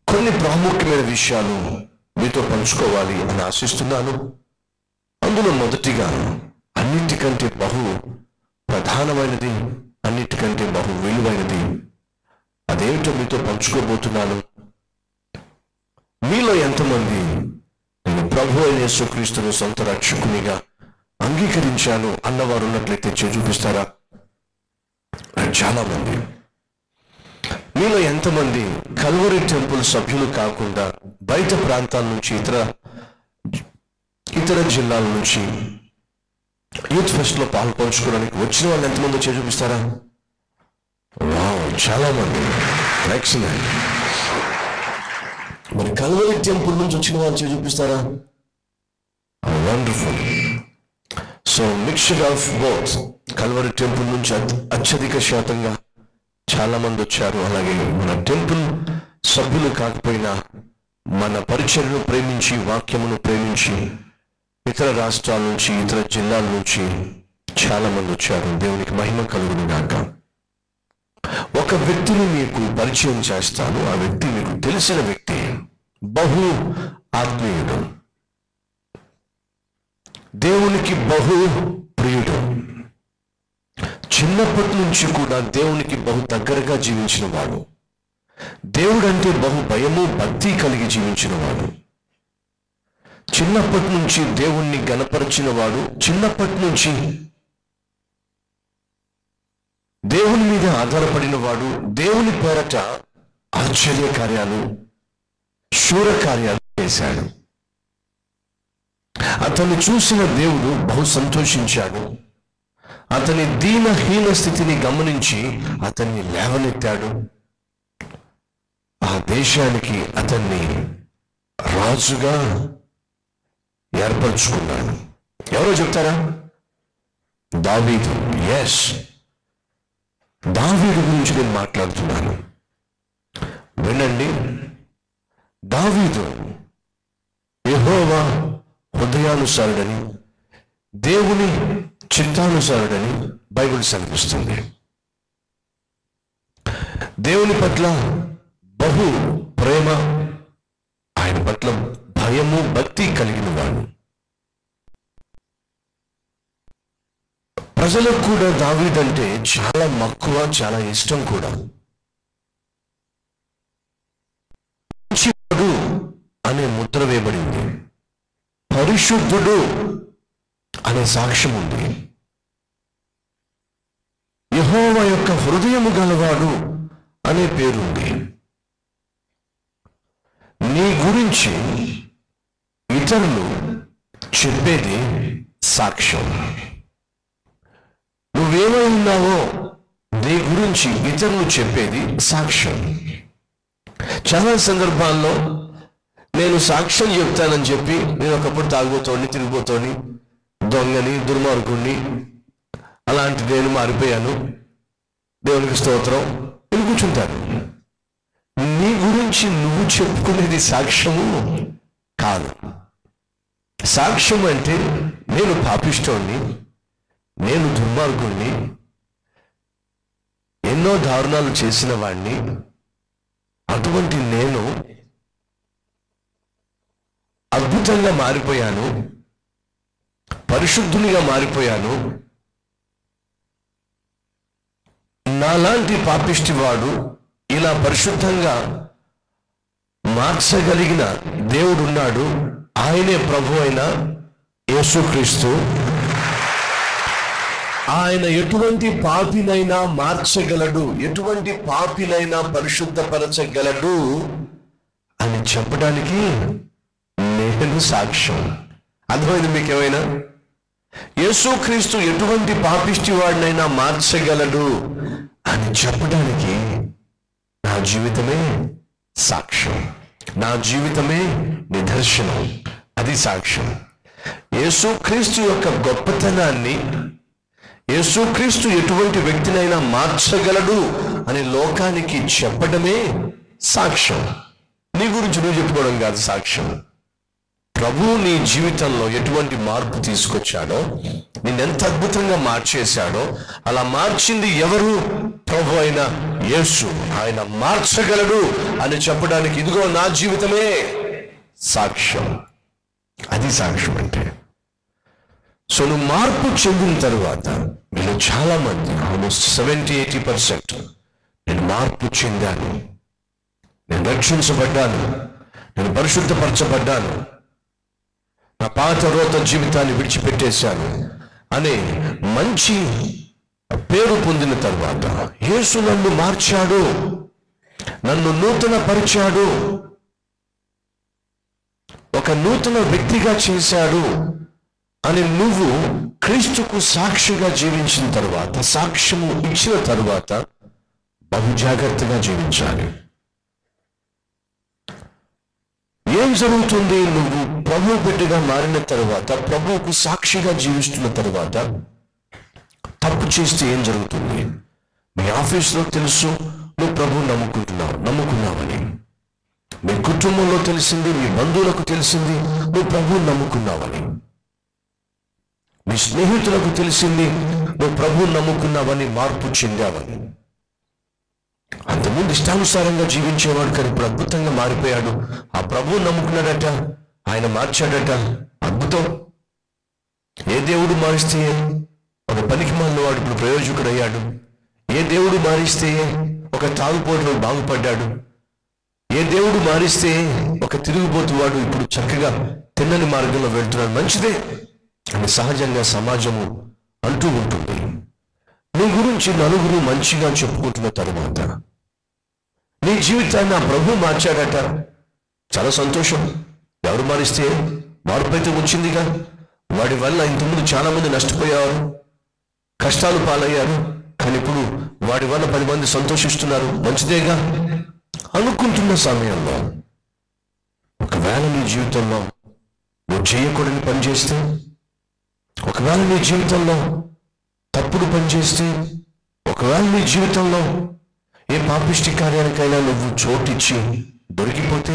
కొన్ని ప్రాముఖ్యమైన విషయాలు మీతో పంచుకోవాలి అని ఆశిస్తున్నాను. అందులో మొదటిగా అన్నిటికంటే బహు ప్రధానమైనది, అన్నిటికంటే బహు విలువైనది అదేమిటో మీతో పంచుకోబోతున్నాను. మీలో ఎంతమంది నేను ప్రభువైన యేసుక్రీస్తుని సొంత రక్షకునిగా అంగీకరించాను అన్నవారు ఉన్నట్లయితే చూపిస్తారా? చాలా మంది. మీలో ఎంతమంది కల్వరి టెంపుల్ సభ్యులు కాకుండా బయట ప్రాంతాల నుంచి ఇతర జిల్లాల నుంచి యూత్ ఫెస్ట్ లో పాల్పంచుకోవడానికి వచ్చిన వాళ్ళు ఎంతమంది చూపిస్తారా? చాలా మంది. ఎక్సలెంట్. మరి కల్వరి టెంపుల్ నుంచి వచ్చిన వాళ్ళు చూపిస్తారా? Wonderful. So mixture of both. Calvary temple నుంచి అత్యధిక శాతంగా చాలా మంది వచ్చారు. అలాగే మన టెంపుల్ సభ్యులు కాకపోయినా మన పరిచర్యను ప్రేమించి, వాక్యమును ప్రేమించి ఇతర రాష్ట్రాల నుంచి, ఇతర జిల్లాల నుంచి చాలా మంది వచ్చారు. దేవునికి మహిమ కలుగును గాక. ఒక వ్యక్తిని మీకు పరిచయం చేస్తాను. ఆ వ్యక్తి మీకు తెలిసిన వ్యక్తి, బహు ఆత్మీయుడు, దేవునికి బహు ప్రియుడు, చిన్నప్పటి నుంచి కూడా దేవునికి బహు దగ్గరగా జీవించిన వాడు, దేవుడంటే బహు భయము భక్తి కలిగి జీవించిన వాడు, చిన్నప్పటి నుంచి దేవుణ్ణి గణపరిచిన వాడు, చిన్నప్పటి నుంచి దేవుని మీద ఆధారపడిన వాడు, దేవుని పేరట ఆశ్చర్య కార్యాలు, శూర కార్యాలు చేశాడు. అతన్ని చూసిన దేవుడు బహు సంతోషించాడు. అతని దీనహీన స్థితిని గమనించి అతన్ని లేవనెత్తాడు. ఆ దేశానికి అతన్ని రాజుగా ఏర్పరచుకున్నాడు. ఎవరో చెప్తారా? దావీదు. ఎస్, దావీదు గురించి నేను మాట్లాడుతున్నాను. వినండి. దావీదు యెహోవా హృదయానుసారుడని, దేవుని చిత్తానుసారుడని బైబిల్ సెలవిస్తుంది. దేవుని పట్ల బహు ప్రేమ, ఆయన పట్ల భయము భక్తి కలిగిన వాడు. ప్రజలకు కూడా దావీదంటే చాలా మక్కువ, చాలా ఇష్టం కూడా. మంచివాడు అనే ముద్ర వేయబడింది, పరిశుద్ధుడు అనే సాక్ష్యం ఉంది, యెహోవా యొక్క హృదయము గలవాడు అనే పేరుంది. నీ గురించి ఇతరులు చెప్పేది సాక్ష్యం. నువ్వేమై ఉన్నావో నీ గురించి ఇతరులు చెప్పేది సాక్ష్యం. చాలా సందర్భాల్లో నేను సాక్ష్యం చెప్తానని చెప్పి నేను ఒకప్పుడు తాగుబోతోని, తిరిగిపోతోని, దొంగని, దుర్మార్గుణ్ణి, అలాంటి నేను మారిపోయాను, దేవునికి స్తోత్రం అని కూర్చుంటారు. నీ గురించి నువ్వు చెప్పుకునేది సాక్ష్యము కాదు. సాక్ష్యం అంటే నేను పాపిష్టోణ్ణి, నేను దుర్మార్గుణ్ణి, ఎన్నో దారుణాలు చేసిన వాణ్ణి, అటువంటి నేను అద్భుతంగా మారిపోయాను, పరిశుద్ధునిగా మారిపోయాను, నాలాంటి పాపిష్టి వాడు ఇలా పరిశుద్ధంగా మార్చగలిగిన దేవుడున్నాడు, ఆయనే ప్రభు అయిన యేసుక్రీస్తు. ఆయన ఎటువంటి పాపినైనా మార్చగలడు, ఎటువంటి పాపినైనా పరిశుద్ధపరచగలడు అని చెప్పడానికి నేను సాక్ష్యం. అర్థమైంది మీకేమైనా? యేసుక్రీస్తు ఎటువంటి పాపిష్టి వాడినైనా మార్చగలడు అని చెప్పడానికి నా జీవితమే సాక్ష్యం, నా జీవితమే నిదర్శనం. అది సాక్ష్యం. యేసుక్రీస్తు యొక్క గొప్పతనాన్ని, యేసుక్రీస్తు ఎటువంటి వ్యక్తినైనా మార్చగలడు అని లోకానికి చెప్పడమే సాక్ష్యం. నీ గురించి నువ్వు చెప్పుకోవడం కాదు సాక్ష్యం. ప్రభువు నీ జీవితంలో ఎటువంటి మార్పు తీసుకొచ్చాడో, నిన్నెంత అద్భుతంగా మార్చేశాడో, అలా మార్చింది ఎవరు? ప్రభు అయిన యేసు. ఆయన మార్చగలడు అని చెప్పడానికి ఇదిగో నా జీవితమే సాక్ష్యం. అది సాక్ష్యం అంటే. సో నువ్వు మార్పు చెందిన తరువాత మీరు చాలా మంది, ఆల్మోస్ట్ 70-80%, నేను మార్పు చెందాను, నేను రక్షించబడ్డాను, నేను పరిశుద్ధపరచబడ్డాను, నా పాత రోత జీవితాన్ని విడిచిపెట్టేశాను అనే మంచి పేరు పొందిన తర్వాత, యేసు నన్ను మార్చాడు, నన్ను నూతన పరిచాడు, ఒక నూతన వ్యక్తిగా చేశాడు అని నువ్వు క్రీస్తుకు సాక్షిగా జీవించిన తర్వాత, సాక్ష్యము ఇచ్చిన తర్వాత బహు జాగ్రత్తగా జీవించాలి. ఏం జరుగుతుంది? నువ్వు ప్రభు బిడ్డగా మారిన తర్వాత, ప్రభువుకు సాక్షిగా జీవిస్తున్న తర్వాత తప్పు చేస్తే ఏం జరుగుతుంది? మీ ఆఫీస్లో తెలుసు నువ్వు ప్రభువు నమ్ముకున్నావని, మీ కుటుంబంలో తెలిసింది, మీ బంధువులకు తెలిసింది నువ్వు ప్రభువు నమ్ముకున్నావని, మీ స్నేహితులకు తెలిసింది నువ్వు ప్రభువు నమ్ముకున్నావని, మార్పు చెందావని. అంతకుముందు ఇష్టానుసారంగా జీవించేవాడు, కానీ ఇప్పుడు అద్భుతంగా మారిపోయాడు. ఆ ప్రభువు నమ్ముకున్నాడట, ఆయన మార్చాడట. అద్భుతం. ఏ దేవుడు మారిస్తే ఒక పనికి మాలిన వాడు ఇప్పుడు ప్రయోజకుడయ్యాడు. ఏ దేవుడు మారిస్తే ఒక తాగుపోటులో బాగుపడ్డాడు. ఏ దేవుడు మారిస్తే ఒక తిరుగుబోతు వాడు ఇప్పుడు చక్కగా తిన్నని మార్గంలో వెళ్తున్నాడు. మంచిదే అని సహజంగా సమాజము అంటూ ఉంటుంది. నీ గురించి నలుగురు మంచిగా చెప్పుకుంటున్న తరువాత నీ జీవితాన్ని ఆ ప్రభు మార్చాడట, చాలా సంతోషం. ఎవరు మారిస్తే మార్పు అయితే వచ్చిందిగా. వాడి వల్ల ఇంతకుముందు చాలా మంది నష్టపోయారు, కష్టాలు పాలయ్యారు, కానీ ఇప్పుడు వాడి వల్ల 10 మంది సంతోషిస్తున్నారు. మంచిదేగా అనుకుంటున్న సమయంలో ఒకవేళ నీ జీవితంలో నువ్వు చేయకూడని పని చేస్తే, ఒకవేళ నీ జీవితంలో తప్పుడు పని చేస్తే, ఒకవేళ నీ జీవితంలో ఏ పాపిష్టి కార్యానికైనా నువ్వు చోటిచ్చి దొరికిపోతే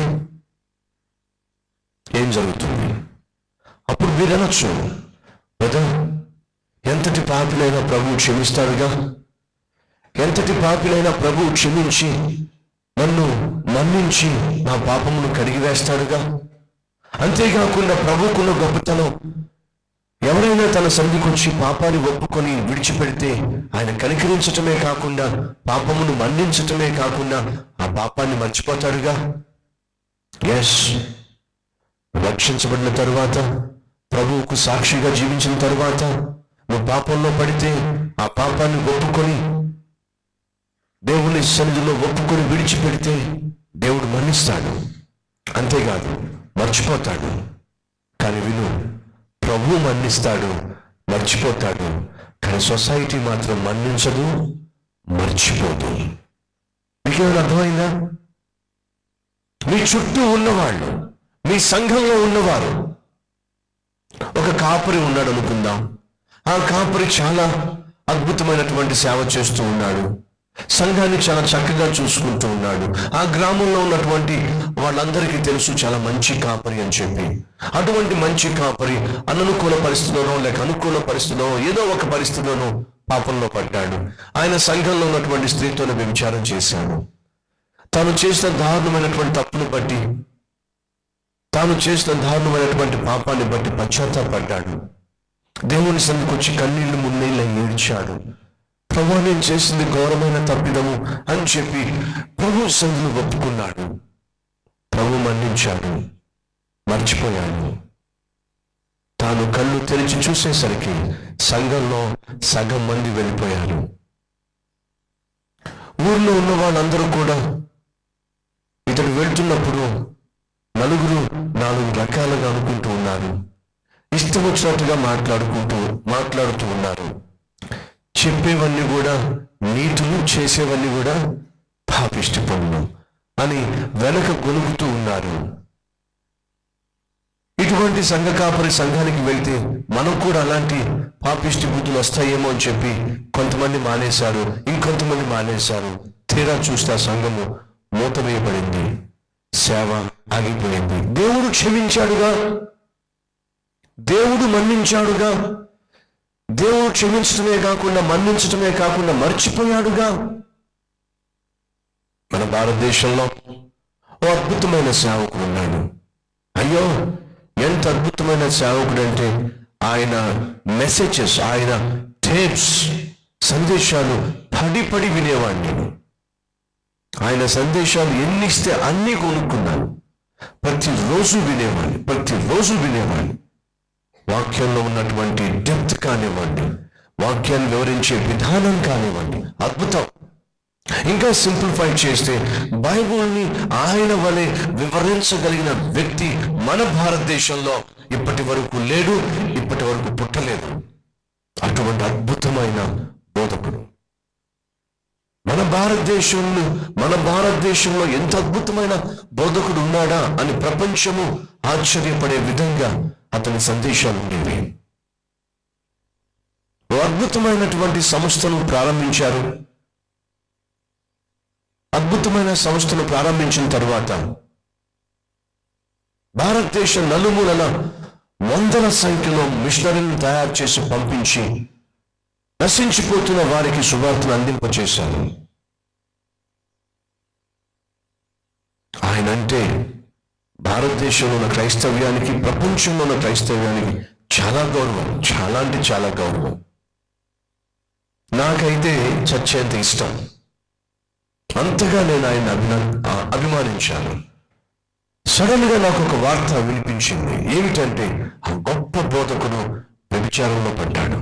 ఏం జరుగుతుంది? అప్పుడు మీరు అనొచ్చు, కదా, ఎంతటి పాపిలైనా ప్రభువు క్షమిస్తాడుగా, ఎంతటి పాపిలైనా ప్రభువు క్షమించి నన్ను మన్నించి నా పాపమును కడిగివేస్తాడుగా. అంతేకాకుండా ప్రభువుకున్న గొప్పతనం, ఎవరైనా తన సన్నిధికి వచ్చి పాపాన్ని ఒప్పుకొని విడిచిపెడితే ఆయన కనికరించటమే కాకుండా, పాపమును మన్నించటమే కాకుండా ఆ పాపాన్ని మర్చిపోతాడుగా. ఎస్, రక్షించబడిన తరువాత, ప్రభువుకు సాక్షిగా జీవించిన తరువాత నువ్వు పాపంలో పడితే ఆ పాపాన్ని ఒప్పుకొని, దేవుని సన్నిధిలో ఒప్పుకొని విడిచిపెడితే దేవుడు మన్నిస్తాడు. అంతేకాదు మర్చిపోతాడు. కానీ విను, ప్రభు మన్నిస్తాడు, మర్చిపోతాడు, కానీ సొసైటీ మాత్రం మన్నించదు, మర్చిపోదు. మీకేమైనా అర్థమైందా? మీ చుట్టూ ఉన్నవాళ్ళు, మీ సంఘంలో ఉన్నవారు, ఒక కాపరి ఉన్నాడు అనుకుందాం. ఆ కాపరి చాలా అద్భుతమైనటువంటి సేవ చేస్తూ ఉన్నాడు, సంఘాన్ని చాలా చక్కగా చూసుకుంటూ ఉన్నాడు. ఆ గ్రామంలో ఉన్నటువంటి వాళ్ళందరికీ తెలుసు చాలా మంచి కాపరి అని చెప్పి. అటువంటి మంచి కాపరి అననుకూల పరిస్థితుల్లోనో లేక అనుకూల పరిస్థితుల్లో ఏదో ఒక పరిస్థితిలోనో పాపంలో పడ్డాడు. ఆయన సంఘంలో ఉన్నటువంటి స్త్రీతోనే వ్యభిచారం చేశాడు. తాను చేసిన దారుణమైనటువంటి తప్పును బట్టి, తాను చేసిన దారుణమైనటువంటి పాపాన్ని బట్టి పశ్చాత్తాపడ్డాడు. దేవుని సన్నిధికి వచ్చి కన్నీళ్లు మున్నీళ్ళ ఏడ్చాడు. ప్రభు, నేను చేసింది ఘోరమైన తప్పిదము అని చెప్పి ప్రభు సన్నిధిలో ఒప్పుకున్నాడు. ప్రభు మన్నించాడు, మర్చిపోయాడు. తాను కళ్ళు తెరిచి చూసేసరికి సంఘంలో సగం మంది వెళ్ళిపోయారు. ఊర్లో ఉన్న వాళ్ళందరూ కూడా ఇతడు వెళ్తున్నప్పుడు 4 రకాలుగా అనుకుంటూ ఉన్నారు. ఇష్టం వచ్చినట్టుగా మాట్లాడుతూ ఉన్నారు. చెప్పేవన్నీ కూడా నీతులు, చేసేవన్నీ కూడా పాపిష్టి పనులు అని వెనక గొలుగుతూ ఉన్నారు. ఇటువంటి సంఘ కాపరి సంఘానికి వెళ్తే మనం కూడా అలాంటి పాపిష్టి బుద్ధులు వస్తాయేమో అని చెప్పి కొంతమంది మానేశారు, ఇంకొంతమంది మానేశారు. తీరా చూస్తే ఆ సంఘము మూతవేయబడింది. సేవ ఆగిపోయింది. దేవుడు క్షమించాడుగా, దేవుడు మన్నించాడుగా, దేవుడు క్షమించడమే కాకుండా మన్నించడమే కాకుండా మర్చిపోయాడుగా. మన భారతదేశంలో ఓ అద్భుతమైన సేవకుడు ఉన్నాడు. అయ్యో, ఎంత అద్భుతమైన సేవకుడు అంటే ఆయన మెసేజెస్, ఆయన టేప్స్, సందేశాలు పడి వినేవాడిని నేను. ఆయన సందేశాలు ఎన్ని ఇస్తే అన్నీ కొనుక్కున్నాను. ప్రతిరోజు వినేవాడిని. వాక్యంలో ఉన్నటువంటి డెప్త్ కానివ్వండి, వాక్యాన్ని వివరించే విధానం కానివ్వండి, అద్భుతం. ఇంకా సింప్లిఫై చేస్తే బైబుల్ని ఆయన వలె వివరించగలిగిన వ్యక్తి మన భారతదేశంలో ఇప్పటి వరకు లేడు, ఇప్పటి వరకు పుట్టలేదు. అటువంటి అద్భుతమైన బోధకుడు మన భారతదేశంలో ఎంత అద్భుతమైన బోధకుడు ఉన్నాడా అని ప్రపంచము ఆశ్చర్యపడే విధంగా అతని సందేశాలు ఉండేవి. ఓ అద్భుతమైనటువంటి సంస్థను ప్రారంభించారు. అద్భుతమైన సంస్థను ప్రారంభించిన తర్వాత భారతదేశ నలుమూలల వందల సంఖ్యలో మిషనరీలను తయారు చేసి పంపించి నశించిపోతున్న వారికి సువార్తను అందింపచేశారు. ఆయన అంటే భారతదేశంలో ఉన్న క్రైస్తవ్యానికి, ప్రపంచంలో ఉన్న క్రైస్తవ్యానికి చాలా గౌరవం, చాలా అంటే చాలా గౌరవం. నాకైతే చచ్చేంత ఇష్టం. అంతగా నేను ఆయన అభిమానించాను. సడన్ గా నాకు ఒక వార్త వినిపించింది. ఏమిటంటే ఆ గొప్ప బోధకుడు వ్యభిచారంలో పడ్డాడు.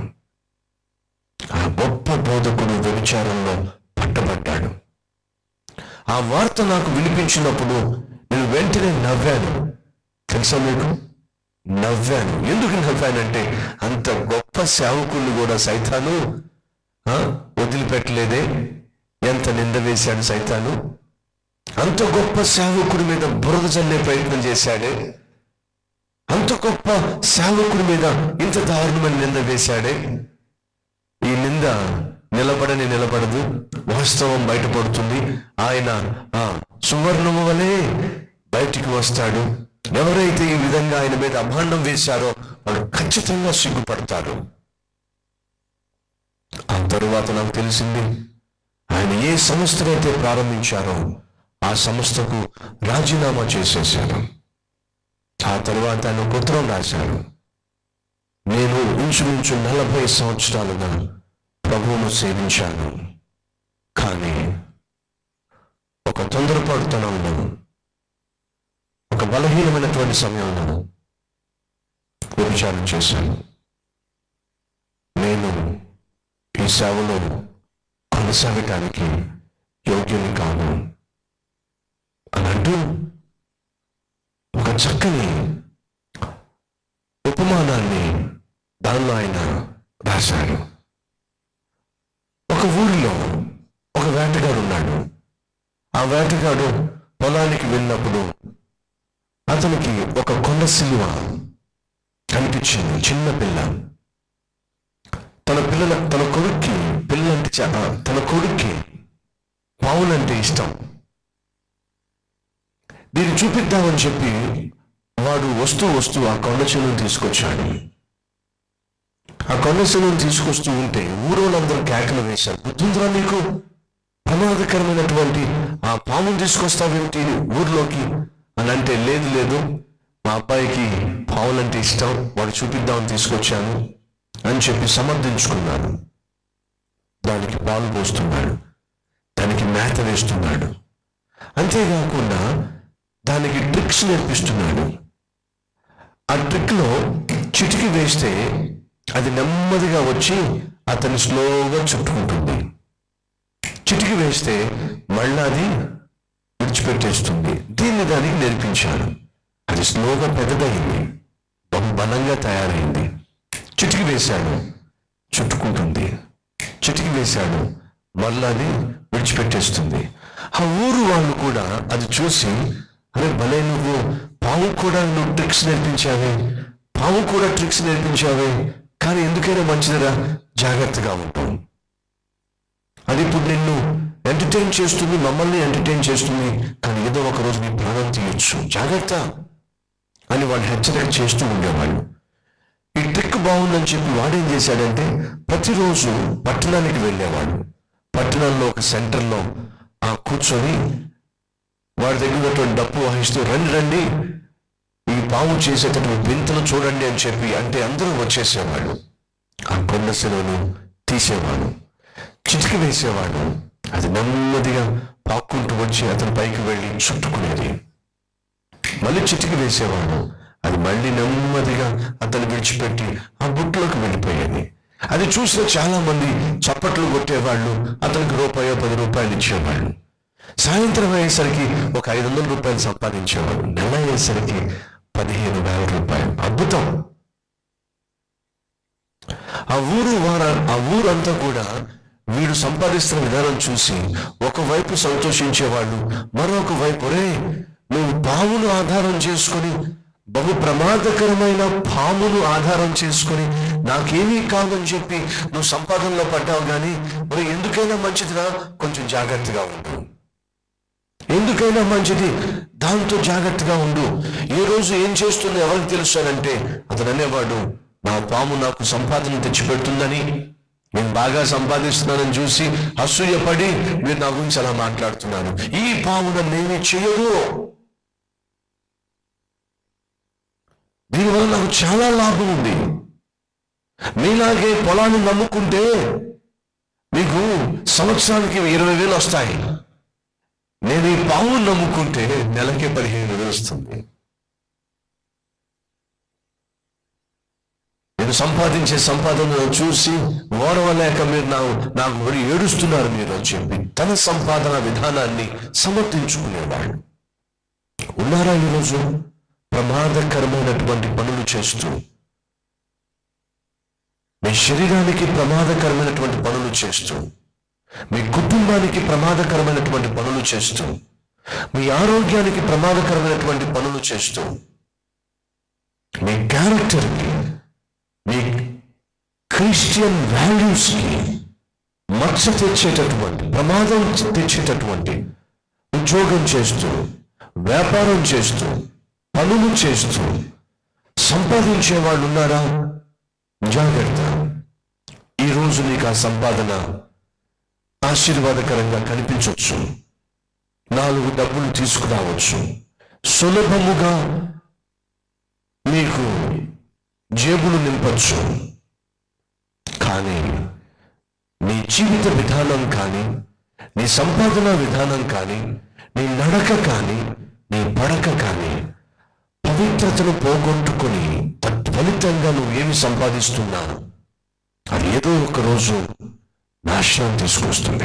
పట్టబడ్డాడు. ఆ వార్త నాకు వినిపించినప్పుడు నేను వెంటనే నవ్వాను. తెలుసా మీకు? నవ్వాను. ఎందుకు నవ్వానంటే అంత గొప్ప సేవకుల్ని కూడా సైతాను వదిలిపెట్టలేదే. ఎంత నింద వేశాడు సైతాను. అంత గొప్ప సేవకుడి మీద బురద చల్లే ప్రయత్నం చేశాడే. అంత గొప్ప సేవకుడి మీద ఇంత దారుణమైన నింద వేశాడే. ఈ నింద నిలబడదు, వాస్తవం బయటపడుతుంది. ఆయన సువర్ణము వలె బయటికి వస్తాడు. ఎవరైతే ఈ విధంగా ఆయన మీద అభాండం వేశారో వాళ్ళు ఖచ్చితంగా సిగ్గుపడతారు. ఆ తరువాత నాకు తెలిసింది, ఆయన ఏ సంస్థనైతే ప్రారంభించారో ఆ సంస్థకు రాజీనామా చేసేశారు. ఆ తరువాత ఆయన ఒక ఉత్తరం రాశారు. నేను ఇంచుమించు 40 సంవత్సరాలుగా ప్రభువును సేవించాను, కానీ ఒక తొందరపడుతనంలో, ఒక బలహీనమైనటువంటి సమయంలో వ్యభిచారం చేశాను. నేను ఈ సేవలో కొనసాగటానికి యోగ్యుని కాను అని అంటూ ఒక చక్కని ఉపమానాన్ని దానిలో ఆయన రాశాడు. ఒక ఊరిలో ఒక వేటగాడు ఉన్నాడు. ఆ వేటగాడు పొలానికి వెళ్ళినప్పుడు అతనికి ఒక కొండ సిలువ కనిపించింది. చిన్న పిల్ల. తన కొడుక్కి పావులంటే ఇష్టం. దీన్ని చూపిద్దామని చెప్పి వాడు వస్తూ ఆ కొండ చెలువును తీసుకొచ్చాడు. ఆ కొండ చెలువును తీసుకొస్తూ ఉంటే ఊరోళ్ళందరూ కేకలు వేశారు. బుద్ధుందిరా నీకు? ప్రమాదకరమైనటువంటి ఆ పామును తీసుకొస్తావేమిటి ఊర్లోకి అని అంటే, లేదు మా అబ్బాయికి పావులంటే ఇష్టం, వాడు చూపిద్దామని తీసుకొచ్చాను అని చెప్పి సమర్థించుకున్నాడు. దానికి పాలు పోస్తున్నాడు, దానికి మేత వేస్తున్నాడు. అంతేకాకుండా దానికి ట్రిక్స్ నేర్పిస్తున్నాడు. ఆ ట్రిక్లో చిటికి వేస్తే అది నెమ్మదిగా వచ్చి అతన్ని స్లోగా చుట్టుకుంటుంది. చిటికి వేస్తే మళ్ళీ అది విడిచిపెట్టేస్తుంది. దీన్ని దానికి నేర్పించాడు. అది స్లోగా పెద్దదైంది, బలంగా తయారైంది. చిటికి వేశాడు, చుట్టుకుంటుంది. చిటికి వేశాడు, మళ్ళీ అది విడిచిపెట్టేస్తుంది. ఆ ఊరు వాళ్ళు కూడా అది చూసి, అరే భలే, నువ్వు పావు కూడా ట్రిక్స్ నేర్పించావే, కానీ ఎందుకైనా మంచిదిరా, జాగ్రత్తగా ఉంటావు. అది ఇప్పుడు నిన్ను ఎంటర్టైన్ చేస్తుంది, మమ్మల్ని ఎంటర్టైన్ చేస్తుంది, కానీ ఏదో ఒక రోజు నీ ప్రాణం తీయొచ్చు, జాగ్రత్త అని వాళ్ళు హెచ్చరిక చేస్తూ ఉండేవాళ్ళు. ఈ ట్రిక్ బాగుందని చెప్పి వాడేం చేశాడంటే ప్రతిరోజు పట్టణానికి వెళ్ళేవాడు. పట్టణంలో ఒక సెంటర్లో కూర్చొని వాడి దగ్గర డప్పు వాయిస్తూ రండి ఈ పాము చేసేటటువంటి వింతలు చూడండి అని చెప్పి అంటే అందరూ వచ్చేసేవాళ్ళు. ఆ కొండ శిలువను తీసేవాడు, చిటికి వేసేవాడు, అది నెమ్మదిగా పాక్కుంటూ వచ్చి అతని పైకి వెళ్ళి చుట్టుకునేది. మళ్ళీ చిటికి వేసేవాడు, అది మళ్ళీ నెమ్మదిగా అతను విడిచిపెట్టి ఆ బుట్టలోకి వెళ్ళిపోయేది. అది చూసిన చాలా మంది చప్పట్లు కొట్టేవాళ్ళు, అతనికి ₹10 ఇచ్చేవాళ్ళు. సాయంత్రం అయ్యేసరికి ఒక 500 రూపాయలు సంపాదించేవాడు. నెల అయ్యేసరికి 15,000 రూపాయలు. అద్భుతం. ఆ ఊరంతా కూడా వీడు సంపాదిస్తున్న విధానం చూసి ఒకవైపు సంతోషించేవాళ్ళు, మరొక వైపు నువ్వు పామును ఆధారం చేసుకొని, బహు ప్రమాదకరమైన పామును ఆధారం చేసుకొని నాకేమీ కాదని చెప్పి నువ్వు సంపాదనలో పడ్డావు, కానీ మరి ఎందుకైనా మంచిదిరా, కొంచెం జాగ్రత్తగా ఉండు, ఎందుకైనా మంచిది, దాంతో జాగ్రత్తగా ఉండు. ఏ రోజు ఏం చేస్తుందో ఎవరికి తెలుస్తానంటే అతను అనేవాడు, నా పాము నాకు సంపాదన తెచ్చిపెడుతుందని, నేను బాగా సంపాదిస్తున్నానని చూసి అసూయపడి మీరు నా గురించి అలా మాట్లాడుతున్నాను, ఈ పాము నన్నేమీ చేయదు, దీనివల్ల నాకు చాలా లాభం ఉంది. మీలాగే పొలాన్ని నమ్ముకుంటే మీకు సంవత్సరానికి 20,000 వస్తాయి, నేను ఈ పావును నమ్ముకుంటే నెలకే 15,000 వస్తుంది. నేను సంపాదించే సంపాదనను చూసి ఓర్వలేక మీరు నాకు ఏడుస్తున్నారు మీరు అని చెప్పి తన సంపాదన విధానాన్ని సమర్థించుకునేవాళ్ళు ఉన్నారా? ఈరోజు ప్రమాదకరమైనటువంటి పనులు చేస్తూ, మీ శరీరానికి ప్రమాదకరమైనటువంటి పనులు చేస్తూ, మీ కుటుంబానికి ప్రమాదకరమైనటువంటి పనులు చేస్తూ, మీ ఆరోగ్యానికి ప్రమాదకరమైనటువంటి పనులు చేస్తూ, మీ క్యారెక్టర్కి, మీ క్రిస్టియన్ వాల్యూస్కి మచ్చ తెచ్చేటటువంటి, ప్రమాదం తెచ్చేటటువంటి ఉద్యోగం చేస్తూ, వ్యాపారం చేస్తూ, పనులు చేస్తూ సంపాదించే వాళ్ళు ఉన్నారా? జాగ్రత్త. ఈరోజు నీకు ఆ సంపాదన ఆశీర్వాదకరంగా కనిపించవచ్చు, 4 డబ్బులు తీసుకురావచ్చు, సులభముగా మీకు జేబులు నింపచ్చు. కానీ నీ జీవిత విధానం కానీ, నీ సంపాదన విధానం కానీ, నీ నడక కానీ, నీ పడక కానీ పవిత్రతను పోగొట్టుకొని ఫలితంగా నువ్వేమి సంపాదిస్తున్నావు అది ఏదో ఒక రోజు నాశనం తీసుకొస్తుంది.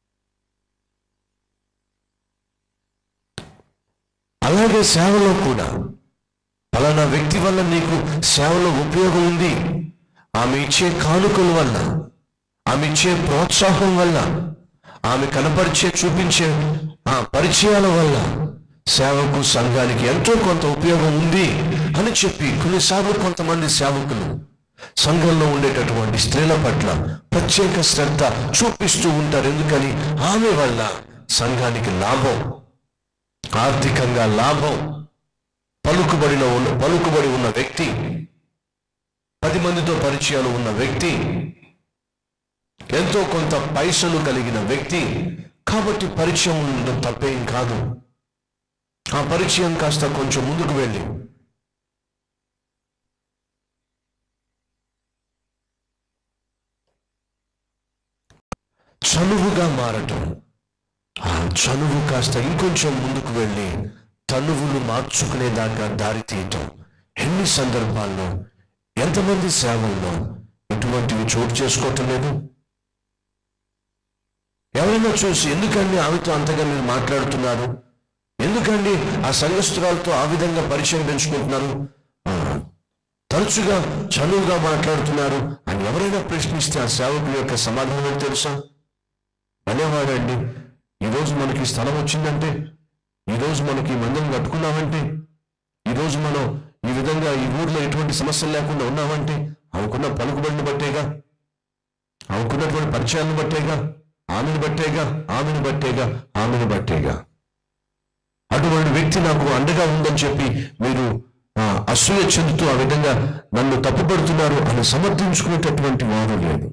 అలాగే సేవలో కూడా ఫలానా వ్యక్తి వల్ల నీకు సేవలో ఉపయోగం ఉంది, ఆమె ఇచ్చే కానుకల వల్ల, ఆమె ఇచ్చే ప్రోత్సాహం వల్ల, ఆమె కనపరిచే చూపించే ఆ పరిచయాల వల్ల సేవకు సంఘానికి ఎంతో కొంత ఉపయోగం ఉంది అని చెప్పి కొన్నిసార్లు కొంతమంది సేవకులు సంఘంలో ఉండేటటువంటి స్త్రీల పట్ల ప్రత్యేక శ్రద్ధ చూపిస్తూ ఉంటారు. ఎందుకని? ఆమె వల్ల సంఘానికి లాభం, ఆర్థికంగా లాభం. పలుకుబడి ఉన్న వ్యక్తి, 10 మందితో పరిచయాలు ఉన్న వ్యక్తి, ఎంతో కొంత పైసలు కలిగిన వ్యక్తి కాబట్టి పరిచయం ఉండడం తప్పేం కాదు. ఆ పరిచయం కాస్త కొంచెం ముందుకు వెళ్ళి చనువుగా మారటం, ఆ చనువు కాస్త ఇంకొంచెం ముందుకు వెళ్ళి తనువులు మార్చుకునేదాకా దారి తీయటం. ఎన్ని సందర్భాల్లో, ఎంతమంది సేవల్లో ఇటువంటివి చోటు చేసుకోవటం లేదు? ఎవరైనా చూసి, ఎందుకండి ఆమెతో అంతగా మీరు మాట్లాడుతున్నారు, ఎందుకండి ఆ సంఘస్థురాలతో ఆ విధంగా పరిచయం పెంచుకుంటున్నారు, తరచుగా చనువుగా మాట్లాడుతున్నారు అని ఎవరైనా ప్రశ్నిస్తే ఆ సేవకుల యొక్క సమాధానం తెలుసా? అనేవాడండి, ఈరోజు మనకి స్థలం వచ్చిందంటే, ఈరోజు మనకి మందిరం కట్టుకున్నామంటే, ఈరోజు మనం ఈ విధంగా ఈ ఊర్లో ఎటువంటి సమస్యలు లేకుండా ఉన్నామంటే ఆమెకున్న పలుకుబడిని బట్టేగా, ఆమెకున్నటువంటి పరిచయాలను బట్టేగా, ఆమెను బట్టేగా ఆమెను బట్టేగా ఆమెను బట్టేగా అటువంటి వ్యక్తి నాకు అండగా ఉందని చెప్పి మీరు అసూయ చెందుతూ ఆ విధంగా నన్ను తప్పుపడుతున్నారు అని సమర్థించుకునేటటువంటి వారు లేదు.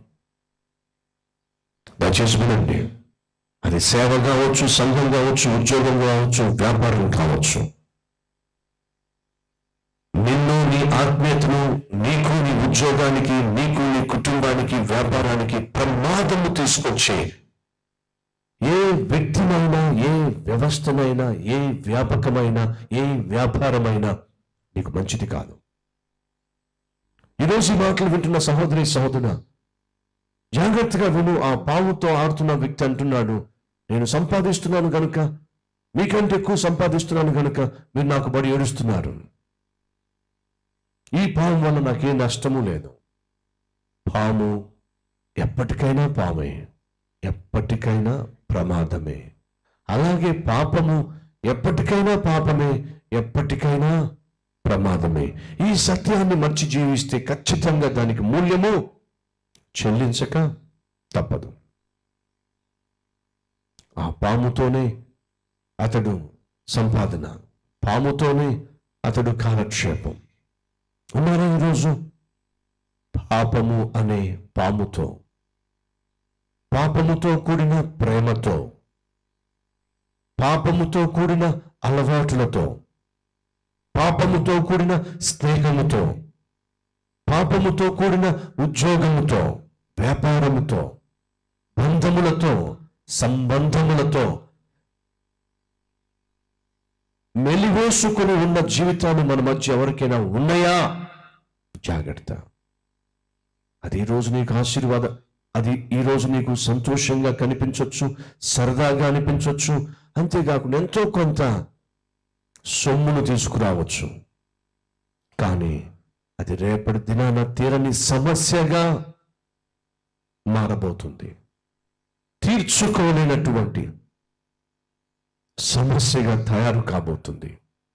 దయచేసి వినండి, అది సేవ కావచ్చు, సంఘం కావచ్చు, ఉద్యోగం కావచ్చు, వ్యాపారం కావచ్చు. నిన్ను, నీ ఆత్మీయతను, నీకు, నీ ఉద్యోగానికి, నీకు, నీ కుటుంబానికి, వ్యాపారానికి ప్రమాదము తీసుకొచ్చే ఏ వ్యక్తినైనా, ఏ వ్యవస్థనైనా, ఏ వ్యాపకమైనా, ఏ వ్యాపారమైనా నీకు మంచిది కాదు. ఈరోజు ఈ మాటలు వింటున్న సహోదరి సహోదరుడా, జాగ్రత్తగా విను. ఆ పావుతో ఆడుతున్న వ్యక్తి అంటున్నాడు, నేను సంపాదిస్తున్నాను గనుక, మీకంటే ఎక్కువ సంపాదిస్తున్నాను గనుక మీరు నాకు బడి ఏడుస్తున్నారు. ఈ పాము వల్ల నాకేం నష్టము లేదు. పాము ఎప్పటికైనా పామే, ఎప్పటికైనా ప్రమాదమే. అలాగే పాపము ఎప్పటికైనా పాపమే, ఎప్పటికైనా ప్రమాదమే. ఈ సత్యాన్ని మర్చి జీవిస్తే ఖచ్చితంగా దానికి మూల్యము చెల్లించక తప్పదు. ఆ పాముతోనే అతడు సంపాదన, పాముతోనే అతడు కాలక్షేపం. ఉన్నారా ఈరోజు పాపము అనే పాముతో, పాపముతో కూడిన ప్రేమతో, పాపముతో కూడిన అలవాటులతో, పాపముతో కూడిన స్నేహముతో, పాపముతో కూడిన ఉద్యోగముతో, వ్యాపారముతో, బంధములతో, సంబంధములతో మెలివేసుకుని ఉన్న జీవితాలు మన మధ్య ఎవరికైనా ఉన్నాయా? జాగ్రత్త. అది ఈరోజు నీకు ఆశీర్వాదం, అది ఈరోజు నీకు సంతోషంగా కనిపించవచ్చు, సరదాగా అనిపించవచ్చు, అంతేకాకుండా ఎంతో కొంత సొమ్మును తీసుకురావచ్చు. కానీ అది రేపటి దినాన తీరని సమస్యగా మారబోతుంది. తీర్చుకోలేనటువంటి సమస్యగా తయారు కాబోతుంది.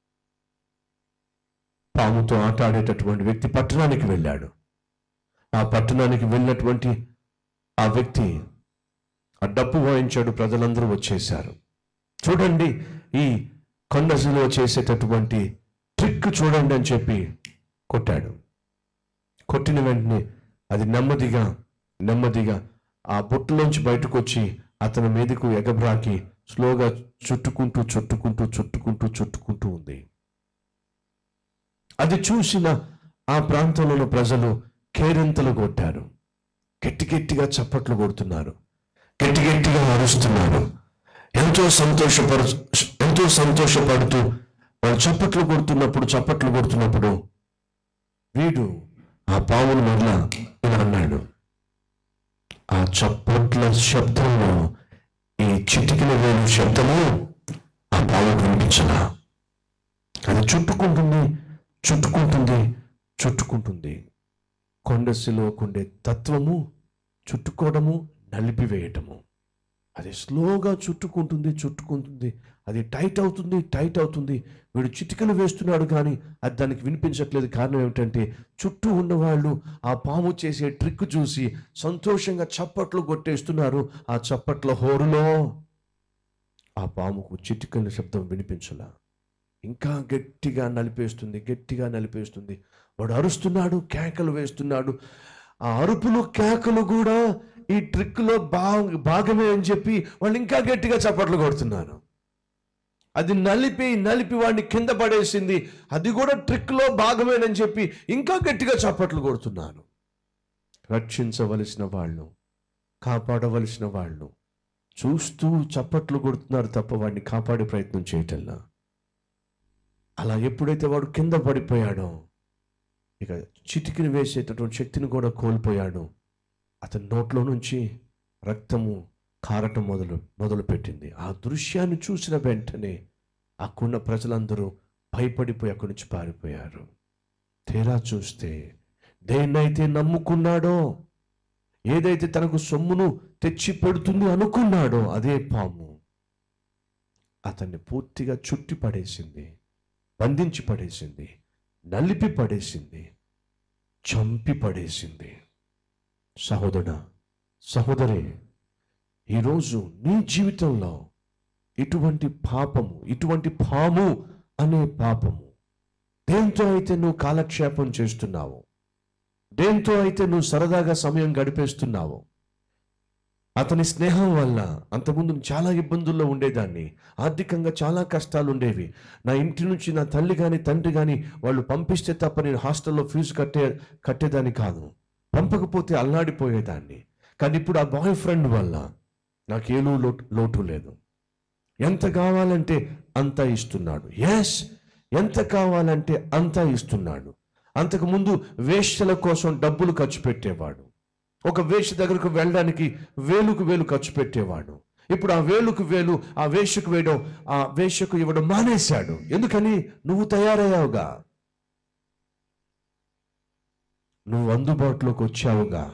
పాముతో ఆటాడేటటువంటి వ్యక్తి పట్టణానికి వెళ్ళాడు. ఆ పట్టణానికి వెళ్ళినటువంటి ఆ వ్యక్తి ఆ డప్పు వాయించాడు, ప్రజలందరూ వచ్చేశారు. చూడండి, ఈ కొండసిలో చేసేటటువంటి ట్రిక్ చూడండి అని చెప్పి కొట్టాడు. కొట్టిన వెంటనే అది నెమ్మదిగా నెమ్మదిగా ఆ బొట్టులోంచి బయటకు వచ్చి అతని మీదకు ఎగబ్రాకి స్లోగా చుట్టుకుంటూ చుట్టుకుంటూ చుట్టుకుంటూ చుట్టుకుంటూ ఉంది. అది చూసిన ఆ ప్రాంతంలో ప్రజలు కేరింతలు కొట్టారు, గట్టి గట్టిగా చప్పట్లు కొడుతున్నారు, గట్టి గట్టిగా అరుస్తున్నారు. ఎంతో సంతోషపడుతూ వాళ్ళు చప్పట్లు కొడుతున్నప్పుడు వీడు ఆ పావును మరలా ఇలా అన్నాడు, ఆ చప్పట్ల శబ్దంలో ఈ చిటికిన వేలు శబ్దము ఆ పావు వినిపించలా. అది చుట్టుకుంటుంది. కొండసిలో కొండే తత్వము చుట్టుకోవడము, నలిపివేయటము. అది స్లోగా చుట్టుకుంటుంది. అది టైట్ అవుతుంది. వీడు చిటికలు వేస్తున్నాడు కానీ అది దానికి వినిపించట్లేదు. కారణం ఏమిటంటే చుట్టూ ఉన్నవాళ్ళు ఆ పాము చేసే ట్రిక్ చూసి సంతోషంగా చప్పట్లు కొట్టేస్తున్నారు. ఆ చప్పట్ల హోరులో ఆ పాముకు చిటికల శబ్దం వినిపించలా. ఇంకా గట్టిగా నలిపేస్తుంది. వాడు అరుస్తున్నాడు, కేకలు వేస్తున్నాడు. ఆ అరుపులు కేకలు కూడా ఈ ట్రిక్లో భాగమే అని చెప్పి వాళ్ళు ఇంకా గట్టిగా చప్పట్లు కొడుతున్నారు. అది నలిపి వాడిని కింద పడేసింది. అది కూడా ట్రిక్లో భాగమేనని చెప్పి ఇంకా గట్టిగా చప్పట్లు కొడుతున్నారు. రక్షించవలసిన వాళ్ళు, కాపాడవలసిన వాళ్ళు చూస్తూ చప్పట్లు కొడుతున్నారు తప్ప వాడిని కాపాడే ప్రయత్నం చేయటల్లా. అలా ఎప్పుడైతే వాడు కింద పడిపోయాడో ఇక చిటికిని వేసేటటువంటి శక్తిని కూడా కోల్పోయాడు. అతని నోట్లో నుంచి రక్తము కారటం మొదలుపెట్టింది. ఆ దృశ్యాన్ని చూసిన వెంటనే అక్కడున్న ప్రజలందరూ భయపడిపోయి అక్కడి నుంచి పారిపోయారు. తీరా చూస్తే దేన్నైతే నమ్ముకున్నాడో, ఏదైతే తనకు సొమ్మును తెచ్చి పెడుతుంది అనుకున్నాడో అదే పాము అతన్ని పూర్తిగా చుట్టి పడేసింది, బంధించి పడేసింది, నలిపి పడేసింది, చంపి పడేసింది. సహోదరుడా, సహోదరి, ఈరోజు నీ జీవితంలో ఇటువంటి పాపము, ఇటువంటి పాము అనే పాపము, దేంతో అయితే నువ్వు కాలక్షేపం చేస్తున్నావో, దేంతో అయితే నువ్వు సరదాగా సమయం గడిపేస్తున్నావో, అతని స్నేహం వల్ల అంతకుముందు చాలా ఇబ్బందుల్లో ఉండేదాన్ని, ఆర్థికంగా చాలా కష్టాలు ఉండేవి. నా ఇంటి నుంచి నా తల్లి కానీ తండ్రి కానీ వాళ్ళు పంపిస్తే తప్ప నేను హాస్టల్లో ఫీజు కట్టేదాన్ని కాదు, పంపకపోతే అల్లాడిపోయేదాన్ని. కానీ ఇప్పుడు ఆ బాయ్ ఫ్రెండ్ వల్ల నాకేనూ లోటు లేదు. ఎంత కావాలంటే అంత ఇస్తున్నాడు. ఎస్, ఎంత కావాలంటే అంత ఇస్తున్నాడు. అంతకుముందు వేశ్యల కోసం డబ్బులు ఖర్చు పెట్టేవాడు. ఒక వేశ్య దగ్గరకు వెళ్ళడానికి వేలుకు వేలు ఖర్చు పెట్టేవాడు. ఇప్పుడు ఆ వేలుకు వేలు ఆ వేశ్యకు వేయడం, ఆ వేశ్యకు ఇవ్వడం మానేశాడు. ఎందుకని? నువ్వు తయారయ్యావుగా, నువ్వు అందుబాటులోకి వచ్చావుగా.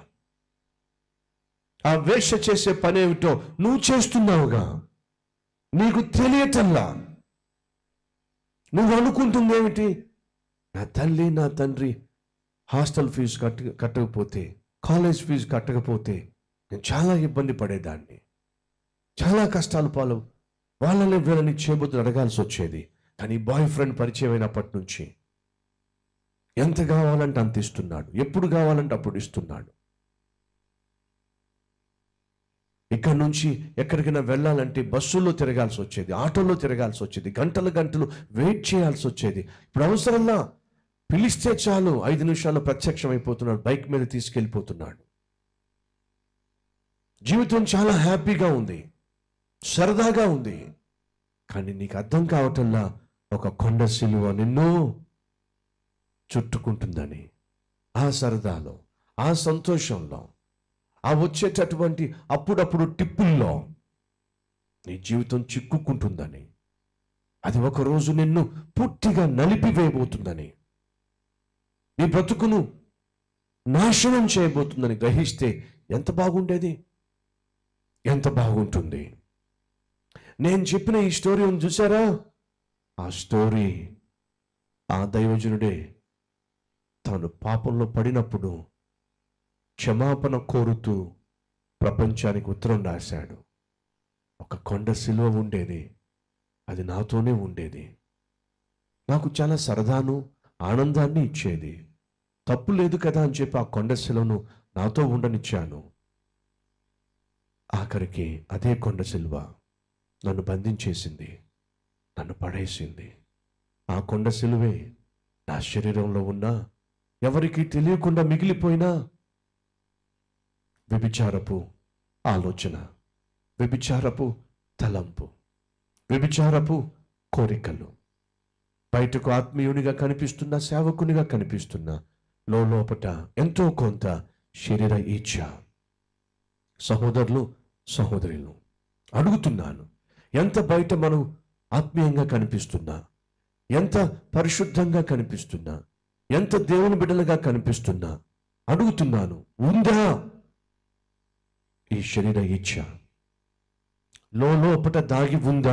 ఆ వేశ్య చేసే పనేమిటో నువ్వు చేస్తున్నావుగా, నీకు తెలియటల్లా. నువ్వు అనుకుంటుంది ఏమిటి? నా తల్లి నా తండ్రి హాస్టల్ ఫీజు కట్టకపోతే, కాలేజ్ ఫీజు కట్టకపోతే నేను చాలా ఇబ్బంది పడేదాన్ని, చాలా కష్టాలు పాలు, వాళ్ళని వీళ్ళని చేబుద్దులు అడగాల్సి వచ్చేది. కానీ బాయ్ ఫ్రెండ్ పరిచయం అయినప్పటి నుంచి ఎంత కావాలంటే అంత ఇస్తున్నాడు, ఎప్పుడు కావాలంటే అప్పుడు ఇస్తున్నాడు. ఇక్కడ నుంచి ఎక్కడికైనా వెళ్ళాలంటే బస్సుల్లో తిరగాల్సి వచ్చేది, ఆటోలో తిరగాల్సి వచ్చేది, గంటలు గంటలు వెయిట్ చేయాల్సి వచ్చేది. ఇప్పుడు అవసరంలా పిలిస్తే చాలు 5 నిమిషాల్లో ప్రత్యక్షం అయిపోతున్నాడు, బైక్ మీద తీసుకెళ్ళిపోతున్నాడు. జీవితం చాలా హ్యాపీగా ఉంది, సరదాగా ఉంది. కానీ నీకు అర్థం కావటంలా ఒక కొండ సిలువ నిన్ను చుట్టుకుంటుందని. ఆ సరదాలో, ఆ సంతోషంలో, ఆ వచ్చేటటువంటి అప్పుడప్పుడు టిప్పుల్లో నీ జీవితం చిక్కుకుంటుందని, అది ఒకరోజు నిన్ను పూర్తిగా నలిపివేయబోతుందని, నీ బ్రతుకును నాశనం చేయబోతుందని గ్రహిస్తే ఎంత బాగుండేది, ఎంత బాగుంటుంది. నేను చెప్పిన ఈ స్టోరీ ఉంది చూసారా, ఆ స్టోరీ ఆ దైవజనుడే తాను పాపంలో పడినప్పుడు క్షమాపణ కోరుతూ ప్రపంచానికి ఉత్తరం రాశాడు. ఒక కొండ సిలువ ఉండేది, అది నాతోనే ఉండేది, నాకు చాలా సరదాను ఆనందాన్ని ఇచ్చేది. తప్పు లేదు కదా అని చెప్పి ఆ కొండ సిలువను నాతో ఉండనిచ్చాను. ఆఖరికి అదే కొండ సిలువ నన్ను బంధించేసింది, నన్ను పడేసింది. ఆ కొండ సిలువే నా శరీరంలో ఉన్న ఎవరికీ తెలియకుండా మిగిలిపోయినా వ్యభిచారపు ఆలోచన, వ్యభిచారపు తలంపు, వ్యభిచారపు కోరికలు, బయటకు ఆత్మీయునిగా కనిపిస్తున్న, సేవకునిగా కనిపిస్తున్న, లోపట ఎంతో కొంత శరీర ఇచ్ఛ. సహోదరులు సహోదరులు అడుగుతున్నాను, ఎంత బయట మనం ఆత్మీయంగా కనిపిస్తున్నా, ఎంత పరిశుద్ధంగా కనిపిస్తున్నా, ఎంత దేవుని బిడ్డలుగా కనిపిస్తున్నా, అడుగుతున్నాను, ఉందా ఈ శరీర ఇచ్ఛ? లోపట దాగి ఉందా?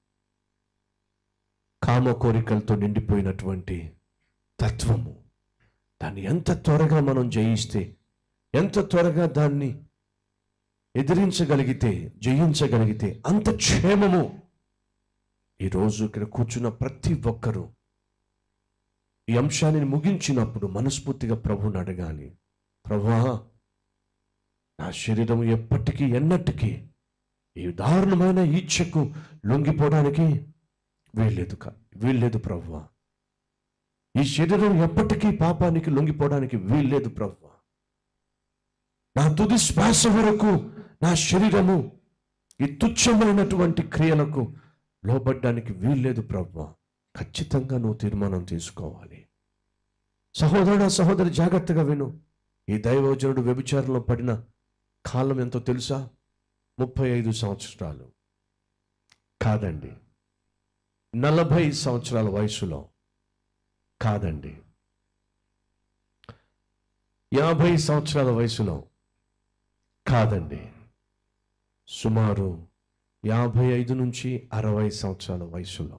కామ కోరికలతో నిండిపోయినటువంటి తత్వము, దాన్ని ఎంత త్వరగా మనం జయిస్తే, ఎంత త్వరగా దాన్ని ఎదిరించగలిగితే, జయించగలిగితే అంత క్షేమము. ఈరోజు ఇక్కడ కూర్చున్న ప్రతి ఒక్కరూ ఈ అంశాన్ని ముగించినప్పుడు మనస్ఫూర్తిగా ప్రభువుని అడగాలి, ప్రభువా, నా శరీరం ఎప్పటికీ ఎన్నటికీ ఈ దారుణమైన ఇచ్ఛకు లొంగిపోవడానికి వీల్లేదు ప్రభువా. ఈ శరీరం ఎప్పటికీ పాపానికి లొంగిపోవడానికి వీల్లేదు ప్రభువా. నా తుది శ్వాస వరకు నా శరీరము ఈ తుచ్చమైనటువంటి క్రియలకు లోబడ్డానికి వీల్లేదు ప్రభువా. ఖచ్చితంగా నువ్వు తీర్మానం తీసుకోవాలి. సహోదరుడు సహోదరి జాగ్రత్తగా విను. ఈ దైవజనుడు వ్యభిచారంలో పడిన కాలం ఎంతో తెలుసా? 35 సంవత్సరాలు కాదండి, 40 సంవత్సరాల వయసులో కాదండి, 50 సంవత్సరాల వయసులో కాదండి, సుమారు 55 నుంచి 60 సంవత్సరాల వయసులో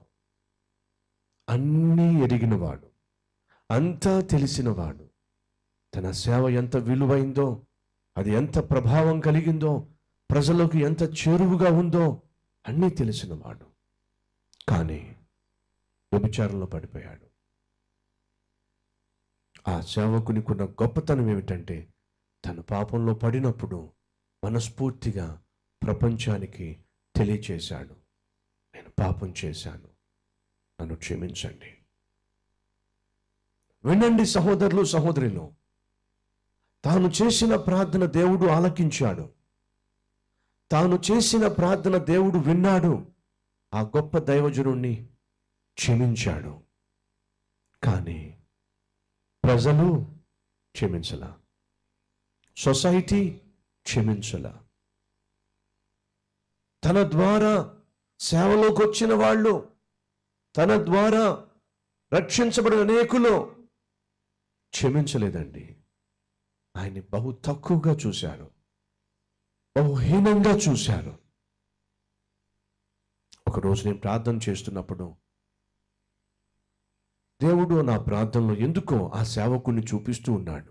అన్నీ ఎరిగినవాడు, అంతా తెలిసినవాడు, తన సేవ ఎంత విలువైందో, అది ఎంత ప్రభావం కలిగిందో ప్రజలకు ఎంత చేరువుగా ఉందో అన్నీ తెలిసినవాడు. కానీ వ్యభిచారంలో పడిపోయాడు. ఆ సేవకునికి ఉన్న గొప్పతనం ఏమిటంటే, తన పాపంలో పడినప్పుడు మనస్ఫూర్తిగా ప్రపంచానికి తెలియచేశాడు, నేను పాపం చేశాను, నన్ను క్షమించండి. వినండి సహోదరులు సహోదరులు, తాను చేసిన ప్రార్థన దేవుడు ఆలకించాడు. తాను చేసిన ప్రార్థన దేవుడు విన్నాడు. ఆ గొప్ప దైవజనుణ్ణి క్షమించాడు. కానీ ప్రజలు క్షమించలా, సొసైటీ క్షమించలా. తన ద్వారా సేవలోకి వచ్చిన వాళ్ళు, తన ద్వారా రక్షించబడిన అనేకులు క్షమించలేదండి. ఆయన్ని బహు తక్కువగా చూశారు, బహుహీనంగా చూశారు. ఒకరోజు నేను ప్రార్థన చేస్తున్నప్పుడు దేవుడు నా ప్రార్థనలో ఎందుకో ఆ సేవకుడిని చూపిస్తూ ఉన్నాడు,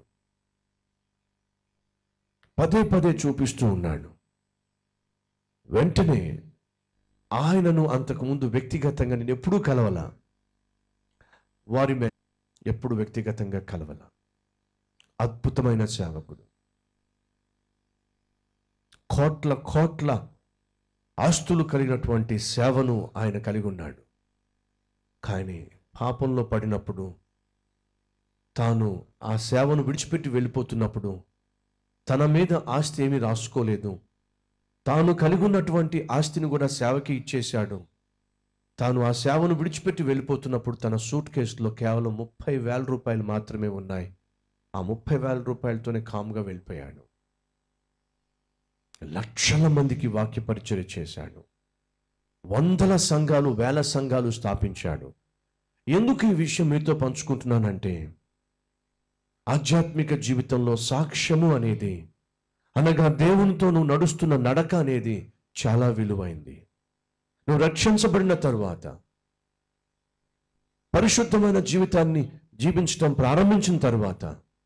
పదే పదే చూపిస్తూ ఉన్నాడు. వెంటనే ఆయనను అంతకుముందు వ్యక్తిగతంగా నేను ఎప్పుడూ కలవలా, వారి మీద ఎప్పుడు వ్యక్తిగతంగా కలవలా. అద్భుతమైన సేవకుడు, కోట్ల కోట్ల ఆస్తులు కలిగినటువంటి సేవను ఆయన కలిగి ఉన్నాడు. కానీ పాపంలో పడినప్పుడు, తాను ఆ సేవను విడిచిపెట్టి వెళ్ళిపోతున్నప్పుడు తన మీద ఆస్తి ఏమీ రాసుకోలేదు. తాను కలిగి ఉన్నటువంటి ఆస్తిని కూడా సేవకి ఇచ్చేశాడు. తాను ఆ సేవను విడిచిపెట్టి వెళ్ళిపోతున్నప్పుడు తన సూట్ కేసులో కేవలం 30,000 రూపాయలు మాత్రమే ఉన్నాయి. ఆ 30,000 రూపాయలతోనే కామ్గా వెళ్ళిపోయాడు. లక్షల మందికి వాక్య పరిచర్య చేశాడు. వందల సంఘాలు, వేల సంఘాలు స్థాపించాడు. ఎందుకు ఈ విషయం మీతో పంచుకుంటున్నానంటే, ఆధ్యాత్మిక జీవితంలో సాక్ష్యము అనేది, అనగా దేవునితో నువ్వు నడుస్తున్న నడక అనేది చాలా విలువైంది. నువ్వు రక్షించబడిన తరువాత పరిశుద్ధమైన జీవితాన్ని జీవించడం ప్రారంభించిన తరువాత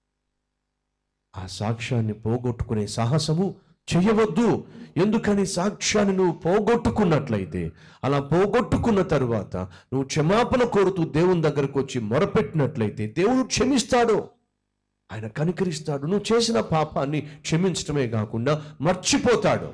ఆ సాక్ష్యాన్ని పోగొట్టుకునే సాహసము చెయ్యవద్దు. ఎందుకని? సాక్ష్యాన్ని నువ్వు పోగొట్టుకున్నట్లయితే, అలా పోగొట్టుకున్న తరువాత నువ్వు క్షమాపణ కోరుతూ దేవుని దగ్గరకు వచ్చి మొరపెట్టినట్లయితే దేవుడు క్షమిస్తాడు, ఆయన కనికరిస్తాడు. నువ్వు చేసిన పాపాన్ని క్షమించడమే కాకుండా మర్చిపోతాడు.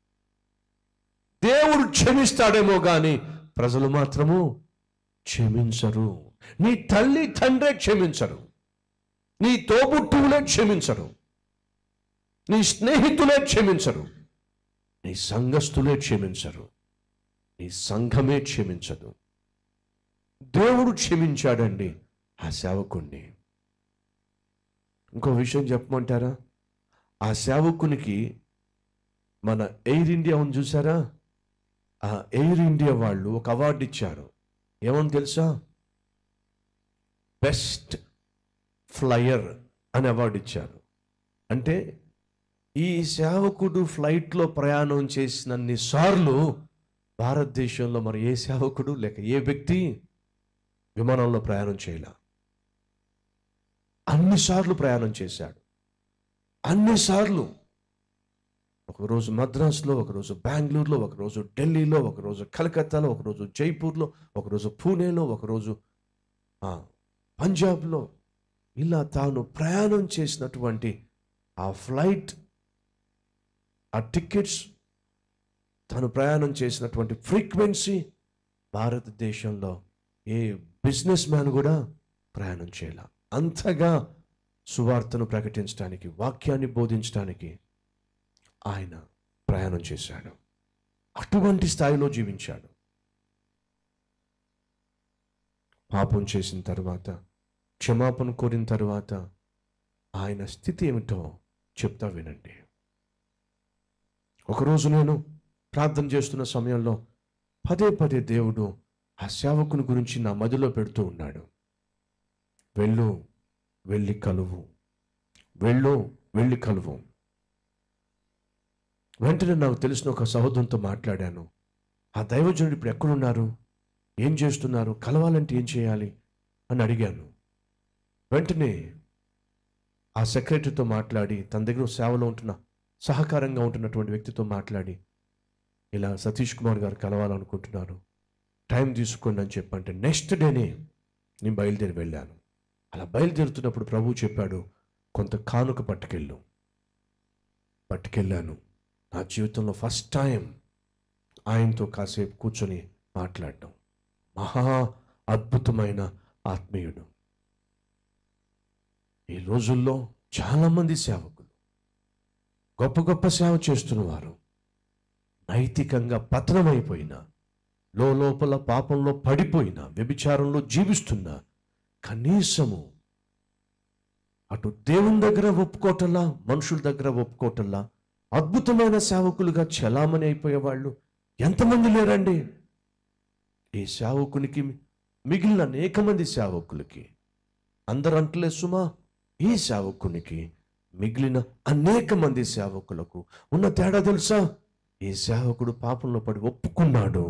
దేవుడు క్షమిస్తాడేమో కానీ ప్రజలు మాత్రము క్షమించరు. నీ తల్లి తండ్రే క్షమించరు, నీ తోబుట్టువులే క్షమించరు, నీ స్నేహితులే క్షమించరు, నీ సంఘస్థులే క్షమించరు, నీ సంఘమే క్షమించదు. దేవుడు క్షమించాడండి ఆ సేవకుణ్ణి. ఇంకో విషయం చెప్పమంటారా? ఆ సేవకునికి మన ఎయిర్ ఇండియా ఉంది చూసారా, ఆ ఎయిర్ ఇండియా వాళ్ళు ఒక అవార్డు ఇచ్చారు. ఏమని తెలుసా? బెస్ట్ ఫ్లయర్ అని అవార్డు ఇచ్చారు. అంటే ఈ సేవకుడు ఫ్లైట్లో ప్రయాణం చేసినన్ని సార్లు భారతదేశంలో మరి ఏ సేవకుడు లేక ఏ వ్యక్తి విమానంలో ప్రయాణం చేయలే. అన్నిసార్లు ప్రయాణం చేశాడు, అన్నిసార్లు. ఒకరోజు మద్రాసులో, ఒకరోజు బెంగళూరులో, ఒకరోజు ఢిల్లీలో, ఒకరోజు కలకత్తాలో, ఒకరోజు జైపూర్లో, ఒకరోజు పూణేలో, ఒకరోజు పంజాబ్లో. ఇలా తాను ప్రయాణం చేసినటువంటి ఆ ఫ్లైట్, ఆ టికెట్స్, తాను ప్రయాణం చేసినటువంటి ఫ్రీక్వెన్సీ భారతదేశంలో ఏ బిజినెస్ మ్యాన్ కూడా ప్రయాణం చేయాల. అంతగా సువార్తను ప్రకటించడానికి, వాక్యాన్ని బోధించడానికి ఆయన ప్రయాణం చేశాడు. అటువంటి స్థాయిలో జీవించాడు. పాపం చేసిన తర్వాత, క్షమాపణ కోరిన తర్వాత ఆయన స్థితి ఏమిటో చెప్తా వినండి. ఒకరోజు నేను ప్రార్థన చేస్తున్న సమయంలో పదే పదే దేవుడు ఆ సేవకుని గురించి నా మదిలో పెడుతూ ఉన్నాడు. వెళ్ళు, వెళ్ళి కలువు, వెళ్ళు, వెళ్ళి కలువు. వెంటనే నాకు తెలిసిన ఒక సహోదరునితో మాట్లాడాను. ఆ దైవజనుడు ఇప్పుడు ఎక్కడున్నారు, ఏం చేస్తున్నారు, కలవాలంటే ఏం చేయాలి అని అడిగాను. వెంటనే ఆ సెక్రటరీతో మాట్లాడి తన దగ్గర సేవలో ఉంటున్న సహకారంగా ఉంటున్నటువంటి వ్యక్తితో మాట్లాడి, ఇలా సతీష్ కుమార్ గారు కలవాలనుకుంటున్నారు, టైం తీసుకోండి అని చెప్పంటే నెక్స్ట్ డేనే నేను బయలుదేరి వెళ్ళాను. అలా బయలుదేరుతున్నప్పుడు ప్రభువు చెప్పాడు, కొంత కానుక పట్టుకెళ్ళాను. నా జీవితంలో ఫస్ట్ టైం ఆయనతో కాసేపు కూర్చొని మాట్లాడడం. మహా అద్భుతమైన ఆత్మీయుడు. ఈ రోజుల్లో చాలామంది సేవకులు గొప్ప గొప్ప సేవ చేస్తున్నవారు నైతికంగా పతనమైపోయిన, లోపల పాపంలో పడిపోయిన, వ్యభిచారంలో జీవిస్తున్న, కనీసము అటు దేవుని దగ్గర ఒప్పుకోవటంలా, మనుషుల దగ్గర ఒప్పుకోవటంలా అద్భుతమైన సేవకులుగా చలామణి అయిపోయేవాళ్ళు ఎంతమంది లేరండి? ఈ సేవకునికి మిగిలిన అనేక మంది సేవకులకి, అందరూ అంటలే సుమా, ఈ సేవకునికి మిగిలిన అనేక మంది సేవకులకు ఉన్న తేడా తెలుసా? ఈ సేవకుడు పాపంలో పడి ఒప్పుకున్నాడు.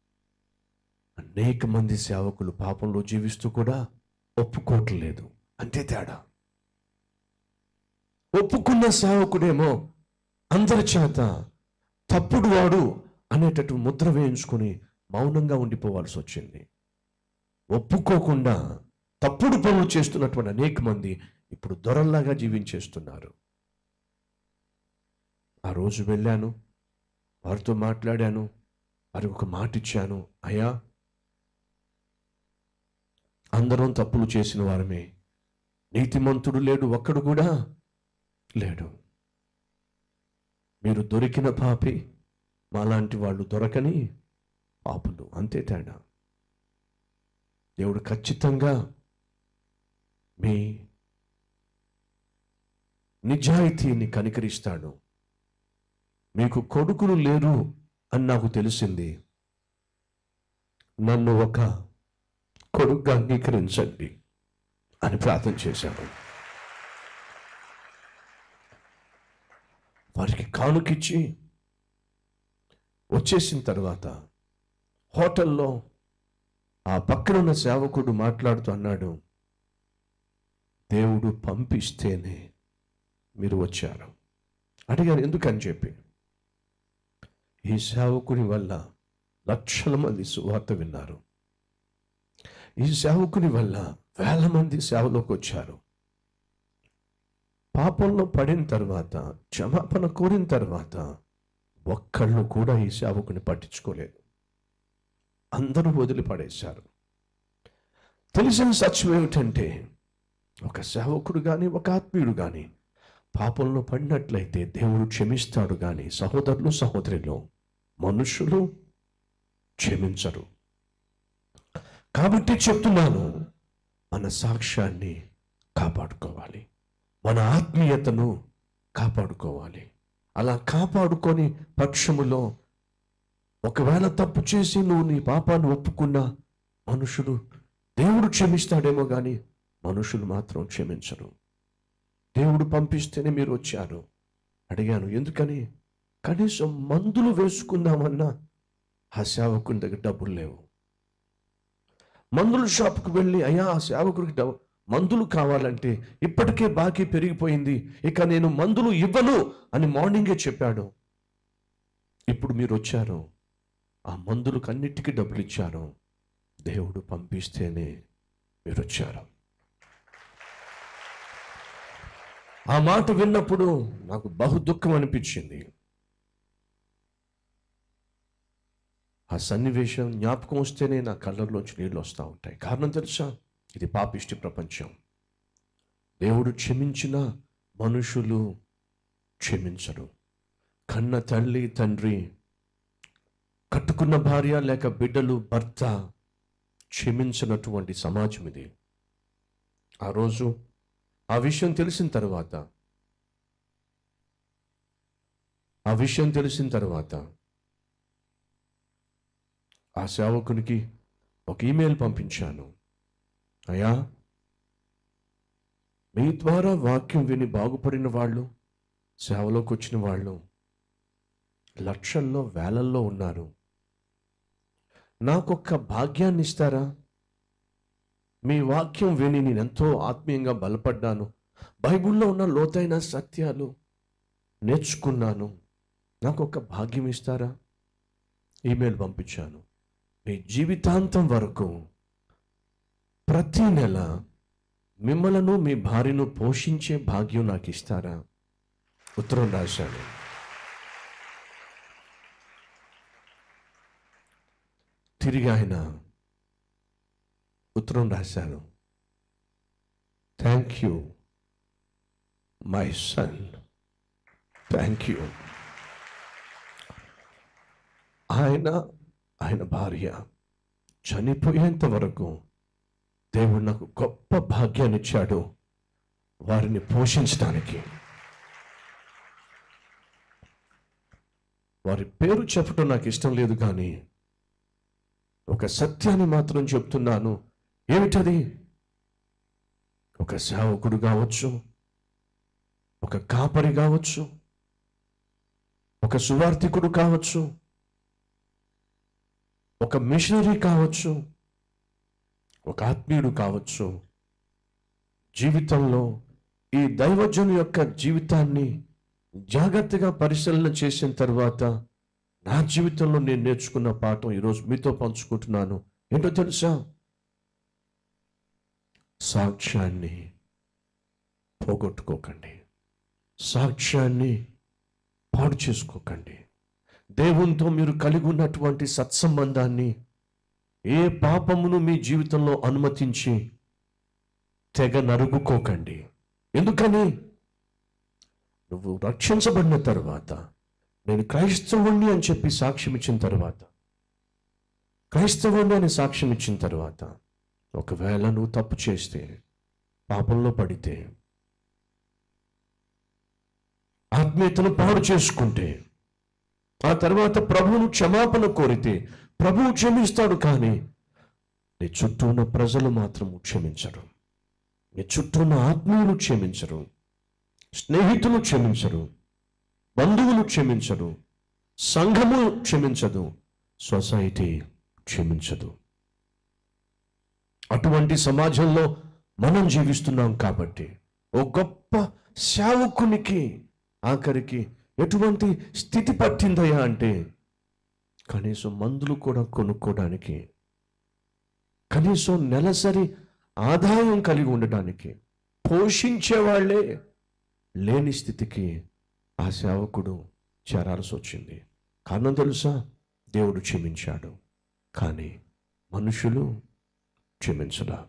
అనేక మంది సేవకులు పాపంలో జీవిస్తూ కూడా ఒప్పుకోవట్లేదు. అంతే తేడా. ఒప్పుకున్న సేవకుడేమో అందరి చేత తప్పుడు వాడు అనేటట్టు ముద్ర వేయించుకొని మౌనంగా ఉండిపోవాల్సి వచ్చింది. ఒప్పుకోకుండా తప్పుడు పనులు చేస్తున్నటువంటి అనేక మంది ఇప్పుడు దొరల్లాగా జీవించేస్తున్నారు. ఆ రోజు వెళ్ళాను, వారితో మాట్లాడాను, వారికి ఒక మాట ఇచ్చాను, అయ్యా, అందరం తప్పులు చేసిన వారమే, నీతిమంతుడు లేడు, ఒక్కడు కూడా లేడు. మీరు దొరికిన పాపి, మాలాంటి వాళ్ళు దొరకని పాపులు, అంతే తేడా. దేవుడు ఖచ్చితంగా మీ నిజాయితీని కనికరిస్తాడు. మీకు కొడుకులు లేరు అని నాకు తెలిసింది, నన్ను ఒక కొడుకుగా అంగీకరించండి అని ప్రార్థన చేశాను. వారికి కానుకిచ్చి వచ్చేసిన తర్వాత హోటల్లో ఆ పక్కనున్న సేవకుడు మాట్లాడుతూ అన్నాడు, దేవుడు పంపిస్తేనే మీరు వచ్చారు. అడిగాను ఎందుకని చెప్పి. ఈ సేవకుని వల్ల లక్షల మంది సువార్త విన్నారు. ఈ సేవకుని వల్ల వేల మంది సేవలోకి వచ్చారు. పాపంలో పడిన తర్వాత, క్షమాపణ కోరిన తర్వాత ఒక్కళ్ళు కూడా ఈ సేవకుని పట్టించుకోలేదు. అందరూ వదిలిపడేశారు. తెలిసిన సత్యం ఏమిటంటే, ఒక సేవకుడు కానీ, ఒక ఆత్మీయుడు కానీ పాపంలో పడినట్లయితే దేవుడు క్షమిస్తాడు కానీ సహోదరులు సహోదరులు, మనుషులు క్షమించరు. కాబట్టి చెప్తున్నాను, మన సాక్ష్యాన్ని కాపాడుకోవాలి, మన ఆత్మీయతను కాపాడుకోవాలి. అలా కాపాడుకొని పక్షములో ఒకవేళ తప్పు చేసి నువ్వు నీ పాపాన్ని ఒప్పుకున్నా మనుషులు, దేవుడు క్షమిస్తాడేమో కానీ మనుషులు మాత్రం క్షమించరు. దేవుడు పంపిస్తేనే మీరు వచ్చారు. అడిగాను ఎందుకని. కనీసం మందులు వేసుకుందామన్నా ఆ సేవకుని దగ్గర డబ్బులు లేవు. మందుల షాప్కి వెళ్ళి, అయ్యా ఆ సేవకుడికి మందులు కావాలంటే ఇప్పటికే బాకీ పెరిగిపోయింది, ఇక నేను మందులు ఇవ్వను అని మార్నింగే చెప్పాడు. ఇప్పుడు మీరు వచ్చారు, ఆ మందులకు అన్నిటికీ డబ్బులు ఇచ్చారు. దేవుడు పంపిస్తేనే మీరు వచ్చారు. ఆ మాట విన్నప్పుడు నాకు బహు దుఃఖం అనిపించింది. ఆ సన్నివేశం జ్ఞాపకం వస్తేనే నా కళ్ళల్లోంచి నీళ్ళు వస్తూ ఉంటాయి. కారణం తెలుసా? ఇది పాపిష్టి ప్రపంచం. దేవుడు క్షమించిన మనుషులు క్షమించరు. కన్న తల్లి తండ్రి, కట్టుకున్న భార్య లేక బిడ్డలు భర్త క్షమించినటువంటి సమాజం ఇది. ఆ రోజు ఆ విషయం తెలిసిన తర్వాత ఆ సేవకునికి ఒక ఈమెయిల్ పంపించాను. అయ్యా, మీ ద్వారా వాక్యం విని బాగుపడిన వాళ్ళు, సేవలోకి వచ్చిన వాళ్ళు లక్షల్లో వేలల్లో ఉన్నారు. నాకొక్క భాగ్యాన్ని ఇస్తారా? మీ వాక్యం విని నేను ఎంతో ఆత్మీయంగా బలపడ్డాను. బైబిల్లో ఉన్న లోతైన సత్యాలు నేర్చుకున్నాను, నాకు ఒక భాగ్యం ఇస్తారా? ఈమెయిల్ పంపించాను. మీ జీవితాంతం వరకు ప్రతి నెల మిమ్మలను మీ భార్యను పోషించే భాగ్యం నాకు ఇస్తారా? ఉత్తరం రాశాను. తిరిగి ఆయన ఉత్తరం రాశాను. Thank you my son, thank you. ఆయన భార్య చనిపోయేంత వరకు దేవుడు నాకు గొప్ప భాగ్యాన్ని ఇచ్చాడు వారిని పోషించడానికి. వారి పేరు చెప్పడం నాకు ఇష్టం లేదు, కానీ ఒక సత్యాన్ని మాత్రం చెప్తున్నాను. ఏమిటది? ఒక సేవకుడు కావచ్చు, ఒక కాపరి కావచ్చు, ఒక సువార్థికుడు కావచ్చు, ఒక మిషనరీ కావచ్చు, ఒక ఆత్మీయుడు కావచ్చు. జీవితంలో ఈ దైవజను యొక్క జీవితాన్ని జాగ్రత్తగా పరిశీలన చేసిన తర్వాత నా జీవితంలో నేను నేర్చుకున్న పాఠం ఈరోజు మీతో పంచుకుంటున్నాను. ఏంటో తెలుసా? సాక్ష్యాన్ని పోగొట్టుకోకండి, సాక్ష్యాన్ని పాడు చేసుకోకండి. దేవునితో మీరు కలిగి ఉన్నటువంటి సత్సంబంధాన్ని ఏ పాపమును మీ జీవితంలో అనుమతించి తెగ నరుగుకోకండి. ఎందుకని? నువ్వు రక్షించబడిన తర్వాత, నేను క్రైస్తవుణ్ణి అని చెప్పి సాక్ష్యం ఇచ్చిన తర్వాత, క్రైస్తవుణ్ణి అని సాక్ష్యం ఇచ్చిన తర్వాత, ఒకవేళ నువ్వు తప్పు చేస్తే, పాపంలో పడితే, ఆత్మీయతను పాడు చేసుకుంటే, ఆ తర్వాత ప్రభువును క్షమాపణ కోరితే ప్రభువు క్షమిస్తాడు. కానీ నీ చుట్టూ ఉన్న ప్రజలు మాత్రం క్షమించరు, నీ చుట్టూ ఉన్న ఆత్మీయులు క్షమించరు, స్నేహితులు క్షమించరు, బంధువులు క్షమించరు, సంఘము క్షమించదు, సొసైటీ క్షమించదు. అటువంటి సమాజంలో మనం జీవిస్తున్నాం. కాబట్టి ఓ గొప్ప సేవకునికి ఆఖరికి ఎటువంటి స్థితి పట్టిందయ్యా అంటే, కనీసం మందులు కూడా కొనుక్కోవడానికి, కనీసం నెలసరి ఆదాయం కలిగి ఉండడానికి పోషించేవాళ్లే లేని స్థితికి ఆ సేవకుడు చేరాల్సి వచ్చింది. కారణం తెలుసా? దేవుడు క్షమించాడు, కానీ మనుషులు క్షమించడా.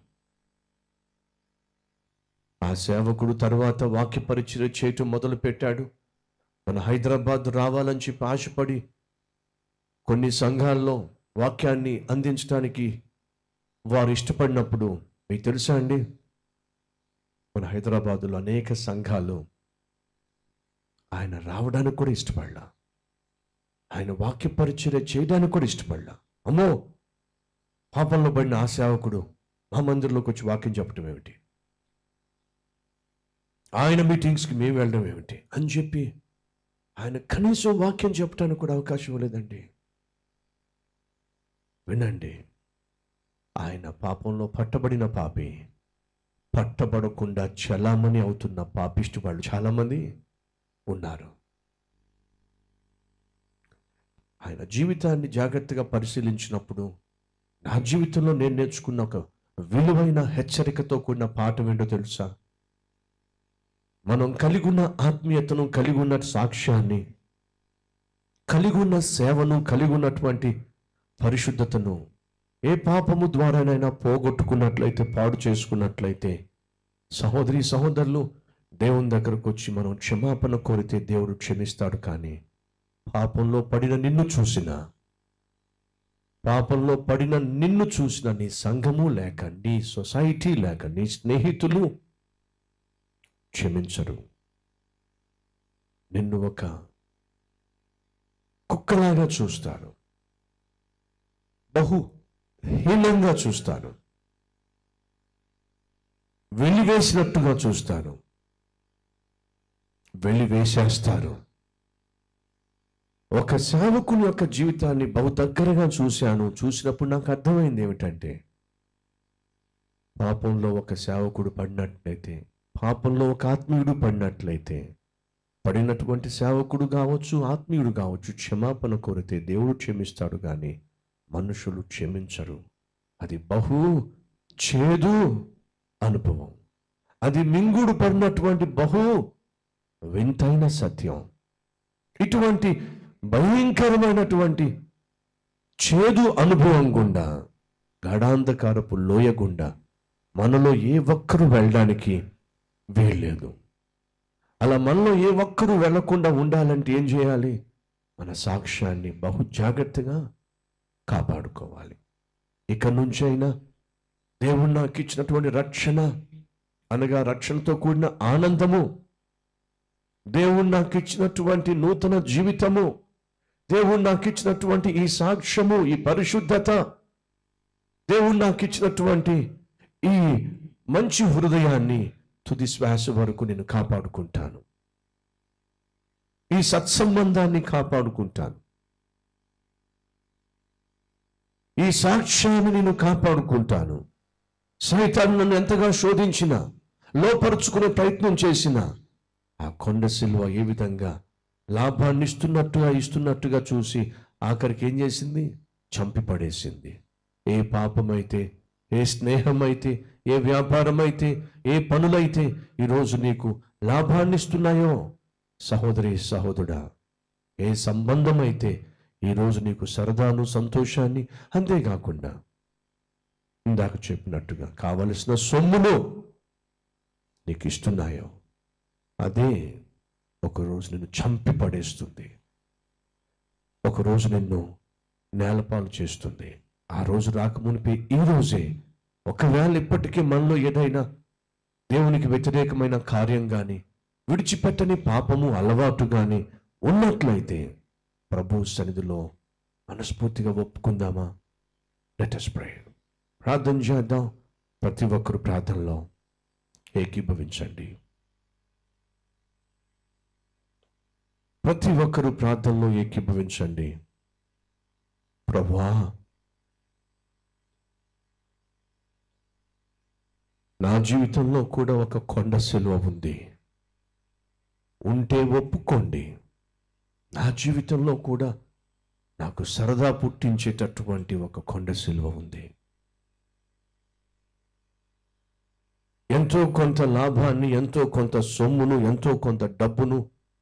ఆ సేవకుడు తర్వాత వాక్య పరిచర్య చేయటం మొదలు పెట్టాడు. మన హైదరాబాద్ రావాలని చెప్పి ఆశపడి కొన్ని సంఘాల్లో వాక్యాన్ని అందించడానికి వారు ఇష్టపడినప్పుడు, మీకు తెలుసా అండి, మన హైదరాబాదులో అనేక సంఘాలు ఆయన రావడానికి కూడా ఇష్టపడలా, ఆయన వాక్య పరిచర్య చేయడానికి కూడా ఇష్టపడలా. అమ్మో, పాపంలో పడిన ఆ సేవకుడు మా మందిరంలోకి వచ్చి వాక్యం చెప్పడం ఏమిటి, ఆయన మీటింగ్స్కి మేము వెళ్ళడం ఏమిటి అని చెప్పి ఆయన కనీసం వాక్యం చెప్పడానికి కూడా అవకాశం ఇవ్వలేదండి. వినండి, ఆయన పాపంలో పట్టబడిన పాపి, పట్టబడకుండా చలామణి అవుతున్న పాపిష్టి వాళ్ళు చాలామంది ఉన్నారు. ఆయన జీవితాన్ని జాగ్రత్తగా పరిశీలించినప్పుడు నా జీవితంలో నేను నేర్చుకున్న ఒక విలువైన హెచ్చరికతో కూడిన పాఠం ఏంటో తెలుసా? మనం కలిగి ఉన్న ఆత్మీయతను, కలిగి ఉన్న సాక్ష్యాన్ని, కలిగి ఉన్న సేవను, కలిగి ఉన్నటువంటి పరిశుద్ధతను ఏ పాపము ద్వారానైనా పోగొట్టుకున్నట్లయితే, పాడు చేసుకున్నట్లయితే, సహోదరి సహోదరులు, దేవుని దగ్గరకు వచ్చి మనం క్షమాపణ కోరితే దేవుడు క్షమిస్తాడు. కానీ పాపంలో పడిన నిన్ను చూసిన, పాపంలో పడిన నిన్ను చూసిన నీ సంఘము లేక, నీ సొసైటీ లేక, నీ స్నేహితులు క్షమించరు. నిన్ను ఒక కుక్కలాగా చూస్తారు, బహు హీనంగా చూస్తారు, వెలివేసినట్టుగా చూస్తారు, వెలివేసేస్తారు. ఒక సేవకుని యొక్క జీవితాన్ని బహు దగ్గరగా చూసినప్పుడు నాకు అర్థమైంది ఏమిటంటే, పాపంలో ఒక సేవకుడు పడినట్లయితే, పాపంలో ఒక ఆత్మీయుడు పడినట్లయితే, పడినటువంటి సేవకుడు కావచ్చు, ఆత్మీయుడు కావచ్చు, క్షమాపణ కోరితే దేవుడు క్షమిస్తాడు, కానీ మనుషులు క్షమించరు. అది బహు చేదు అనుభవం. అది మింగుడు పడినటువంటి బహు వింతైన సత్యం. ఇటువంటి భయంకరమైనటువంటి చేదు అనుభవం గుండా, గాఢాంధకారపు లోయ గుండా మనలో ఏ ఒక్కరూ వెళ్ళడానికి వీల్లేదు. అలా మనలో ఏ ఒక్కరూ వెళ్లకుండా ఉండాలంటే ఏం చేయాలి? మన సాక్ష్యాన్ని బహు జాగ్రత్తగా కాపాడుకోవాలి. ఇక నుంచైనా దేవుడు నాకు ఇచ్చినటువంటి రక్షణ అనగా రక్షణతో కూడిన ఆనందము, దేవుడు నాకు ఇచ్చినటువంటి నూతన జీవితము, దేవుడు నాకు ఇచ్చినటువంటి ఈ సాక్ష్యము, ఈ పరిశుద్ధత, దేవుడు నాకు ఇచ్చినటువంటి ఈ మంచి హృదయాన్ని తుది శ్వాస వరకు నేను కాపాడుకుంటాను. ఈ సత్సంబంధాన్ని కాపాడుకుంటాను. ఈ సాక్ష్యాన్ని నేను కాపాడుకుంటాను. సైతాను నన్ను ఎంతగా శోధించినా, లోపరుచుకునే ప్రయత్నం చేసినా, ఆ కొండ సిలువ ఏ విధంగా లాభాన్ని ఇస్తున్నట్టుగా చూసి ఆఖరికి ఏం చేసింది? చంపి పడేసింది. ఏ పాపమైతే, ఏ స్నేహమైతే, ఏ వ్యాపారమైతే, ఏ పనులైతే ఈరోజు నీకు లాభాన్ని ఇస్తున్నాయో, సహోదరి సహోదరుడా, ఏ సంబంధం అయితే ఈరోజు నీకు సరదాను, సంతోషాన్ని, అంతేకాకుండా ఇందాక చెప్పినట్టుగా కావలసిన సొమ్మును నీకు ఇస్తున్నాయో, అదే ఒకరోజు నిన్ను చంపి పడేస్తుంది. ఒకరోజు నిన్ను నేలపాలు చేస్తుంది. ఆ రోజు రాకమునిపై ఈ రోజే ఒకవేళ ఇప్పటికీ మనలో ఏదైనా దేవునికి వ్యతిరేకమైన కార్యం కానీ, విడిచిపెట్టని పాపము, అలవాటు కానీ ఉన్నట్లయితే ప్రభు సన్నిధిలో మనస్ఫూర్తిగా ఒప్పుకుందామా? Let us pray. ప్రార్థన చేద్దాం. ప్రతి ఒక్కరు ప్రార్థనలో ఏకీభవించండి. ప్రతి ఒక్కరు ప్రార్థనలో ఏకీభవించండి. ప్రభువా, నా జీవితంలో కూడా ఒక కొండ సిలువ ఉంది. ఉంటే ఒప్పుకోండి. నా జీవితంలో కూడా నాకు సరదా పుట్టించేటటువంటి ఒక కొండ సిలువ ఉంది. ఎంతో కొంత లాభాన్ని, ఎంతో కొంత సొమ్మును, ఎంతో కొంత డబ్బును,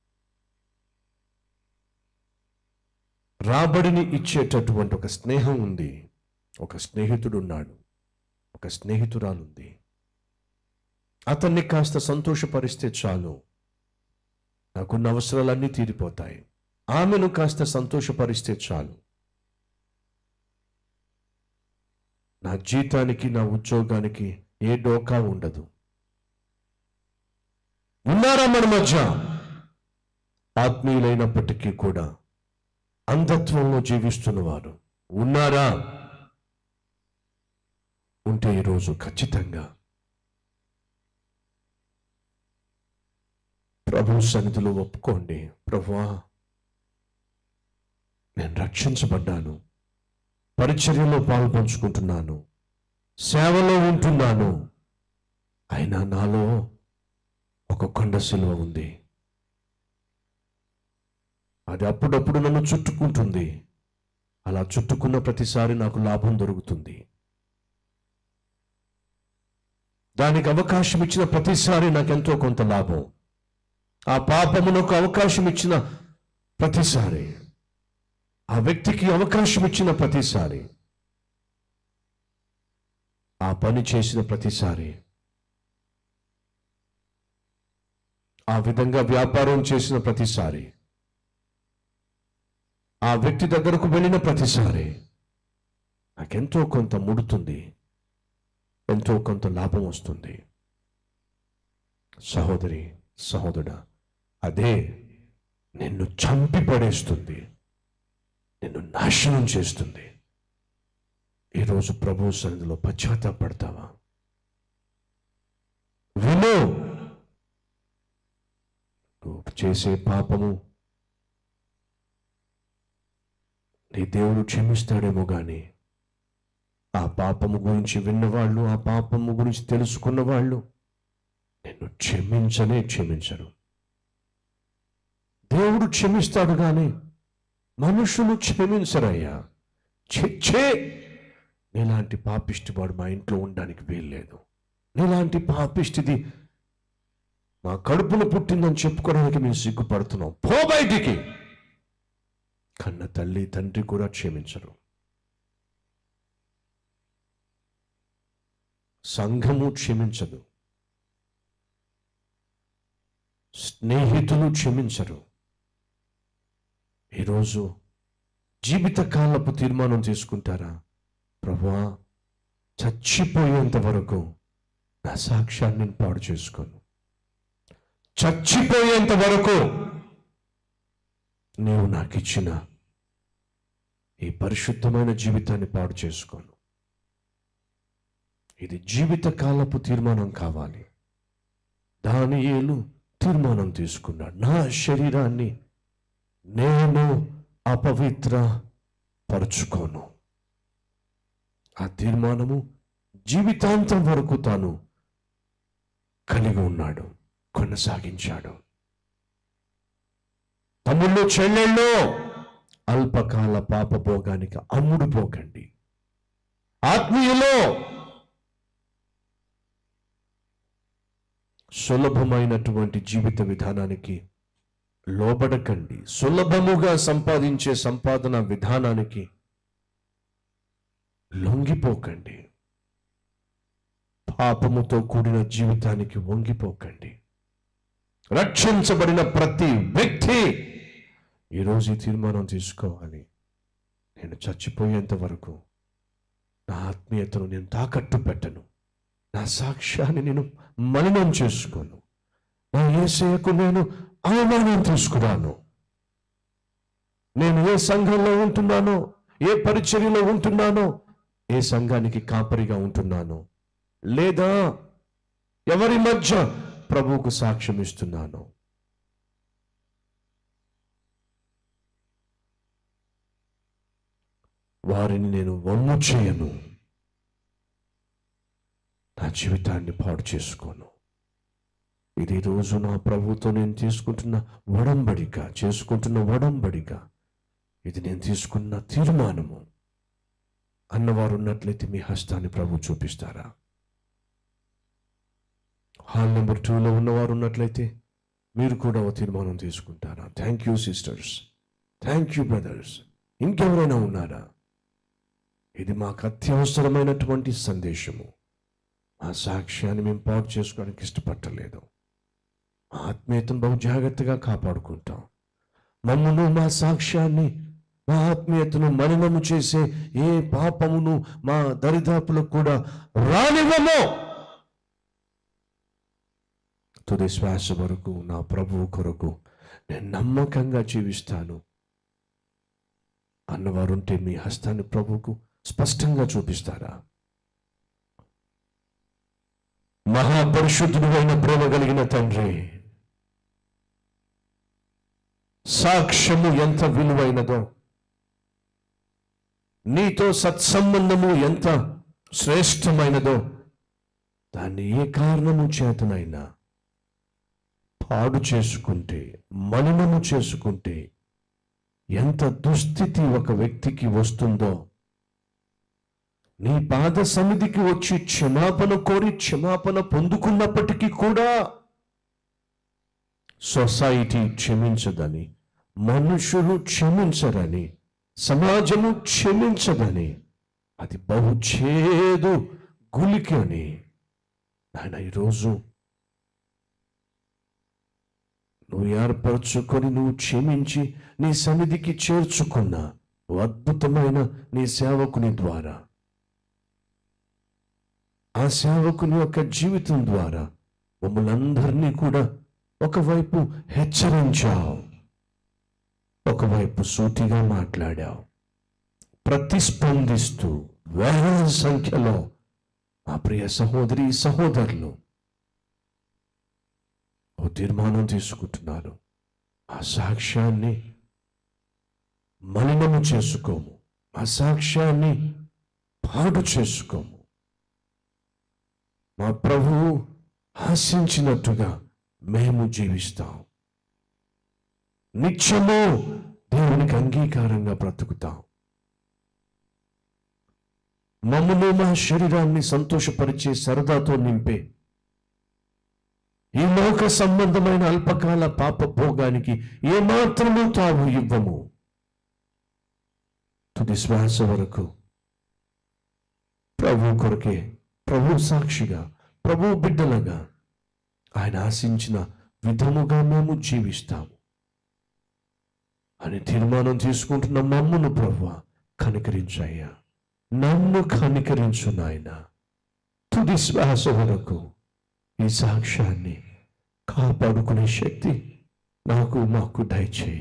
రాబడిని ఇచ్చేటటువంటి ఒక స్నేహం ఉంది. ఒక స్నేహితుడు ఉన్నాడు, ఒక స్నేహితురాలుంది. అతన్ని కాస్త సంతోషపరిస్తే చాలు, నాకున్న అవసరాలన్నీ తీరిపోతాయి. ఆమెను కాస్త సంతోషపరిస్తే చాలు, నా జీతానికి, నా ఉద్యోగానికి ఏ డోకా ఉండదు. ఉన్నారా మన మధ్య ఆత్మీయులైనప్పటికీ కూడా అంధత్వంలో జీవిస్తున్నవారు ఉన్నారా? ఉంటే ఈరోజు ఖచ్చితంగా ప్రభు సన్నిధిలో ఒప్పుకోండి. ప్రభువా, నేను రక్షించబడ్డాను, పరిచర్యలో పాల్పంచుకుంటున్నాను, సేవలో ఉంటున్నాను, అయినా నాలో ఒక కొండ సిలువ ఉంది. అది అప్పుడప్పుడు నన్ను చుట్టుకుంటుంది. అలా చుట్టుకున్న ప్రతిసారి నాకు లాభం దొరుకుతుంది. దానికి అవకాశం ఇచ్చిన ప్రతిసారి నాకెంతో కొంత లాభం. ఆ పాపమునకు అవకాశం ఇచ్చిన ప్రతిసారి, ఆ వ్యక్తికి అవకాశం ఇచ్చిన ప్రతిసారి, ఆ పని చేసిన ప్రతిసారి, ఆ విధంగా వ్యాపారం చేసిన ప్రతిసారి, ఆ వ్యక్తి దగ్గరకు వెళ్ళిన ప్రతిసారి నాకెంతో కొంత ముడుతుంది, ఎంతో కొంత లాభం వస్తుంది. సహోదరి సహోదరుడా, అదే నిన్ను చంపి పడేస్తుంది, నిన్ను నాశనం చేస్తుంది. ఈరోజు ప్రభు సన్నిధిలో పశ్చాత్తాపడతావా? విను, నువ్వు చేసే పాపము నీ దేవుడు క్షమిస్తాడేమో కానీ ఆ పాపము గురించి విన్నవాళ్ళు, ఆ పాపము గురించి తెలుసుకున్న వాళ్ళు నిన్ను క్షమించరు. దేవుడు క్షమిస్తాడు కానీ మనుషులు క్షమించరయ్యా. ఛే, నీలాంటి పాపిష్టి వాడు మా ఇంట్లో ఉండడానికి వీల్లేదు, నీలాంటి పాపిష్టిది మా కడుపును పుట్టిందని చెప్పుకోవడానికి మేము సిగ్గుపడుతున్నాం, పో బయటికి. కన్న తల్లి తండ్రి కూడా క్షమించరు. సంఘము క్షమించదు, స్నేహితులు క్షమించరు. ఈరోజు జీవితకాలపు తీర్మానం చేసుకుంటారా, ప్రభువా చచ్చిపోయేంత వరకు నా సాక్ష్యాన్ని పాడు చేసుకోను, చచ్చిపోయేంత వరకు నీవు నాకు ఇచ్చిన ఈ పరిశుద్ధమైన జీవితాన్ని పాడు చేసుకోను. ఇది జీవితకాలపు తీర్మానం కావాలి. దానియేలు తీర్మానం తీసుకున్నాడు, నా శరీరాన్ని నేను అపవిత్ర పరుచుకోను. ఆ తీర్మానము జీవితాంతం వరకు తాను కలిగి ఉన్నాడు, కొనసాగించాడు. తమ్ముళ్ళు చెల్లెళ్ళు, అల్పకాల పాపభోగానికి అమ్ముడు పోకండి. ఆత్మీయులో సులభమైనటువంటి జీవిత విధానానికి లోబడకండి. సులభముగా సంపాదించే సంపాదన విధానానికి లొంగిపోకండి. పాపముతో కూడిన జీవితానికి వంగిపోకండి. రక్షించబడిన ప్రతి వ్యక్తి ఈరోజు ఈ తీర్మానం తీసుకోవాలి, నేను చచ్చిపోయేంత వరకు నా ఆత్మీయతను నేను తాకట్టు పెట్టను, నా సాక్ష్యాన్ని నేను మలినం చేసుకోను, నా యేసయ్యకు నేను అవమానం తీసుకున్నాను. నేను ఏ సంఘంలో ఉంటున్నానో, ఏ పరిచర్యలో ఉంటున్నానో, ఏ సంఘానికి కాపరిగా ఉంటున్నానో, లేదా ఎవరి మధ్య ప్రభువుకు సాక్ష్యం ఇస్తున్నాను, వారిని నేను వమ్ము చేయను, నా జీవితాన్ని పాడు చేసుకోను. ఇది రోజు నా ప్రభువుతో నేను చేసుకుంటున్న ఒడంబడిక, ఇది నేను తీసుకున్న తీర్మానము అన్నవారు ఉన్నట్లయితే మీ హస్తాన్ని ప్రభు చూపిస్తారా? హాల్ నెంబర్ 2లో ఉన్నవారు ఉన్నట్లయితే మీరు కూడా ఒక తీర్మానం తీసుకుంటారా? Thank you sisters, thank you brothers. ఇంకెవరైనా ఉన్నారా? ఇది మాకు అత్యవసరమైనటువంటి సందేశము. మా సాక్ష్యాన్ని మేము పాడు చేసుకోవడానికి ఇష్టపడలేదు. మా ఆత్మీయతను బహు జాగ్రత్తగా కాపాడుకుంటాం. మమ్మను, మా సాక్ష్యాన్ని, మా ఆత్మీయతను మలినము చేసే ఏ పాపమును మా దరిదాపులకు కూడా రానివ్వము. తుది శ్వాస వరకు నా ప్రభువు కొరకు నేను నమ్మకంగా జీవిస్తాను అన్నవారుంటే మీ హస్తాన్ని ప్రభువుకు స్పష్టంగా చూపిస్తారా? మహాపరిశుద్ధుడు అయిన ప్రేమ కలిగిన తండ్రి, సాక్ష్యము ఎంత విలువైనదో, నీతో సత్సంబంధము ఎంత శ్రేష్టమైనదో, దాన్ని ఏ కారణము చేతనైనా పాడు చేసుకుంటే, మలినము చేసుకుంటే ఎంత దుస్థితి ఒక వ్యక్తికి వస్తుందో, నీ పాద సన్నిధికి వచ్చి క్షమాపణ కోరి క్షమాపణ పొందుకున్నప్పటికీ కూడా సొసైటీ క్షమించదని, మనుషులు క్షమించరని, సమాజము క్షమించదని, అది బహు చేదు గులికి అని ఆయన ఈరోజు నువ్వు ఏర్పరచుకొని నువ్వు క్షమించి నీ సన్నిధికి చేర్చుకున్న అద్భుతమైన నీ సేవకుని ద్వారా, ఆ సేవకుని యొక్క జీవితం ద్వారా మమ్మల్ని అందరినీ కూడా ఒకవైపు హెచ్చరించావు, ఒకవైపు సూటిగా మాట్లాడావు. ప్రతిస్పందిస్తూ వేల సంఖ్యలో మా ప్రియ సహోదరి సహోదరులు ఓ తీర్మానం తీసుకుంటున్నారు. ఆ సాక్ష్యాన్ని మలినము చేసుకోము, ఆ సాక్ష్యాన్ని పాడు చేసుకోము. మా ప్రభువు ఆశించినట్టుగా మేము జీవిస్తాం. నిత్యము దేవునికి అంగీకారంగా బ్రతుకుతాం. మమ్మును మా శరీరాన్ని సంతోషపరిచే సరదాతో నింపే ఈ లోక సంబంధమైన అల్పకాల పాప భోగానికి ఏమాత్రము తావు ఇవ్వము. తుది శ్వాస వరకు ప్రభు కొరకే, ప్రభు సాక్షిగా, ప్రభు బిడ్డలుగా ఆయన ఆశించిన విధముగా మేము జీవిస్తాము అని తీర్మానం తీసుకుంటున్న మమ్మును ప్రభువా కనికరించయ్యా, నన్ను కనికరించు నాయన. తుది శ్వాస వరకు ఈ సాక్ష్యాన్ని కాపాడుకునే శక్తి మాకు దయచేయి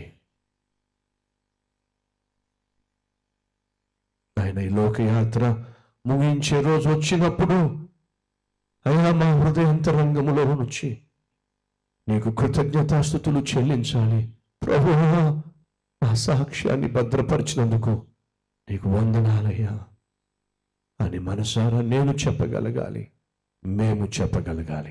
ఆయన. ఈ లోకయాత్ర ముగించే రోజు వచ్చినప్పుడు అయ్యా మా హృదయాంతరంగములో నుంచి నీకు కృతజ్ఞతాస్తుతులు చెల్లించాలి. ప్రభువా ఆ సాక్ష్యాన్ని భద్రపరిచినందుకు నీకు వందనాలయ్యా అని మనసారా నేను చెప్పగలగాలి, మేము చెప్పగలగాలి.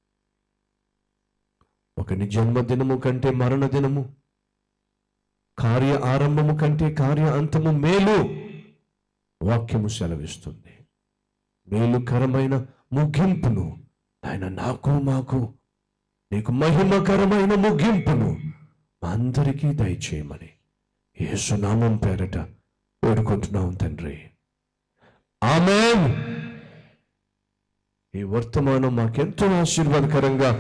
ఒకని జన్మదినము కంటే మరణ దినము, కార్య ఆరంభము కంటే కార్య అంతము మేలు వాక్యము సెలవిస్తుంది. మేలుకరమైన ముగింపును ఆయన నాకు మాకు నీకు మహిమకరమైన ముగింపును మా అందరికీ దయచేయమని యేసు నామం పేరట వేడుకుంటున్నాం తండ్రి, ఆమేన్. ఈ వర్తమానం మాకెంతో ఆశీర్వాదకరంగా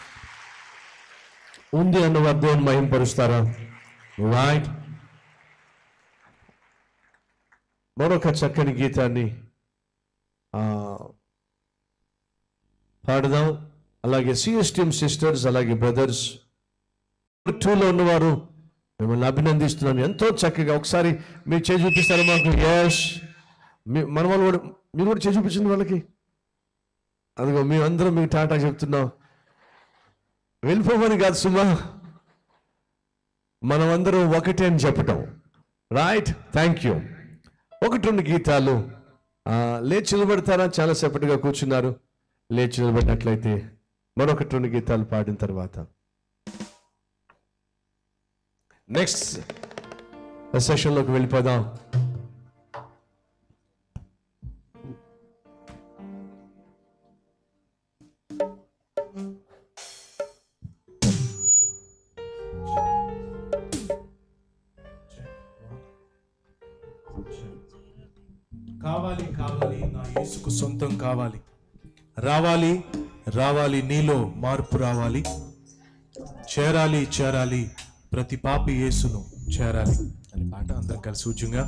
ఉంది అన్న వర్ధం మహింపరుస్తారా? రైట్. మరొక చక్కని గీతాన్ని పాడదాం. అలాగే సిఎస్టీఎం సిస్టర్స్, అలాగే బ్రదర్స్ 2లో ఉన్నవారు మిమ్మల్ని అభినందిస్తున్నాను. ఎంతో చక్కగా ఒకసారి మీరు చేయి చూపిస్తారా మాకు? ఎస్, మన వాళ్ళు కూడా, మీరు కూడా చేయి చూపించండి వాళ్ళకి. అదిగో మేమందరం మీకు టాటా చెప్తున్నాం. వెళ్ళిపోమని కాదు సుమా, మనమందరం ఒకటే అని చెప్పటం. Right, thank you. 1-2 గీతాలు లేచి నిలబడతారా? చాలాసేపటిగా కూర్చున్నారు. లేచి నిలబడినట్లయితే మరొక 2 గీతాలు పాడిన తర్వాత నెక్స్ట్ సెషన్లోకి వెళ్ళిపోదాం. కావాలి కావాలి నా యేసుకు సొంతం కావాలి, రావాలి రావాలి నీలో మార్పు రావాలి, చేరాలి చేరాలి ప్రతి పాపి యేసును చేరాలి అని పాట అందరం కలిసి ఉజ్జంగా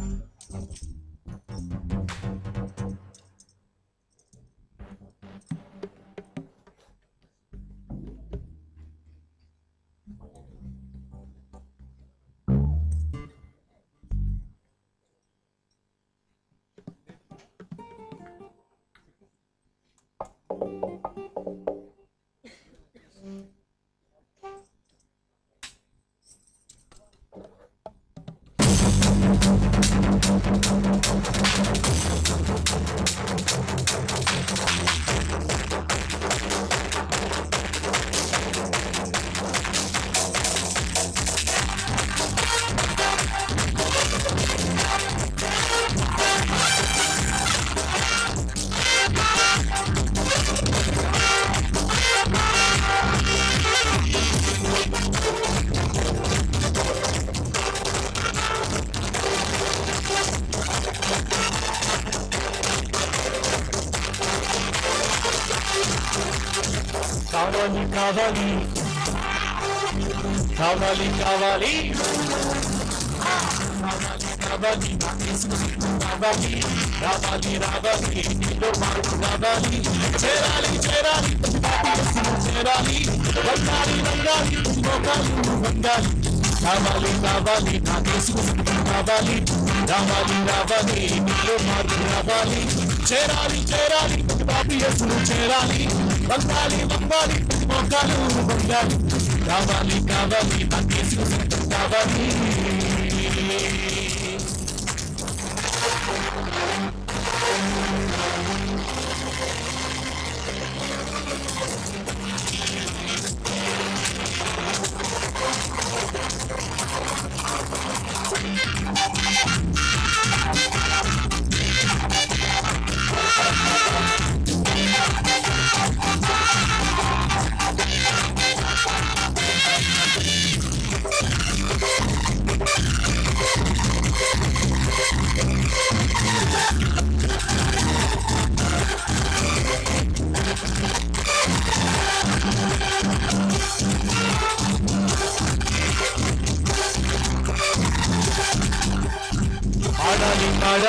కావాలి కావాలి కావాలి కావాలి కావాలి కావాలి రావాలి రావాలి నీలో మార్పు రావాలి, చేరాలి చేరాలి చేరాలి, వంగాలి వంగాలి మోకాలు వంగాలి, కావాలి కావాలి నా దేశం కావాలి, రావాలి రావాలి నీలో మార్పు రావాలి, చేరాలి చేరాలి బాబు యేసును చేరాలి, వంగాలి వంగాలి మోకాలు వంగాలి, కావాలి కావాలి నా దేశం కావాలి.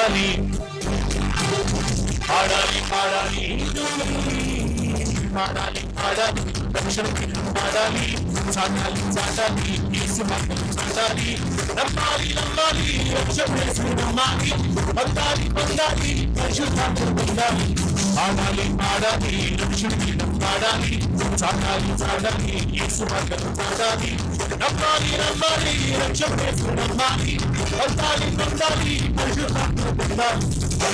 పాడాలి పాడాలి పాడాలి పాడాలి పాడాలి రక్షణ పాడాలి చాటాలి చాటాలి యేసు మాటలు చాటాలి నమ్మాలి నమ్మాలి రక్షణ నమ్మాలి పొందాలి పొందాలి పరిశుద్ధాత్మను పొందాలి పాడాలి పాడాలి రక్షణ పాడాలి చాటాలి చాటాలి యేసు మాటలు చాటాలి నమ్మాలి నమ్మాలి రక్షణ నమ్మాలి పొందాలి పొందాలి పరిశుద్ధాత్మను పొందాలి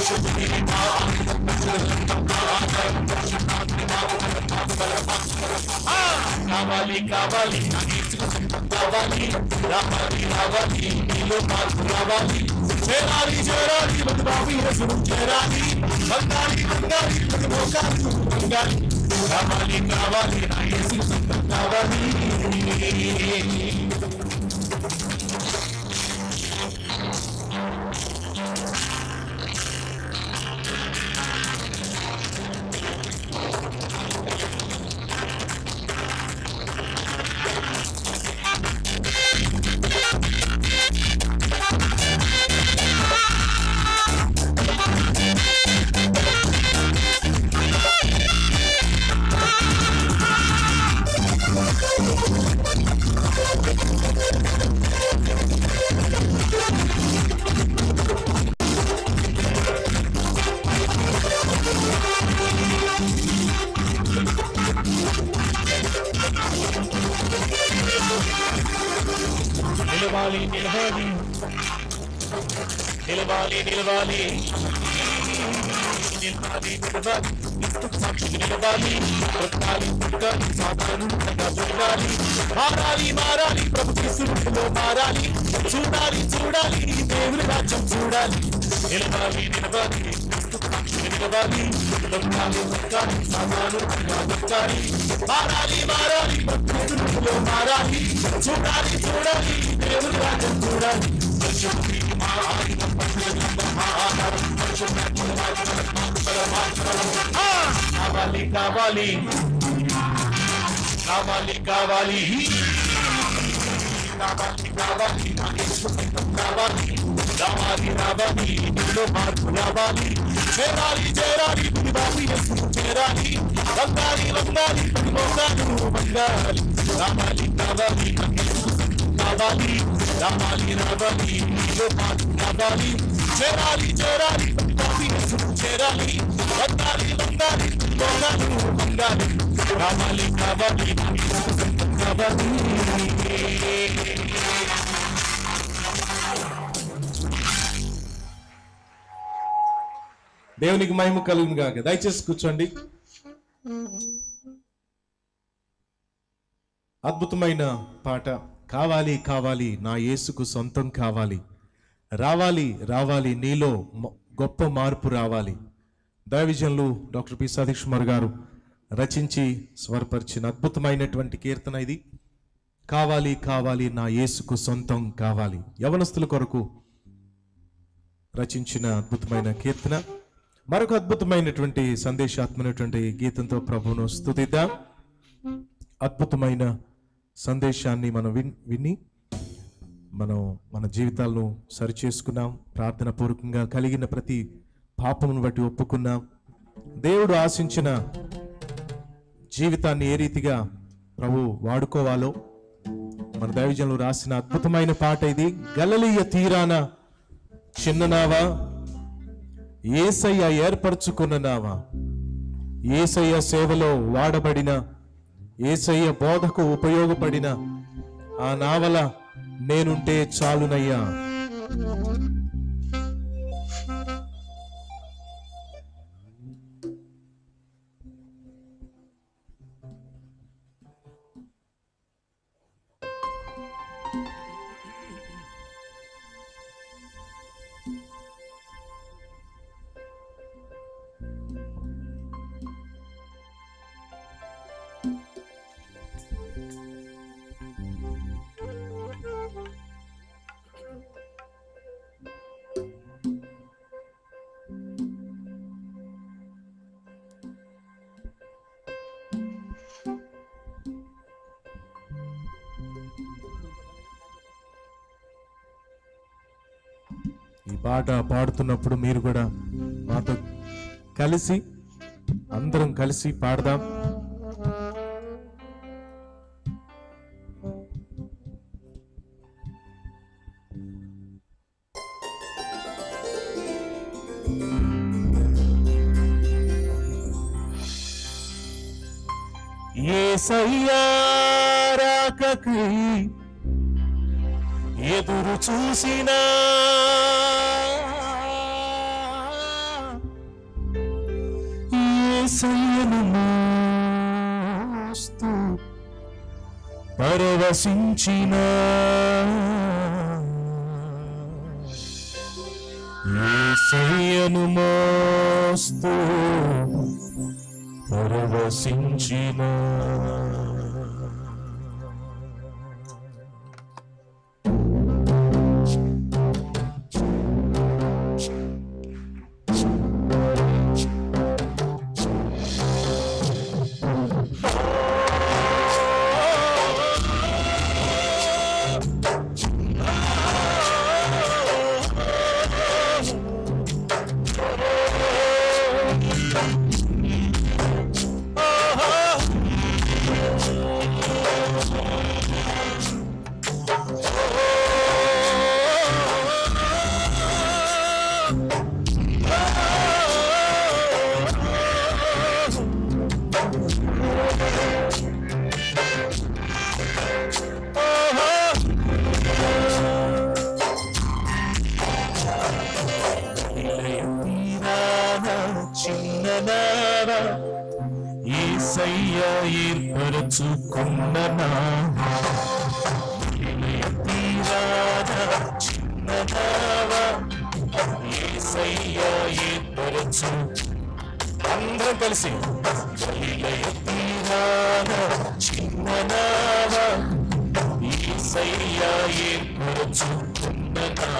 కావాలి కావాలి కావాలి రావాలి రావాలి నీలో మార్పు రావాలి చేరాలి చేరాలి మన బాబు యేసును చేరాలి బంగాలి బంగాలి మన మోకాలు బంగాలి కావాలి కావాలి నా యేసు కావాలి నిలవాలి నిలవాలి నిలవాలి నిలవాలి నిలవాలి నిలవాలి సాక్షి నిలవాలి బ్రతకాలి బ్రతకాలి సాధారణంగా బ్రతకాలి మారాలి మారాలి ప్రభు క్రీస్తులో మారాలి చూడాలి చూడాలి దేవుని రాజ్యం చూడాలి నిలవాలి నిలవాలి సాక్షి నిలవాలి బ్రతకాలి బ్రతకాలి సాధారణంగా బ్రతకాలి మారాలి మారాలి ప్రభు క్రీస్తులో మారాలి చూడాలి చూడాలి దేవుని రాజ్యం చూడాలి కావాలి కావాలి కావాలి కావాలి కావాలి కావాలి కావాలి రావాలి రావాలి నీలో మార్పు రావాలి చేరాలి చేరాలి బాబు యేసును చేరాలి బంగాలి బంగాలి మోసాలు బంగాలి రావాలి కావాలి కావాలి రావాలి రావాలి నీలో మార్పు రావాలి చేరాలి చేరాలి బాబు యేసును చేరాలి బంగాలి బంగాలి మోసాలు బంగాలి రావాలి కావాలి కావాలి దేవునికి మహిమ కలుగును గాక. దయచేసి కూర్చోండి. అద్భుతమైన పాట. కావాలి కావాలి నా యేసుకు సొంతం కావాలి, రావాలి రావాలి నీలో గొప్ప మార్పు రావాలి. దైవజనులు డాక్టర్ పి సతీష్ కుమార్ గారు రచించి స్వరపరిచిన అద్భుతమైనటువంటి కీర్తన ఇది. కావాలి కావాలి నా యేసుకు సొంతం కావాలి. యవనస్తుల కొరకు రచించిన అద్భుతమైన కీర్తన. మరొక అద్భుతమైనటువంటి సందేశాత్మకమైనటువంటి గీతంతో ప్రభువును స్తుతిద్దాం. అద్భుతమైన సందేశాన్ని మనం విని మనం మన జీవితాలను సరిచేసుకున్నాం. ప్రార్థన పూర్వకంగా కలిగిన ప్రతి పాపమును బట్టి ఒప్పుకున్నాం. దేవుడు ఆశించిన జీవితాన్ని ఏ రీతిగా ప్రభు వాడుకోవాలో మన దైవజనులు రాసిన అద్భుతమైన పాట ఇది. గలిలయ తీరాన చిన్ననావా, యేసయ్య ఏర్పరచుకున్న నావా, యేసయ్య సేవలో వాడబడిన, యేసయ్య బోధకు ఉపయోగపడిన ఆ నావల నేనుంటే చాలునయ్యా. పాట పాడుతున్నప్పుడు మీరు కూడా మాతో కలిసి అందరం కలిసి పాడదాం. యేసయ్యా రాకకై ఎదురు చూసినా యేసయ్యను మోస్తూ పరవశించినా యేసయ్యను మోస్తూ పరవశించినా యేసయ్య ఏర్పరచుకున్న యేసయ్య ఏర్పరచు అందరం కలిసి చిన్ననావ యేసయ్య ఏర్పరచుకున్న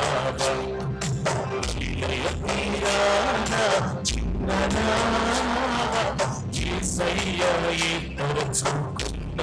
యేసయ్య ఏర్పరచుకున్న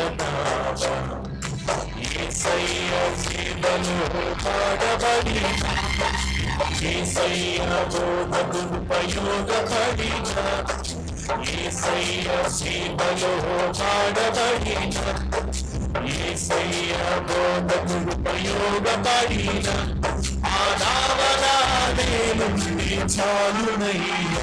యేసయ్య సేవలో పాడబడి యేసయ్య బోధకులు ఉపయోగపడిన యేసయ్య సేవలో పాడబడిన యేసయ్య బోధకులు ఉపయోగపడిన ఆ నావలానే నుండి చాలునయ్య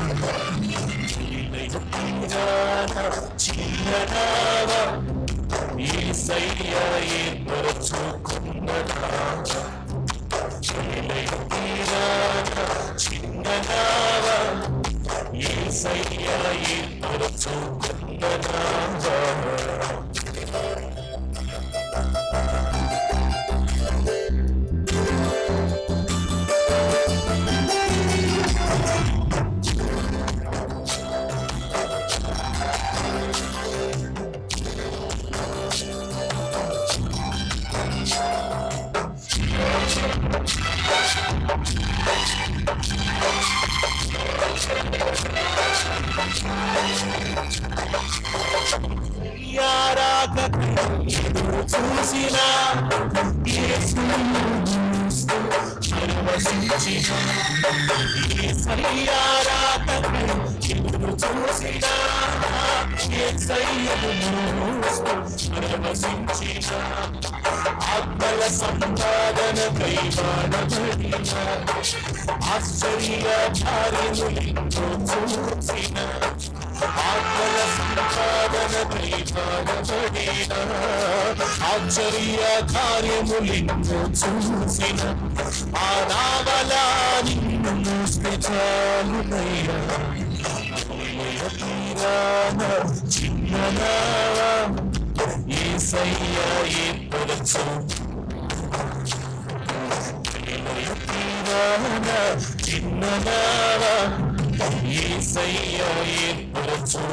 చిన్ననావ యేసయ్య ఏర్పరచుకున్న చిన్ననావ యేసయ్య ఏర్పరచుకున్న చూసినా ఆత్మల సంపాదన కైవాడబడిన ఆశ్చర్య కార్యములెన్నో చూసిన ఆత్మల సంపాదన కైవాడబడిన ఆశ్చర్య కార్యములెన్నో చూసిన ఆ నావలా నిన్ను మోస్తే చాలునయ్యా చిన్ననావ యేసయ్య ఏర్పరచు చిన్ననావ యేసయ్య ఏర్పరచు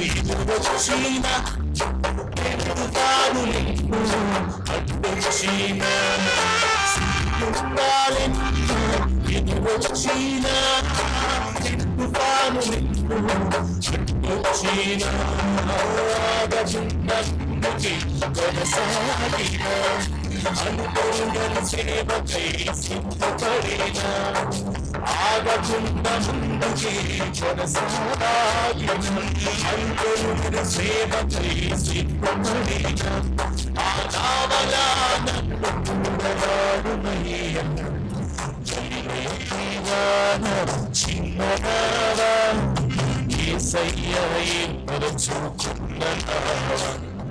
ఇది వచ్చిన తుఫాను నిన్ను అడ్డొచ్చిన ఉండాలెన్ను ఇది వచ్చిన తుఫాను నిన్ను అడ్డొచ్చిన ఆగజున్నకి కొనసాగిన అనుకోని సేవకై సిద్ధపడిన ఆగకుండా ముందుకి కొనసాగిన అనుకోని సేవకై సిద్ధపడిన ఆ నావలా నన్ను కూడవాడునయ్య చిన్ననావా యేసయ్య ఏర్పరచుకున్న నావా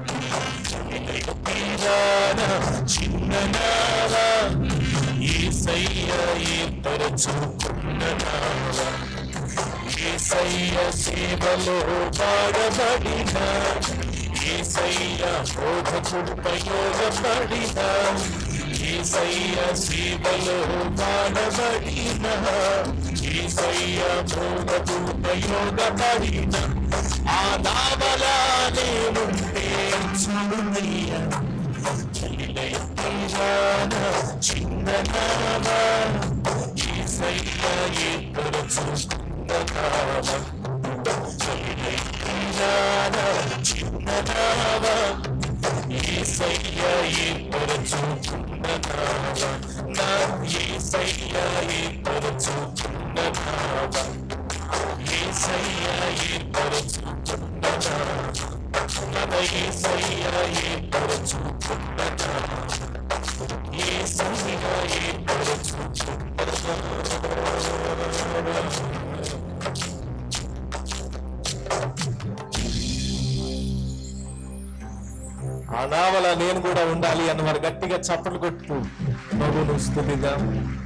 చిన్ననావా యేసయ్య ఏర్పరచుకున్న నావా యేసయ్య సేవలో వాడబడిన యేసయ్య బోధకుడు ప్రయోగపడిన యేసయ్య సేవలో వాడబడిన యేసయ్య బోధకుడు ప్రయోగపడిన ఆ నావలా నేనుంటే చూడయ్య చిన్న నావా యేసయ్య ఏర్పరచుకున్న నావా చిన్న నావా యేసయ్య ఏర్పరచుకున్న నావా నా యేసయ్య ఏర్పరచుకున్న నావా యేసయ్య ఏర్పరచుకున్న నావా నా యేసయ్య ఏర్పరచుకున్న నావా యేసయ్య ఏర్పరచుకున్న నావా. ఆ నావల నేను కూడా ఉండాలి అన్న వారు గట్టిగా చప్పట్లు కొట్టుతూ ప్రభువును స్తుతిద్దాం.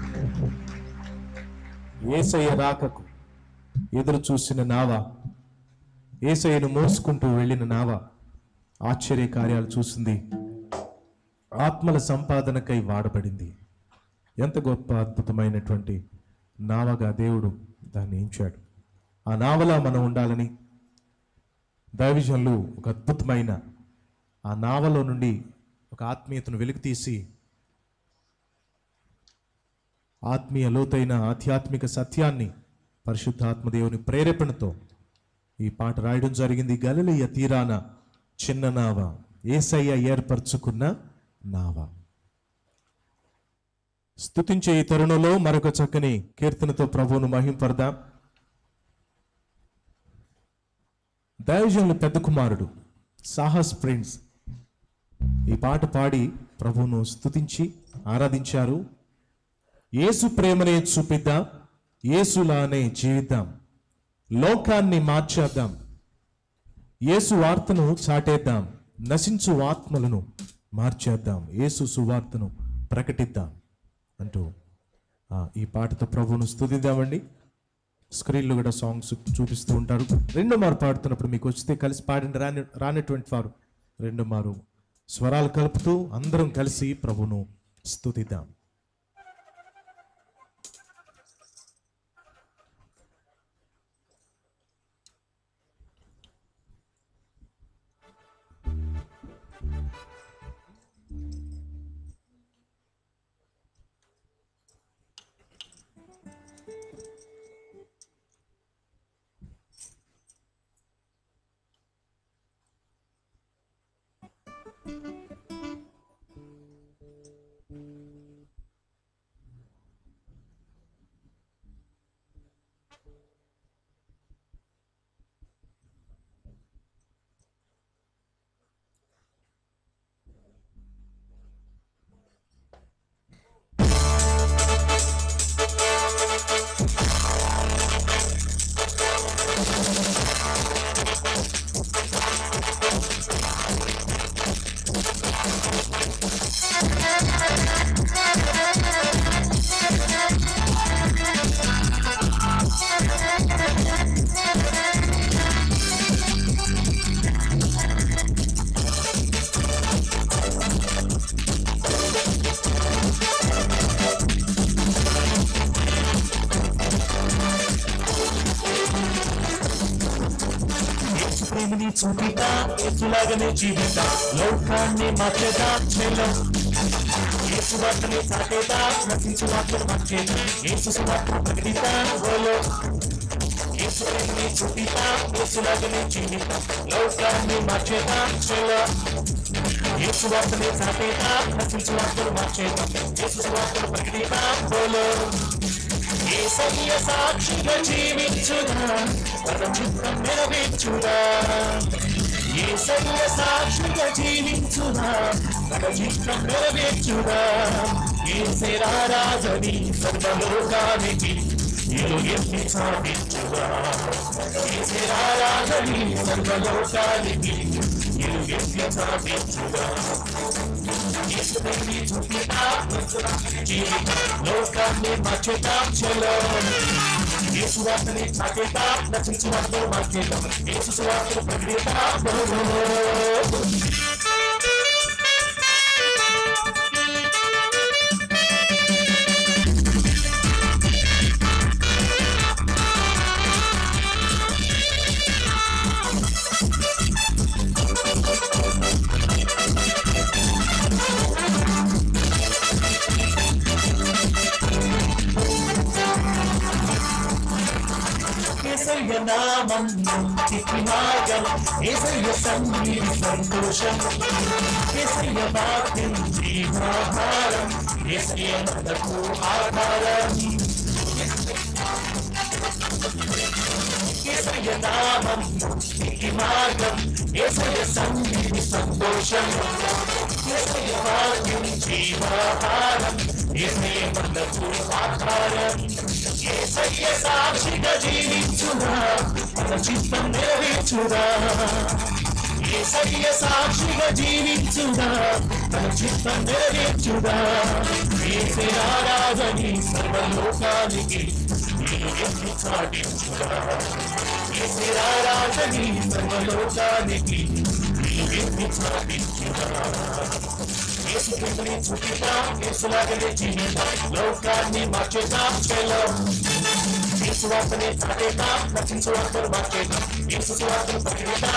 యేసయ్య రాకకు ఎదురు చూసిన నావ, యేసయ్యను మోసుకుంటూ వెళ్ళిన నావ ఆశ్చర్య కార్యాలు చూసింది, ఆత్మల సంపాదనకై వాడబడింది. ఎంత గొప్ప అద్భుతమైనటువంటి నావగా దేవుడు దాన్ని ఎంచాడు. ఆ నావలా మనం ఉండాలని దైవజనులు ఒక అద్భుతమైన ఆ నావలో నుండి ఒక ఆత్మీయతను వెలికితీసి ఆత్మీయ లోతైన ఆధ్యాత్మిక సత్యాన్ని పరిశుద్ధాత్మదేవుని ప్రేరేపణతో ఈ పాట రాయడం జరిగింది. గలిలయ తీరాన చిన్న నావ, యేసయ్య ఏర్పరచుకున్న నావ. స్తుతించే ఈ తరుణంలో మరొక చక్కని కీర్తనతో ప్రభువును మహింపరదాం. దైవజనులు పెద్ద కుమారుడు సాహస్ ప్రిన్స్ ఈ పాట పాడి ప్రభువును స్తుతించి ఆరాధించారు. యేసు ప్రేమనే చూపిద్దాం, యేసులానే జీవిద్దాం, లోకాన్ని మార్చేద్దాం, యేసు వార్తను చాటేద్దాం, నశించు ఆత్మలను మార్చేద్దాం, యేసు సువార్తను ప్రకటిద్దాం అంటూ ఈ పాటతో ప్రభువును స్తుతిద్దామండి. స్క్రీన్లో కూడా సాంగ్స్ చూపిస్తూ ఉంటారు. రెండో మారు పాడుతున్నప్పుడు మీకు వచ్చితే కలిసి పాడండి. రానటువంటి వారు రెండో మారు స్వరాలు కలుపుతూ అందరం కలిసి ప్రభువును స్తుతిద్దాం. చూపితా యేసులాగానే జీవితా లోకాన్ని మార్చేదా చెల్లో యేసు వార్తని చాటేదా నశించు వార్తను మార్చేదా యేసు సువార్తను ప్రకటితా బోలో యేసు ప్రేమని చూపితా యేసులాగానే జీవితా లోకాన్ని మార్చేదా చెల్లో యేసు వార్తని చాటేదా నశించు వార్తను మార్చేదా యేసు సువార్తను ప్రకటితా బోలో యేసయ్య సాక్షిగా జీవించుదా తన చిత్తం నెరవేర్చుదా యేసయ్య సాక్షిగా జీవించుదా తన చిత్తం నెరవేర్చుదా యేసే రాజని సర్వలోకానికి ఎలుగెత్తి చాటించుదా యేసే రాజని సర్వలోకానికి ఎలుగెత్తి చాటించుదా యేసుని చూపితా జీవితం లోకాన్ని మార్చేదా చెల్లో యేసు వార్తని చాటేదా నశించు వార్తను మార్చేదా యేసు సువార్తను ప్రకటితా యేసయ్య నామం ముక్తికి మార్గం యేసయ్య సన్నిధి సంతోషం యేసయ్య వాక్యం జీవాధారం యేసయ్య మనకు ఆధారం యేసయ్య నామం ముక్తికి మార్గం యేసయ్య సన్నిధి సంతోషం యేసయ్య వాక్యం జీవాధారం యేసయ్య మనకు ఆధారం యేసయ్య సాక్షిగా జీవించుదా తన చిత్తం నెరవేర్చుదా యేసయ్య సాక్షిగా జీవించుదా తన చిత్తం నెరవేర్చుదా యేసే రాజని సర్వలోకానికి ఎలుగెత్తి చాటించుదా యేసే రాజని సర్వలోకానికి ఎలుగెత్తి చాటించుదా యేసు ప్రేమని చూపితా యేసులాగానే జీవితా లోకాన్ని మార్చేదా చెల్లో యేసు వార్తని చాటేదా నశించు వార్తను మార్చేదా యేసు సువార్తను ప్రకటితా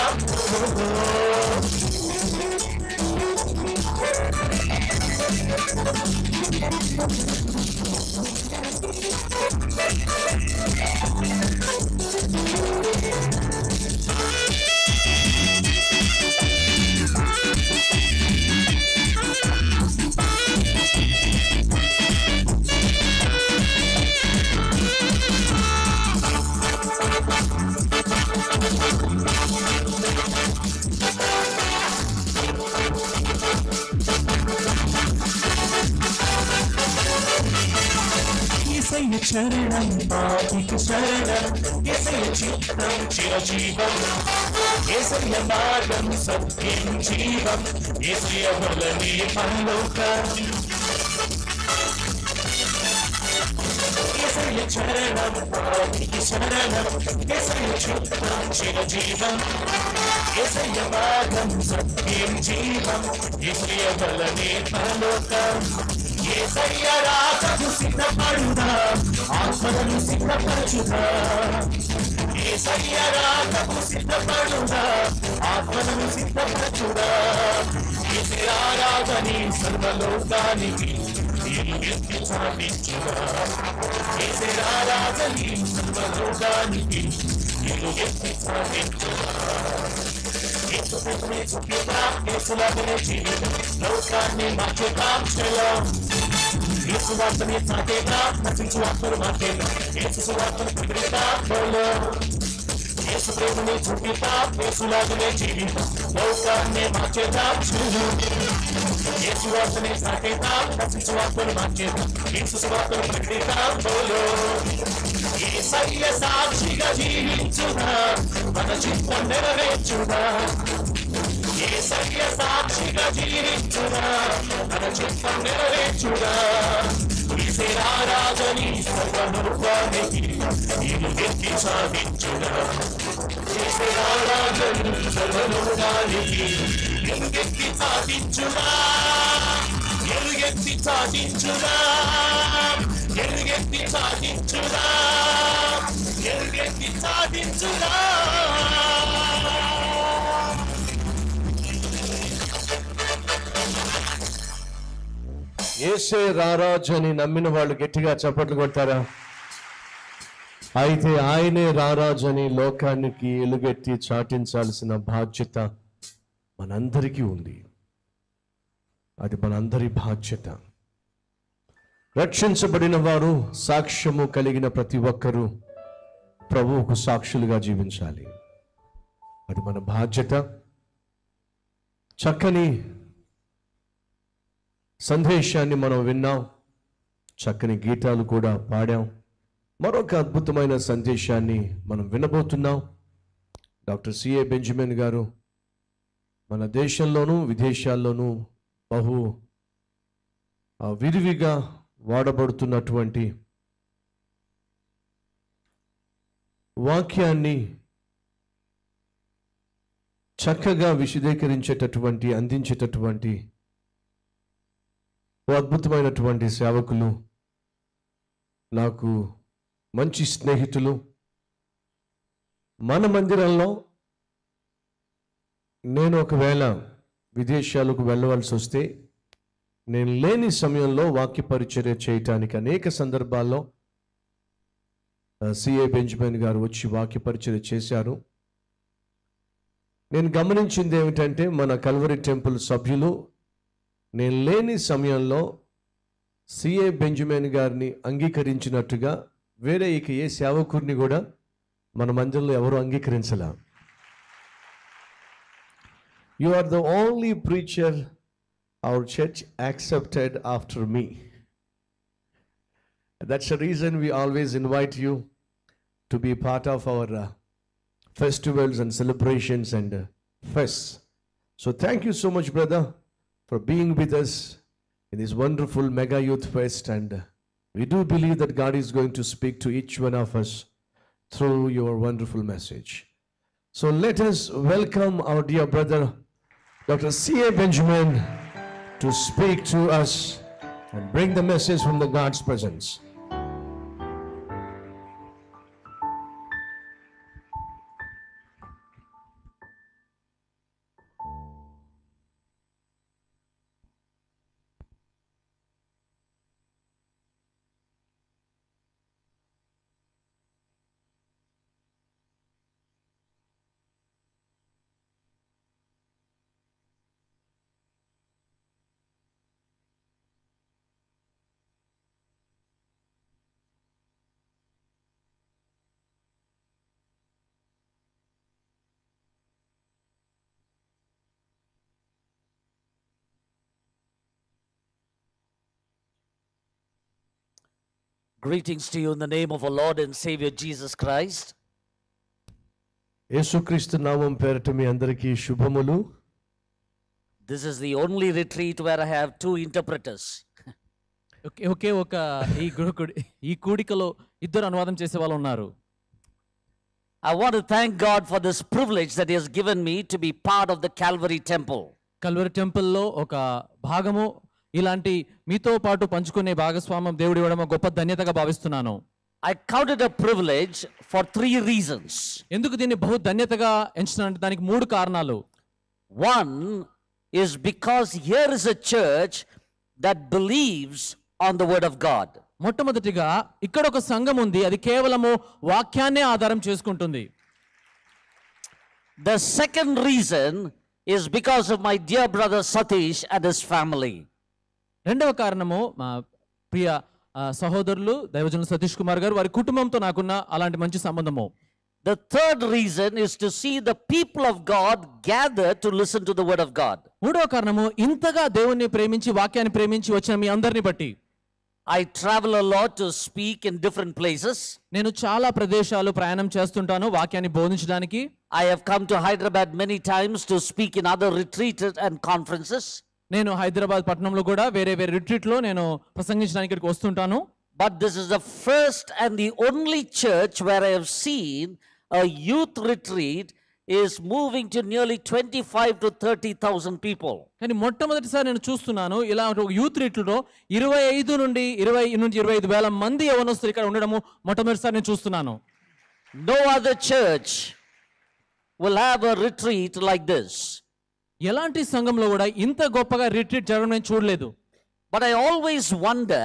యేసయ్య చరణం పాపికి శరణం యేసయ్య చిత్తం చిరజీవం యేసయ్య మార్గం సత్యం జీవం యేసయ్య వలనే పరలోకం యేసయ్య చరణం పాపికి శరణం యేసయ్య చిత్తం చిరజీవం యేసయ్య మార్గం సత్యం జీవం యేసయ్య వలనే పరలోకం యేసయ్య రాకకు సిద్ధపడుదా ఆత్మలను సిద్ధపరచుదా యేసయ్య రాకకు సిద్ధపడుదా ఆత్మలను సిద్ధపరచుదా యేసే రాజని సర్వలోకానికి ఎలుగెత్తి చాటించుదా యేసే రాజని సర్వలోకానికి ఎలుగెత్తి చాటించుదా యేసు ప్రేమని చూపితా యేసులాగానే జీవితం లోకాన్ని మార్చేదా చెల్లో యేసు వార్తని చాటేదా నశించు వార్తను మార్చేదా యేసు సువార్తను ప్రకటితా బోలో యేసు ప్రేమని చూపితా యేసులాగానే జీవితం లోకాన్ని మార్చేదా చెల్లో యేసు వార్తని చాటేదా నశించు వార్తను మార్చేదా యేసు సువార్తను ప్రకటితా బోలో యేసయ్య సాక్షిగా జీవించుదా తన చిత్తం నెరవేర్చుదా యేసయ్య సాక్షిగా జీవించుదా తన చిత్తం నెరవేర్చుదా యేసే రాజని సర్వలోకానికి ఎలుగెత్తి చాటించుదా యేసే రాజని సర్వలోకానికి ఎలుగెత్తి చాటించుదా ఎలుగెత్తి చాటించుదా ఎలుగెత్తి చాటించుదా ఎలుగెత్తి చాటించుదా యేసే రారాజు అని నమ్మిన వాళ్ళు గట్టిగా చప్పట్లు కొడతారా? అయితే ఆయనే రారాజు అని లోకానికి ఎలుగెత్తి చాటించాల్సిన బాధ్యత మనందరికీ ఉంది. అది మనందరి బాధ్యత. రక్షించబడిన వారు, సాక్ష్యము కలిగిన ప్రతి ఒక్కరూ ప్రభువుకు సాక్షులుగా జీవించాలి. అది మన బాధ్యత. చక్కని సందేశాన్ని మనం విన్నాం, చక్కని గీతాలు కూడా పాడాం. మరొక అద్భుతమైన సందేశాన్ని మనం వినబోతున్నాం. డాక్టర్ సిఏ బెంజమిన్ గారు మన దేశంలోనూ విదేశాల్లోనూ బహు విరివిగా వాడబడుతున్నటువంటి వాక్యాన్ని చక్కగా విశదీకరించేటటువంటి, అందించేటటువంటి ఓ అద్భుతమైనటువంటి సేవకులు, నాకు మంచి స్నేహితులు. మన మందిరంలో నేను ఒకవేళ విదేశాలకు వెళ్ళవలసి వస్తే, నేను లేని సమయంలో వాక్య పరిచర్య చేయటానికి అనేక సందర్భాల్లో సిఏ బెంజమిన్ గారు వచ్చి వాక్య పరిచర్య చేశారు. నేను గమనించింది ఏమిటంటే, మన కల్వరి టెంపుల్ సభ్యులు నేను లేని సమయంలో సిఏ బెంజమిన్ గారిని అంగీకరించినట్టుగా వేరే ఇక ఏ సేవకుడిని కూడా మన మందిరంలో ఎవరు అంగీకరించలా. You are the only preacher our church accepted after me. That's the reason we always invite you to be part of our festivals and celebrations and fests. So thank you so much, brother, for being with us in this wonderful Mega Youth Fest, and we do believe that God is going to speak to each one of us through your wonderful message. So let us welcome our dear brother, Dr. C.A. Benjamin, to speak to us and bring the message from the God's presence. Greetings to you in the name of our Lord and Savior Jesus Christ. యేసుక్రీస్తు నామం పేరట మీ అందరికీ శుభములు. This is the only retreat where I have two interpreters. ఒకే ఒక ఈ కూడికలో ఇద్దరు అనువాదం చేసే వాళ్ళు ఉన్నారు. I want to thank God for this privilege that He has given me to be part of the Calvary Temple. Calvary టెంపుల్లో ఒక భాగము, ఇలాంటి మీతో పాటు పంచుకునే భాగస్వామ్యం దేవుడు ఇవ్వడం గొప్ప ధన్యతగా భావిస్తున్నాను. I count it a privilege for 3 reasons. ఎందుకు దీన్ని బహు ధన్యతగా ఎంచుతానంటే దానికి 3 కారణాలు. One is because here is a church that believes on the word of God. మొట్టమొదటిగా ఇక్కడ ఒక సంఘం ఉంది, అది కేవలము వాక్యాన్నే ఆధారం చేసుకుంటుంది. The second reason is because of my dear brother Satish and his family. రెండవ కారణము మా ప్రియ సహోదరులు దైవజనులు సతీష్ కుమార్ గారు, వారి కుటుంబంతో నాకున్న అలాంటి మంచి సంబంధము. The third reason is to see the people of God gather to listen to the word of God. మూడవ కారణము ఇంతగా దేవుణ్ణి ప్రేమించి వాక్యాన్ని ప్రేమించి వచ్చిన మీ అందరిని బట్టి. I travel a lot to speak in different places. నేను చాలా ప్రదేశాలు ప్రయాణం చేస్తుంటాను వాక్యాన్ని బోధించడానికి. I have come to Hyderabad many times to speak in other retreats and conferences. నేను హైదరాబాద్ పట్టణంలో కూడా వేరే రిట్రీట్ లో నేను ప్రసంగించడానికి ఇక్కడికి వస్తుంటాను. But this is the first and the only church where I have seen a youth retreat is moving to nearly 25 to 30,000 people. కానీ మొట్టమొదటిసారి నేను చూస్తున్నాను ఇలా ఒక యూత్ రిట్రీట్లో 25 నుండి 25,000 మంది యవనస్తులు ఇక్కడ ఉండడము మొట్టమొదటిసారి నేను చూస్తున్నాను. No other church will have a retreat like this. ఎలాంటి సంఘంలో కూడా ఇంత గొప్పగా రిట్రీట్ జరగడం నేను చూడలేదు. But I always wonder,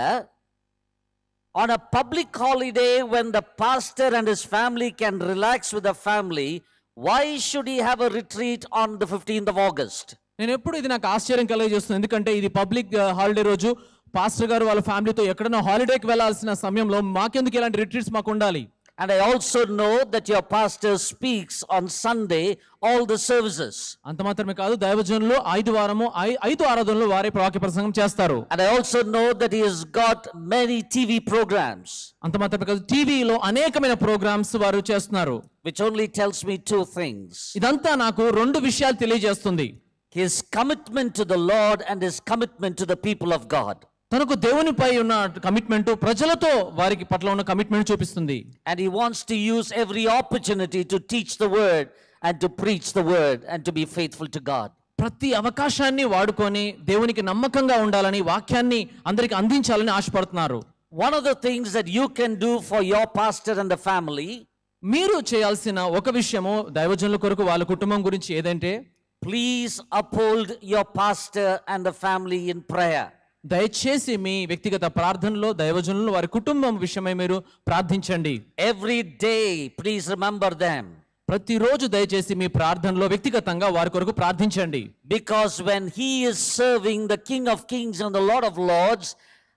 on a public holiday when the pastor and his family can relax with the family, why should he have a retreat on the 15th of August? నేను ఎప్పుడు ఇది నాకు ఆశ్చర్యం కలిగజేస్తుంది, ఎందుకంటే ఇది పబ్లిక్ హాలిడే రోజు pastor గారు వాళ్ళ ఫ్యామిలీతో ఎక్కడైనా హాలిడేకి వెళ్ళాల్సిన సమయంలో మాకెందుకు ఇలాంటి రిట్రీట్స్ మాకు ఉండాలి? And I also know that your pastor speaks on Sunday all the services. అంత మాత్రమే కాదు, దైవజనులు ఐదు ఆరాధనలు వారే వాక్య ప్రసంగం చేస్తారు. And I also know that he has got many TV programs. అంత మాత్రమే కాదు, టీవీలో అనేకమైన ప్రోగ్రామ్స్ వారు చేస్తున్నారు. Which only tells me two things. ఇదంతా నాకు రెండు విషయాలు తెలియజేస్తుంది. His commitment to the Lord and his commitment to the people of God. తనకు దేవునిపై ఉన్న కమిట్మెంట్, ప్రజలతో వారికి పట్ల ఉన్న కమిట్మెంట్ చూపిస్తుంది. And he wants to use every opportunity to teach the word and to preach the word and to be faithful to God. ప్రతి అవకాశాన్ని వాడుకొని దేవునికి నమ్మకంగా ఉండాలని, వాక్యాన్ని అందరికి అందించాలని ఆశపడుతున్నారు. One of the things that you can do for your pastor and the family, మీరు చేయాల్సిన ఒక విషయము దైవజనుల కొరకు వాళ్ళ కుటుంబం గురించి ఏదంటే, please uphold your pastor and the family in prayer. దయచేసి మీ వ్యక్తిగత ప్రార్థనలో దైవజనులు వారి కుటుంబం విషయమై మీరు ప్రార్థించండి. Every day please remember them. ప్రతిరోజు దయచేసి మీ ప్రార్థనలో వ్యక్తిగతంగా వారి కొరకు ప్రార్థించండి. Because when he is serving the King of Kings and the Lord of Lords,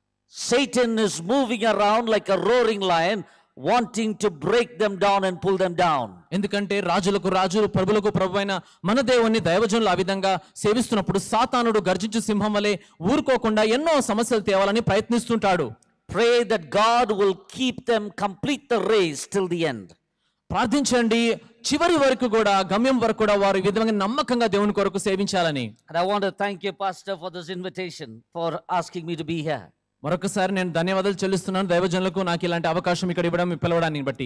Satan is moving around like a roaring lion, wanting to break them down and pull them down. ఎందుకంటే రాజులకు రాజు, ప్రభులకు ప్రభువైన మన దేవుని దైవజనులు ఆ విధంగా సేవిస్తున్నప్పుడు సాతానుడు గర్జించు సింహం వలె ఊరుకోకుండా ఎన్నో సమస్యలు తేవాలని ప్రయత్నిస్తుంటాడు. Pray that God will keep them complete the race till the end. ప్రార్థించండి, చివరి వరకు కూడా, గమ్యం వరకు కూడా వారు ఈ విధంగా నమ్మకంగా దేవుని కొరకు సేవించాలని. And I want to thank you, Pastor, for this invitation, for asking me to be here. మరొకసారి నేను ధన్యవాదాలు చెల్లిస్తున్నాను దైవజనులకు నాకు ఇలాంటి అవకాశం ఇక్కడ ఇవ్వడం, పిలవడాన్ని బట్టి.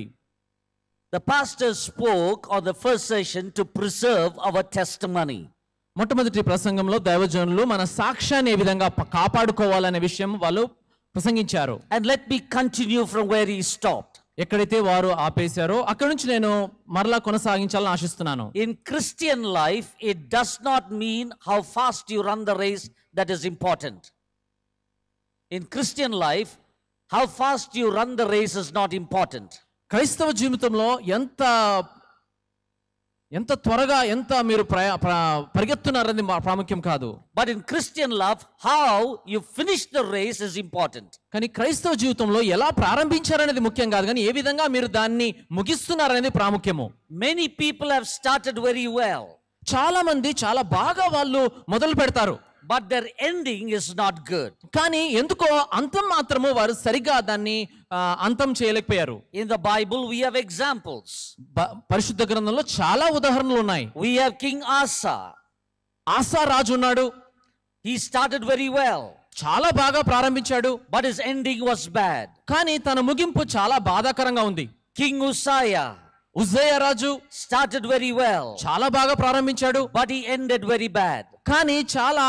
The pastor spoke on the first session to preserve our testimony. మొట్టమొదటి ప్రసంగంలో దైవజనులు మన సాక్ష్యాన్ని ఏ విధంగా కాపాడుకోవాలనే విషయం వాళ్ళు ప్రసంగించారు. And let me continue from where he stopped. ఎక్కడైతే వారు ఆపేశారో అక్కడి నుంచి నేను మరలా కొనసాగించాలని ఆశిస్తున్నాను. In Christian life, it does not mean how fast you run the race that is important. In Christian life, how fast you run the race is not important. క్రైస్తవ జీవితంలో ఎంత త్వరగా ఎంత మీరు పరిగెత్తున్నారని ప్రాముఖ్యం కాదు. But in Christian love, how you finish the race is important. కానీ క్రైస్తవ జీవితంలో ఎలా ప్రారంభించారనేది ముఖ్యం కాదు, కానీ ఏ విధంగా మీరు దాన్ని ముగిస్తున్నారనేది ప్రాముఖ్యము. Many people have started very well, చాలా మంది చాలా బాగా వాళ్ళు మొదలు పెడతారు, but their ending is not good. కానీ ఎందుకో అంతం మాత్రము వారు సరిగ్గా దాన్ని అంతం చేయలేకపోయారు. In the Bible, we have examples. పరిశుద్ధ గ్రంథంలో చాలా ఉదాహరణలు ఉన్నాయి. We have King Asa. ఆసా రాజు ఉన్నాడు. He started very well, చాలా బాగా ప్రారంభించాడు, but his ending was bad. కానీ తన ముగింపు చాలా బాధాకరంగా ఉంది. King Uzziah ఉజ్జయ రాజు started very well, చాలా బాగా ప్రారంభించాడు, but he ended very bad. కానీ చాలా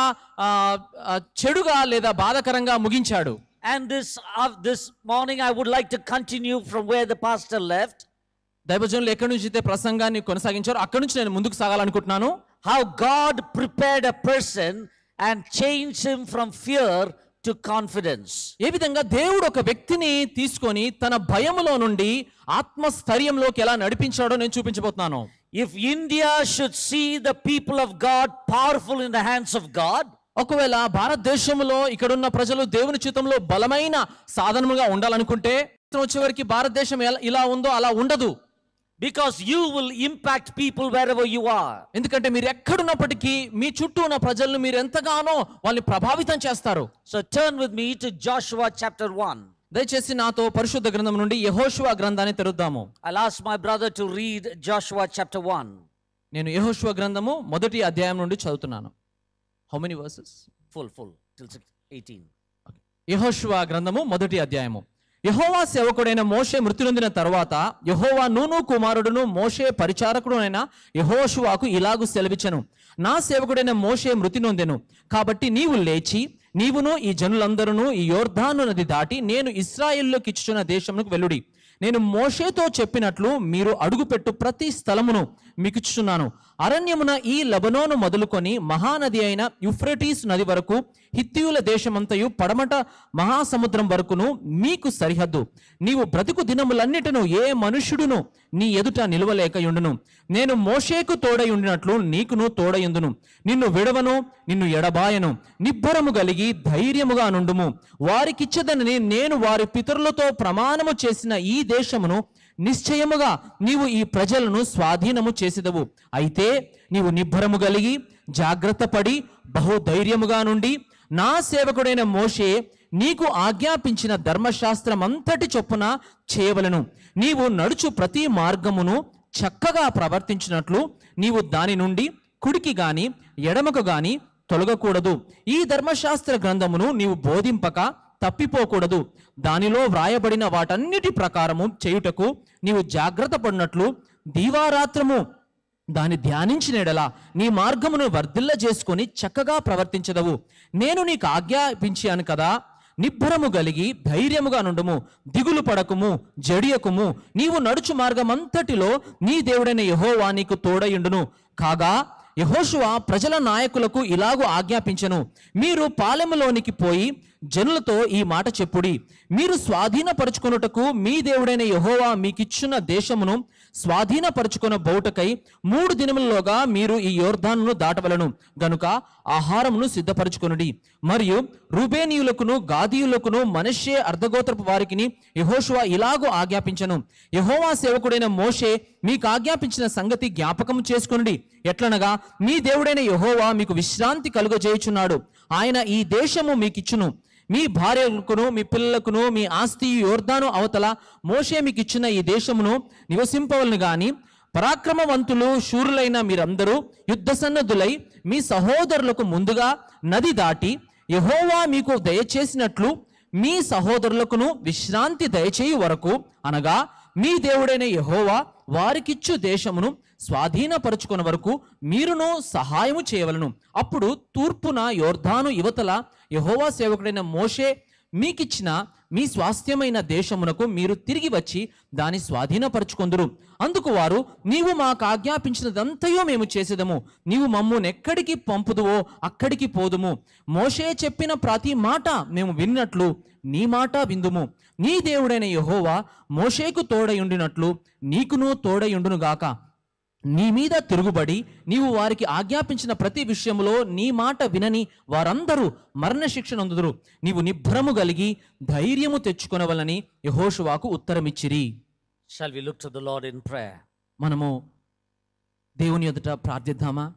చెడుగా లేదా బాధాకరంగా ముగించాడు. And this morning I would like to continue from where the pastor left. దైవజనులు ఎక్కడి నుంచి అయితే ప్రసంగాన్ని కొనసాగించారో అక్కడి నుంచి నేను ముందుకు సాగాలనుకుంటున్నాను. How God prepared a person and changed him from fear to confidence. ఏ విధంగా దేవుడు ఒక వ్యక్తిని తీసుకొని తన భయములో నుండి ఆత్మస్థైర్యంలోకి ఎలా నడిపించాడో నేను చూపించబోతున్నాను. If India should see the people of God powerful in the hands of God, ఒకవేళ భారతదేశంలో ఇక్కడున్న ప్రజలు దేవుని చిత్తంలో బలమైన సాధనముగా ఉండాలనుకుంటే చివరికి భారతదేశం ఇలా ఉందో అలా ఉండదు. because you will impact people wherever you are. ఎందుకంటే మీరు ఎక్కడున్నప్పటికీ మీ చుట్టూ ఉన్న ప్రజలను మీరు ఎంతగానో వాళ్ళని ప్రభావితం చేస్తారు. So turn with me to Joshua chapter 1. దయచేసి నాతో పరిశుద్ధ గ్రంథం నుండి యెహోషువ గ్రంథాన్ని తెరుద్దాము. I'll ask my brother to read Joshua chapter 1. నేను యెహోషువ గ్రంథము మొదటి అధ్యాయం నుండి చదువుతున్నాను. How many verses? Full till 18. యెహోషువ గ్రంథము మొదటి అధ్యాయము. యెహోవా సేవకుడైన మోషే మృతి నొందిన తర్వాత యెహోవా నూను కుమారుడును మోషే పరిచారకుడునైన యెహోషువాకు ఇలాగు సెలవిచ్చెను, నా సేవకుడైన మోషే మృతి నొందెను కాబట్టి నీవు లేచి నీవును ఈ జనులందరూ ఈ యొర్దాను నది దాటి నేను ఇశ్రాయేలులోకి ఇచ్చుచున్న దేశమునకు వెల్లుడి. నేను మోషేతో చెప్పినట్లు మీరు అడుగుపెట్టు ప్రతి స్థలమును మీకు ఇచ్చుచున్నాను. అరణ్యమున ఈ లెబనోను మొదలుకొని మహానది అయిన యూఫ్రటీస్ నది వరకు హిత్తీయుల దేశమంతయు పడమట మహాసముద్రం వరకును మీకు సరిహద్దు. నీవు బ్రతుకు దినములన్నిటను ఏ మనుష్యుడును నీ ఎదుట నిలువలేకయుండును. నేను మోషేకు తోడయుండినట్లు నీకును తోడయుందును. నిన్ను విడవను, నిన్ను ఎడబాయను. నిబ్బరము కలిగి ధైర్యముగా నుండుము. వారికిచ్చదనని నేను వారి పితరులతో ప్రమాణము చేసిన ఈ దేశమును నిశ్చయముగా నీవు ఈ ప్రజలను స్వాధీనము చేసేదవు. అయితే నీవు నిబ్బరము కలిగి జాగ్రత్త పడి బహుధైర్యముగా నుండి నా సేవకుడైన మోషే నీకు ఆజ్ఞాపించిన ధర్మశాస్త్రమంతటి చొప్పున చేయవలను. నీవు నడుచు ప్రతి మార్గమును చక్కగా ప్రవర్తించినట్లు నీవు దాని నుండి కుడికి గాని ఎడమకు గాని తొలగకూడదు. ఈ ధర్మశాస్త్ర గ్రంథమును నీవు బోధింపక తప్పిపోకూడదు. దానిలో వ్రాయబడిన వాటన్నిటి ప్రకారము చేయుటకు నీవు జాగ్రత్త పడినట్లు దీవారాత్రము దాన్ని ధ్యానించినెడలా నీ మార్గమును వర్ధిల్ల చేసుకొని చక్కగా ప్రవర్తించదవు. నేను నీకు ఆజ్ఞాపించాను కదా. నిబ్బరము కలిగి ధైర్యముగా నుండుము. దిగులు పడకుము, జడియకుము. నీవు నడుచు మార్గమంతటిలో నీ దేవుడైన యెహోవా నీకు తోడయుండును. కాగా యెహోషువ ప్రజల నాయకులకు ఇలాగూ ఆజ్ఞాపించెను. మీరు పాలెములోనికి పోయి జనులతో ఈ మాట చెప్పుడి. మీరు స్వాధీనపరుచుకొనుటకు మీ దేవుడైన యెహోవా మీకిచ్చున్న దేశమును స్వాధీనపరుచుకొన బౌటకై 3 దినములలోగా మీరు ఈ యోర్దానును దాటవలను గనుక ఆహారమును సిద్ధపరచుకొనుడి. మరియు రూబేనీయులకును గాదీయులకును మనష్షే అర్ధగోత్రపు వారికిని యెహోషువ ఇలాగూ ఆజ్ఞాపించెను. యెహోవా సేవకుడైన మోషే మీకు ఆజ్ఞాపించిన సంగతి జ్ఞాపకము చేసుకొనుడి. ఎట్లనగా మీ దేవుడైన యెహోవా మీకు విశ్రాంతి కలుగజేయుచున్నాడు. ఆయన ఈ దేశము మీకిచ్చును. మీ భార్యలకును మీ పిల్లలకును మీ ఆస్తి యోర్దాను అవతల మోషే మీకు ఇచ్చిన ఈ దేశమును నివసింపవలను గాని పరాక్రమవంతులు శూరులైన మీరందరూ యుద్ధ సన్నద్ధులై మీ సహోదరులకు ముందుగా నది దాటి యెహోవా మీకు దయచేసినట్లు మీ సహోదరులకును విశ్రాంతి దయచేయు వరకు, అనగా మీ దేవుడైన యెహోవా వారికిచ్చు దేశమును స్వాధీనపరుచుకున్న వరకు మీరును సహాయము చేయవలను. అప్పుడు తూర్పున యోర్దాను యువతల యెహోవా సేవకుడైన మోషే మీకిచ్చిన మీ స్వాస్థ్యమైన దేశమునకు మీరు తిరిగి వచ్చి దాన్ని స్వాధీనపరుచుకొందురు. అందుకు వారు, నీవు మాకు ఆజ్ఞాపించినదంతయో మేము చేసేదము. నీవు మమ్మునెక్కడికి పంపుదువో అక్కడికి పోదుము. మోషే చెప్పిన ప్రతి మాట మేము విన్నట్లు నీ మాట విందుము. నీ దేవుడైన యెహోవా మోషేకు తోడయుండినట్లు నీకును తోడయుండునుగాక. నీ మీద తిరుగుబడి నీవు వారికి ఆజ్ఞాపించిన ప్రతి విషయంలో నీ మాట వినని వారందరూ మరణశిక్ష నొందుదురు. నీవు నిబ్బరము కలిగి ధైర్యము తెచ్చుకొనవలని యెహోషువకు ఉత్తరమిచ్చిరి. Shall we look to the Lord in prayer? మనము దేవుని ఎదుట ప్రార్థిద్దామా?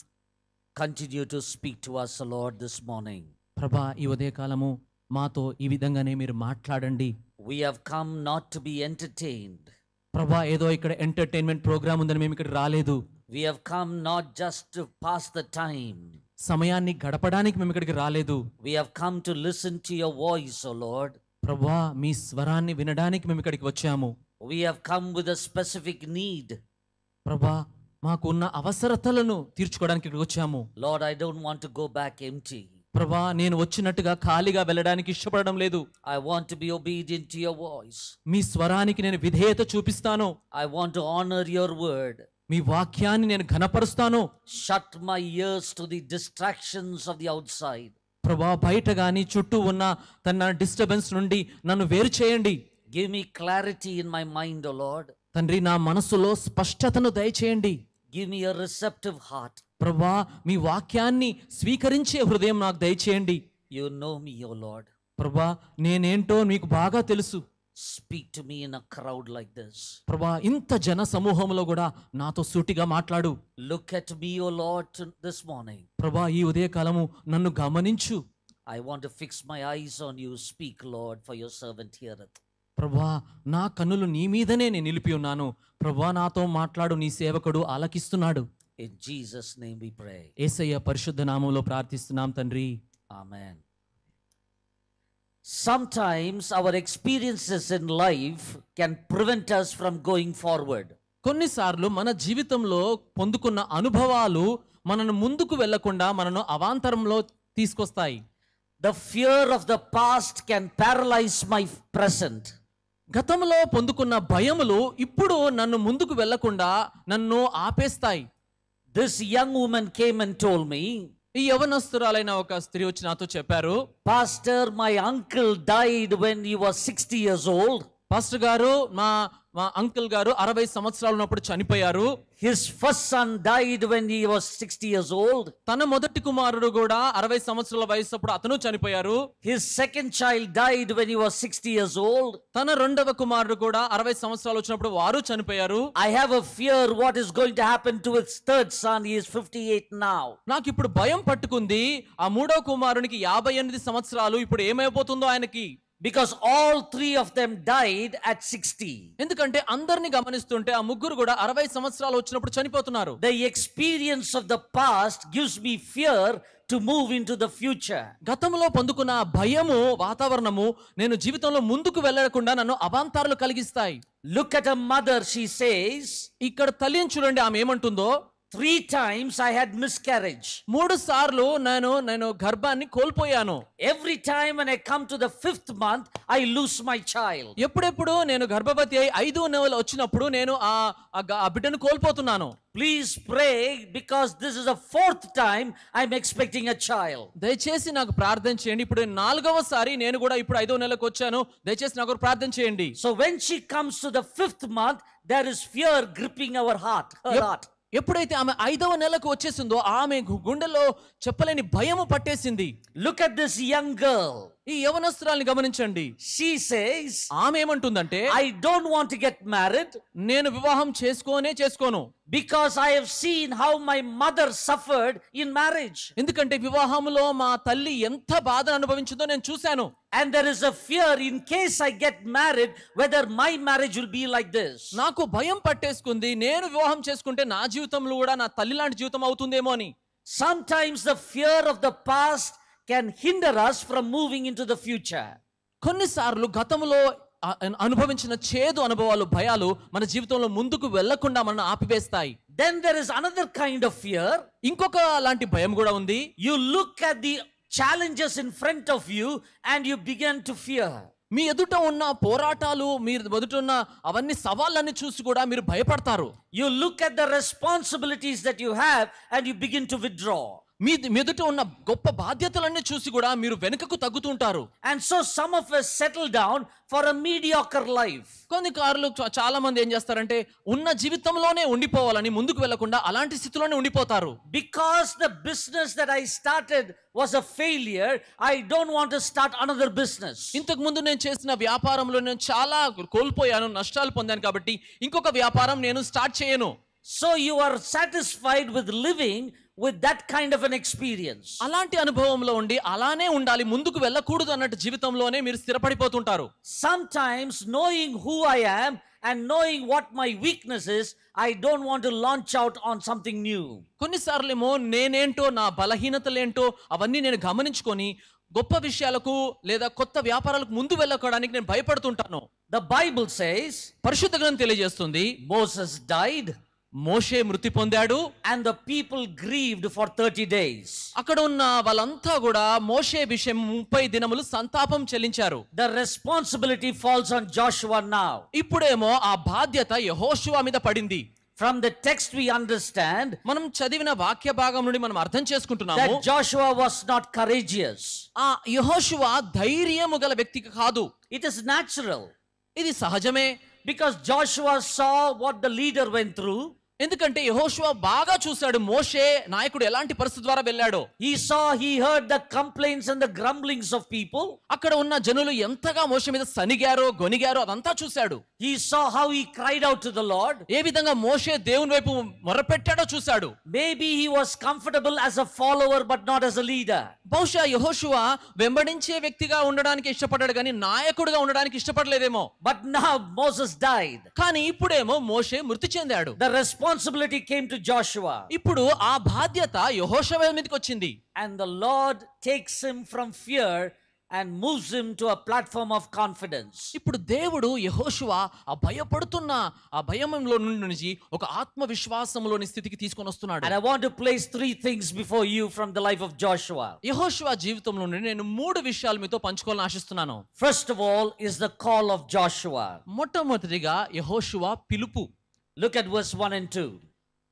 Continue to speak to us, O Lord, this morning. ప్రభా, ఈ ఉదయకాలము మాతో ఈ విధంగానే మీరు మాట్లాడండి. We have come not to be entertained. ప్రభా, ఏదో ఇక్కడ ఎంటర్టైన్మెంట్ ప్రోగ్రామ్ ఉందని మేము ఇక్కడ రాలేదు. We have come not just to pass the time. సమయాన్ని గడపడానికి మేము ఇక్కడికి రాలేదు. We have come to listen to your voice, O Lord. ప్రభా, మీ స్వరాన్ని వినడానికి మేము ఇక్కడికి వచ్చాము. We have come with a specific need. ప్రభా, మాకున్న అవసరతలను తీర్చుకోవడానికి ఇక్కడికి వచ్చాము. Lord, I don't want to go back empty. ప్రభా, నేను వచ్చినట్టుగా ఖాళీగా వెళ్ళడానికి ఇష్టపడడం లేదు. I want to be obedient to your voice. మీ స్వరానికి నేను విధేయత చూపిస్తాను. I want to honor your word. మీ వాక్యాన్ని నేను ఘనపరుస్తాను. Shut my ears to the distractions of the outside. ప్రభా, బయట గాని చుట్టూ ఉన్న తన డిస్టర్బెన్స్ నుండి నన్ను వేరు చేయండి. Give me clarity in my mind, O Lord. తండ్రి, నా మనసులో స్పష్టతను దయచేయండి. Give me a receptive heart. ప్రభా, మీ వాక్యాన్ని స్వీకరించే హృదయం నాకు దయచేయండి. You know me, O Lord. ప్రభా, నేనేంటో మీకు బాగా తెలుసు. Speak to me in a crowd like this. ప్రభా, ఇంత జన సమూహంలో కూడా నాతో సూటిగా మాట్లాడు. Look at me, O Lord, this morning. ప్రభా, ఈ ఉదయకాలము నన్ను గమనించు. I want to fix my eyes on you. Speak, Lord, for your servant heareth. ప్రభా, నా కన్నులు నీ మీదనే నేను నిలిపి ఉన్నాను. ప్రభా, నాతో మాట్లాడు, నీ సేవకుడు ఆలకిస్తున్నాడు. In Jesus' name we pray. యేసయ్య పరిశుద్ధ నామములో ప్రార్థిస్తున్నాం తండ్రి. Amen. Sometimes our experiences in life can prevent us from going forward. కొన్నిసార్లు మన జీవితంలో పొందుకున్న అనుభవాలు మనను ముందుకు వెళ్లకుండా మనను అవాంతరంలో తీసుకొస్తాయి. The fear of the past can paralyze my present. గతంలో పొందుకున్న భయములు ఇప్పుడు నన్ను ముందుకు వెళ్లకుండా నన్ను ఆపేస్తాయి. This young woman came and told me, ఈ యవనస్తురాలైన ఒక స్త్రీ వచ్చి నాతో చెప్పారు, Pastor, my uncle died when he was 60 years old. Pastor గారు, మా అంకుల్ గారు 60 సంవత్సరాలు ఉన్నప్పుడు చనిపోయారు. His first son died when he was 60 years old. తన మొదటి కుమారుడు కూడా 60 సంవత్సరాల వయసు అప్పుడు అతను చనిపోయారు. His second child died when he was 60 years old. తన రెండవ కుమారుడు కూడా 60 సంవత్సరాలు వచ్చినప్పుడు వారు చనిపోయారు. I have a fear what is going to happen to his third son. He is 58 now. నాకు ఇప్పుడు భయం పట్టుకుంది. ఆ మూడవ కుమారునికి 58 సంవత్సరాలు. ఇప్పుడు ఏమైపోతుందో ఆయనకి. Because all three of them died at 60. ఎందుకంటే అందరిని గమనిస్తుంటే ఆ ముగ్గురు కూడా 60 సంవత్సరాలు వచ్చినప్పుడు చనిపోతున్నారు. The experience of the past gives me fear to move into the future. గతంలో పొందుకున్న భయము వాతావరణము నేను జీవితంలో ముందుకు వెళ్ళకుండా నన్ను అవాంతరాలు కలిగిస్తాయి. Look at a mother, she says. ఇక్కడ తల్లిని చూడండి, ఆమె ఏమంటుందో. 3 times I had miscarriage. 3 సార్లు నేను గర్భాన్ని కోల్పోయాను. Every time when I come to the 5th month, I lose my child. ఎప్పుడెప్పుడు నేను గర్భవతి అయి 5వ నెల వచ్చినప్పుడు నేను ఆ బిడ్డను కోల్పోతున్నాను. Please pray, because this is the 4th time I'm expecting a child. దయచేసి నాకు ప్రార్థన చేయండి. ఇప్పుడు 4వసారి నేను కూడా ఇప్పుడు 5వ నెలకు వచ్చాను. దయచేసి నాకు ప్రార్థన చేయండి. So when she comes to the 5th month, there is fear gripping our heart, her heart. ఎప్పుడైతే ఆమె 5వ నెలకు వచ్చేసిందో ఆమె గుండెలో చెప్పలేని భయము పట్టేసింది. Look at this young girl. ఈ యవనస్తురాల్ని గమనించండి. She says, ఆమె ఏమంటుందంటే, I don't want to get married నేను వివాహం చేసుకోను, because I have seen how my mother suffered in marriage. ఎందుకంటే వివాహంలో మా తల్లి ఎంత బాధను అనుభవించిందో నేను చూశాను. And there is a fear in case I get married whether my marriage will be like this. నాకు భయం పట్టేసుకుంది, నేను వివాహం చేసుకుంటే నా జీవితంలో కూడా నా తల్లి లాంటి జీవితం అవుతుందేమో అని. Sometimes the fear of the past can hinder us from moving into the future. కొన్నిసార్లు గతంలో అనుభవించిన చేదు అనుభవాలు, భయాలు మన జీవితంలో ముందుకు వెళ్లకుండా మనల్ని ఆపివేస్తాయి. Then there is another kind of fear. ఇంకొక లాంటి భయం కూడా ఉంది. You look at the challenges in front of you and you begin to fear. మీ ఎదుట ఉన్న పోరాటాలు, మీరు ఎదుట ఉన్న అవన్నీ సవాళ్ళని చూసి కూడా మీరు భయపడతారు. You look at the responsibilities that you have and you begin to withdraw. మీ ఎదుట ఉన్న గొప్ప బాధ్యతలన్నీ చూసి కూడా మీరు వెనుకకు తగ్గుతుంటారు. And so some of us settle down for a mediocre life. కొన్నిసార్లు చాలా మంది ఏం చేస్తారంటే ఉన్న జీవితంలోనే ఉండిపోవాలని ముందుకు వెళ్లకుండా అలాంటి స్థితిలోనే ఉండిపోతారు. Because the business that I started was a failure, I don't want to start another business. ఇంతకు ముందు నేను చేసిన వ్యాపారంలో నేను చాలా కోల్పోయాను, నష్టాలు పొందాను, కాబట్టి ఇంకొక వ్యాపారం నేను స్టార్ట్ చేయను. So you are satisfied with living with that kind of an experience. అలాంటి అనుభవంలో ఉండి అలానే ఉండాలి, ముందుకు వెళ్ళకూడదు అన్నట్టు జీవితంలోనే మీరు స్థిరపడిపోతుంటారు. Sometimes knowing who I am and knowing what my weakness is, I don't want to launch out on something new. కొన్నిసార్లు ఏమో నేనేంటో, నా బలహీనతలేంటో అవన్నీ నేను గమనించుకొని గొప్ప విషయాలకు లేదా కొత్త వ్యాపారాలకు ముందు వెళ్ళకోవడానికి నేను భయపడుతుంటాను. The Bible says, పరిశుద్ధ గ్రంథం తెలియజేస్తుంది, Moses died మోషే మృతి పొందాడు. and the people grieved for 30 days. అక్కడ ఉన్న వాళ్ళంతా కూడా మోషే విషయం 30 దినములు సంతాపం చెల్లించారు. The responsibility falls on Joshua now. ఇప్పుడేమో ఆ బాధ్యత యెహోషువ మీద పడింది. From the text we understand మనం చదివిన వాక్య భాగం నుండి మనం అర్థం చేసుకుంటున్నాము, that Joshua was not courageous. ఆ యెహోషువ ధైర్యము గల వ్యక్తి కాదు. It is natural, ఇది సహజమే. because Joshua saw what the leader went through. ఎందుకంటే యెహోషువ బాగా చూశాడు మోషే నాయకుడు ఎలాంటి పరిస్థితి ద్వారా వెళ్ళాడో. He heard the complaints and the grumblings of people. అక్కడ ఉన్న జనులు ఎంతగా మోషే మీద సనిగారో గొనిగారో అదంతా చూశాడు. He saw how he cried out to the Lord. ఏ విధంగా మోషే దేవుని వైపు మొరపెట్టాడో చూశాడు. Maybe he was comfortable as a follower but not as a leader. బహుశా యెహోషువ వెంబడించే వ్యక్తిగా ఉండడానికి ఇష్టపడ్డాడు కానీ నాయకుడిగా ఉండడానికి ఇష్టపడలేదేమో. But now Moses died. కానీ ఇప్పుడేమో మోషే మృతి చెందాడు. The responsibility came to Joshua. ఇప్పుడు ఆ బాధ్యత యెహోషువ మీదకి వచ్చింది. And the Lord takes him from fear and moves him to a platform of confidence. ఇప్పుడు దేవుడు యెహోషువ ఆ భయపడుతున్న ఆ భయంలో నుంచి ఒక ఆత్మవిశ్వాసంలోని స్థితికి తీసుకొని వస్తున్నాడు. And I want to place 3 things before you from the life of Joshua. యెహోషువ జీవితంలో నుండి నేను 3 విషయాలు మీతో పంచుకోవాలని ఆశిస్తున్నాను. First of all is the call of Joshua. మొట్టమొదటిగా యెహోషువ పిలుపు. Look at verse 1 and 2.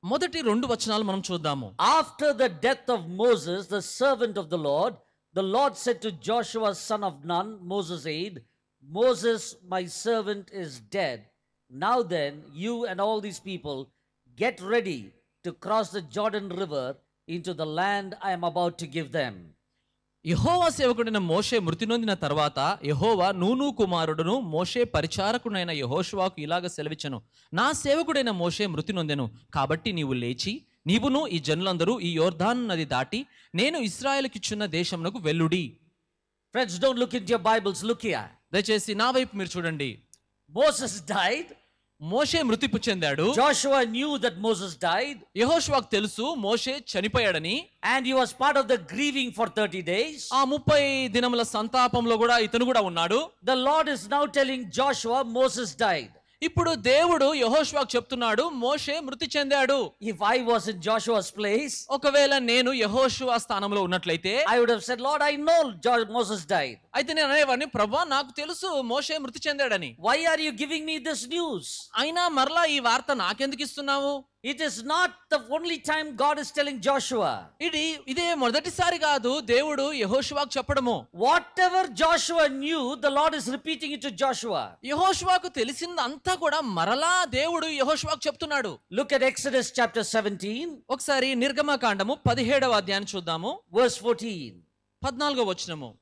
మొదటి 2 వచనాలు మనం చూద్దాము. After the death of Moses, the servant of the Lord said to Joshua, son of Nun, Moses' aide, Moses, my servant, is dead. Now then, you and all these people get ready to cross the Jordan River into the land I am about to give them. యెహోవా సేవకుడైన మోషే మృతి నొందిన తర్వాత యెహోవా నూను కుమారుడును మోషే పరిచారకుడైన యెహోషువకు ఇలాగ సెలవిచ్చెను, నా సేవకుడైన మోషే మృతి నొందెను, కాబట్టి నీవు లేచి నీవును ఈ జనులందరూ ఈ యోర్దాను నది దాటి నేను ఇశ్రాయేలుకిచ్చున్న దేశమునకు వెల్లుడి. Friends, don't look into your Bibles, look here. దయచేసి నా వైపు మీరు చూడండి. Moses died. మోషే మృతి చెందాడు. Joshua knew that Moses died. యెహోషువకు తెలుసు మోషే చనిపోయాడని. And he was part of the grieving for 30 days. ఆ 30 దినముల సంతాపంలో కూడా ఇతను కూడా ఉన్నాడు. The Lord is now telling Joshua, Moses died. ఇప్పుడు దేవుడు యెహోషువకు చెప్తున్నాడు, మోషే మృతి చెందాడు. If I was in Joshua's place, ఒకవేళ నేను యెహోషువ స్థానంలో ఉన్నట్లయితే I would have said, Lord, I know Moses died. అయితే నేను అనేవాడిని, ప్రభువా నాకు తెలుసు మోషే మృతి చెందాడని. Why are you giving me this news? అయినా మరలా ఈ వార్త నాకెందుకు ఇస్తున్నావు? It is not the only time God is telling Joshua. ఇదే మొదటిసారి కాదు దేవుడు యెహోషువకు చెప్పడము. Whatever Joshua knew, the Lord is repeating it to Joshua. యెహోషువకు తెలిసిందంతా కూడా మరలా దేవుడు యెహోషువకు చెప్తున్నాడు. Look at Exodus chapter 17. ఒకసారి నిర్గమకాండము 17వ అధ్యాయం చూద్దాము. Verse 14. 14వ వచనము.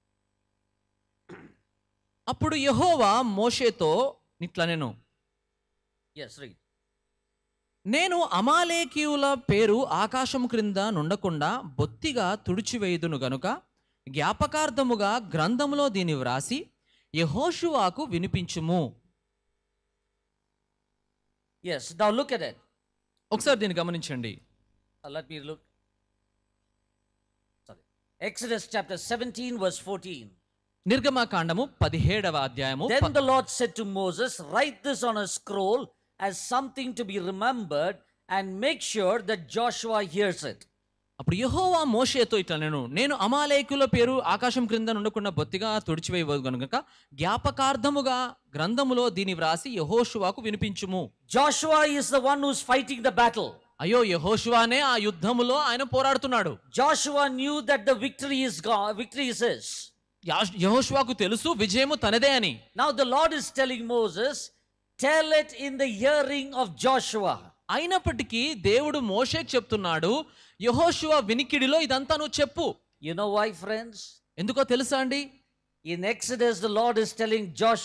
అప్పుడు యెహోవా మోషేతో ఇట్లనెను, Yes, read. నేను అమాలేకీయుల పేరు ఆకాశం క్రింద నుండకుండా బొత్తిగా తుడిచివేయుదును గనుక జ్ఞాపకార్థముగా గ్రంథములో దీని వ్రాసి యెహోషువకు వినిపించుము. Yes, now look at it. ఒకసారి దీన్ని గమనించండి. Let me look. Sorry. Exodus chapter 17 verse 14. నిర్గమకాండము 17వ అధ్యాయము. Then the Lord said to Moses, write this on a scroll as something to be remembered and make sure that Joshua hears it. అప్పుడు యెహోవా మోషేతో ఇట్లా నేను అమాలేకుల పేరు ఆకాశం క్రింద నుండకుండా బొత్తిగా తుడిచివేయవద్దు గనుక జ్ఞాపకార్థముగా గ్రంథములో దీని వ్రాసి యెహోషువకు వినిపించుము. Joshua is the one who's fighting the battle. అయ్యో యెహోషువనే ఆ యుద్ధములో ఆయన పోరాడుతున్నాడు. Joshua knew that the victory is his. యెహోషువకు తెలుసు విజయము తనదే అని. Now the Lord is telling Moses, tell it in the hearing of Joshua. అయినప్పటికీ దేవుడు మోషేకు చెప్తున్నాడు, యెహోషువ వినికిడిలో ఇదంతా నువ్వు చెప్పు. You know why, friends? ఎందుకో తెలుసా అండి? In Exodus, the Lord is telling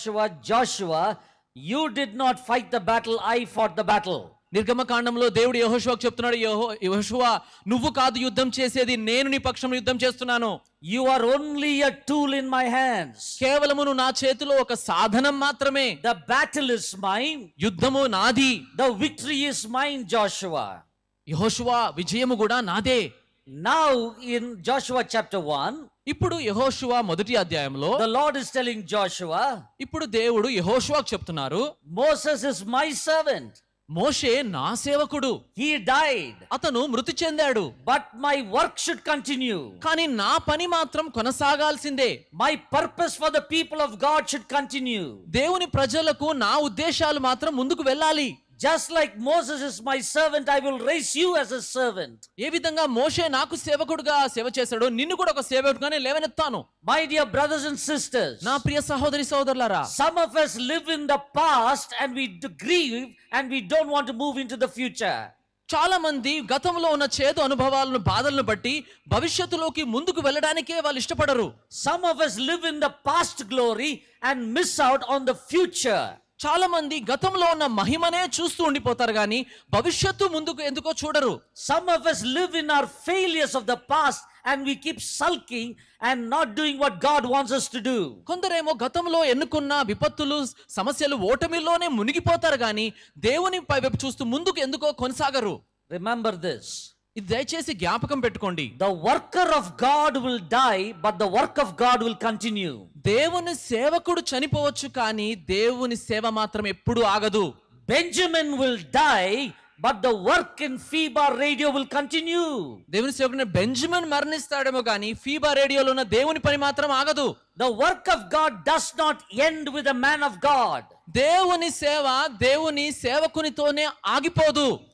Joshua, you did not fight the battle, I fought the battle. నిర్గమకాండంలో దేవుడు యెహోషువకు చెప్తున్నాడు, యెహోషువ నువ్వు కాదు యుద్ధం చేసేది, నేను నీ పక్షంలో యుద్ధం చేస్తున్నాను. You are only a tool in my hands. కేవలము నువ్వు నా చేతిలో ఒక సాధనం మాత్రమే. The battle is mine. యుద్ధము నాది. The victory is mine, Joshua. యెహోషువ విజయము కూడా నాదే. Now in Joshua chapter 1, ఇప్పుడు యెహోషువ మొదటి అధ్యాయంలో the Lord is telling Joshua, ఇప్పుడు దేవుడు యెహోషువకు చెప్తున్నారు, Moses is my servant. మోషే నా సేవకుడు. He died. అతను మృతి చెందాడు. But my work should continue. కానీ నా పని మాత్రం కొనసాగాల్సిందే. My purpose for the people of God should continue. దేవుని ప్రజలకు నా ఉద్దేశాలు మాత్రం ముందుకు వెళ్ళాలి. Just like Moses is my servant, I will raise you as a servant. ఏ విధంగా మోషే నాకు సేవకుడుగా సేవ చేశాడో నిన్ను కూడా ఒక సేవకుడుగానే లేవనెత్తాను. My dear brothers and sisters, నా ప్రియ సహోదరి సహోదరులారా, some of us live in the past and we grieve and we don't want to move into the future. చాలా మంది గతంలో ఉన్న చేదు అనుభవాలను బాధలను బట్టి భవిష్యత్తులోకి ముందుకు వెళ్ళడానికే వాళ్ళు ఇష్టపడరు. Some of us live in the past glory and miss out on the future. చాలా మంది గతంలో ఉన్న మహిమనే చూస్తూ ఉండిపోతారు కానీ భవిష్యత్తు ముందుకు ఎందుకో చూడరు. Some of us live in our failures of the past and we keep sulking and not doing what God wants us to do. కొందరేమో గతంలో ఎన్నుకున్న విపత్తులు సమస్యలు ఓటమిలోనే మునిగిపోతారు కానీ దేవుని వైపు చూస్తూ ముందుకు ఎందుకో కొనసాగరు. Remember this. ఇది దయచేసి జ్ఞాపకం పెట్టుకోండి. The worker of God will die, but the work of God will continue. దేవుని సేవకుడు చనిపోవచ్చు కానీ దేవుని సేవ మాత్రం ఎప్పుడూ ఆగదు. Benjamin will die, but the work in FIBA radio will continue. దేవుని సేవకుడు బెంజమిన్ మరణిస్తాడేమో కానీ ఫీబా రేడియోలో ఉన్న దేవుని పని మాత్రం ఆగదు. The work of God does not end with a man of God. దేవుని సేవ దేవుని సేవకునితోనే ఆగిపోదు.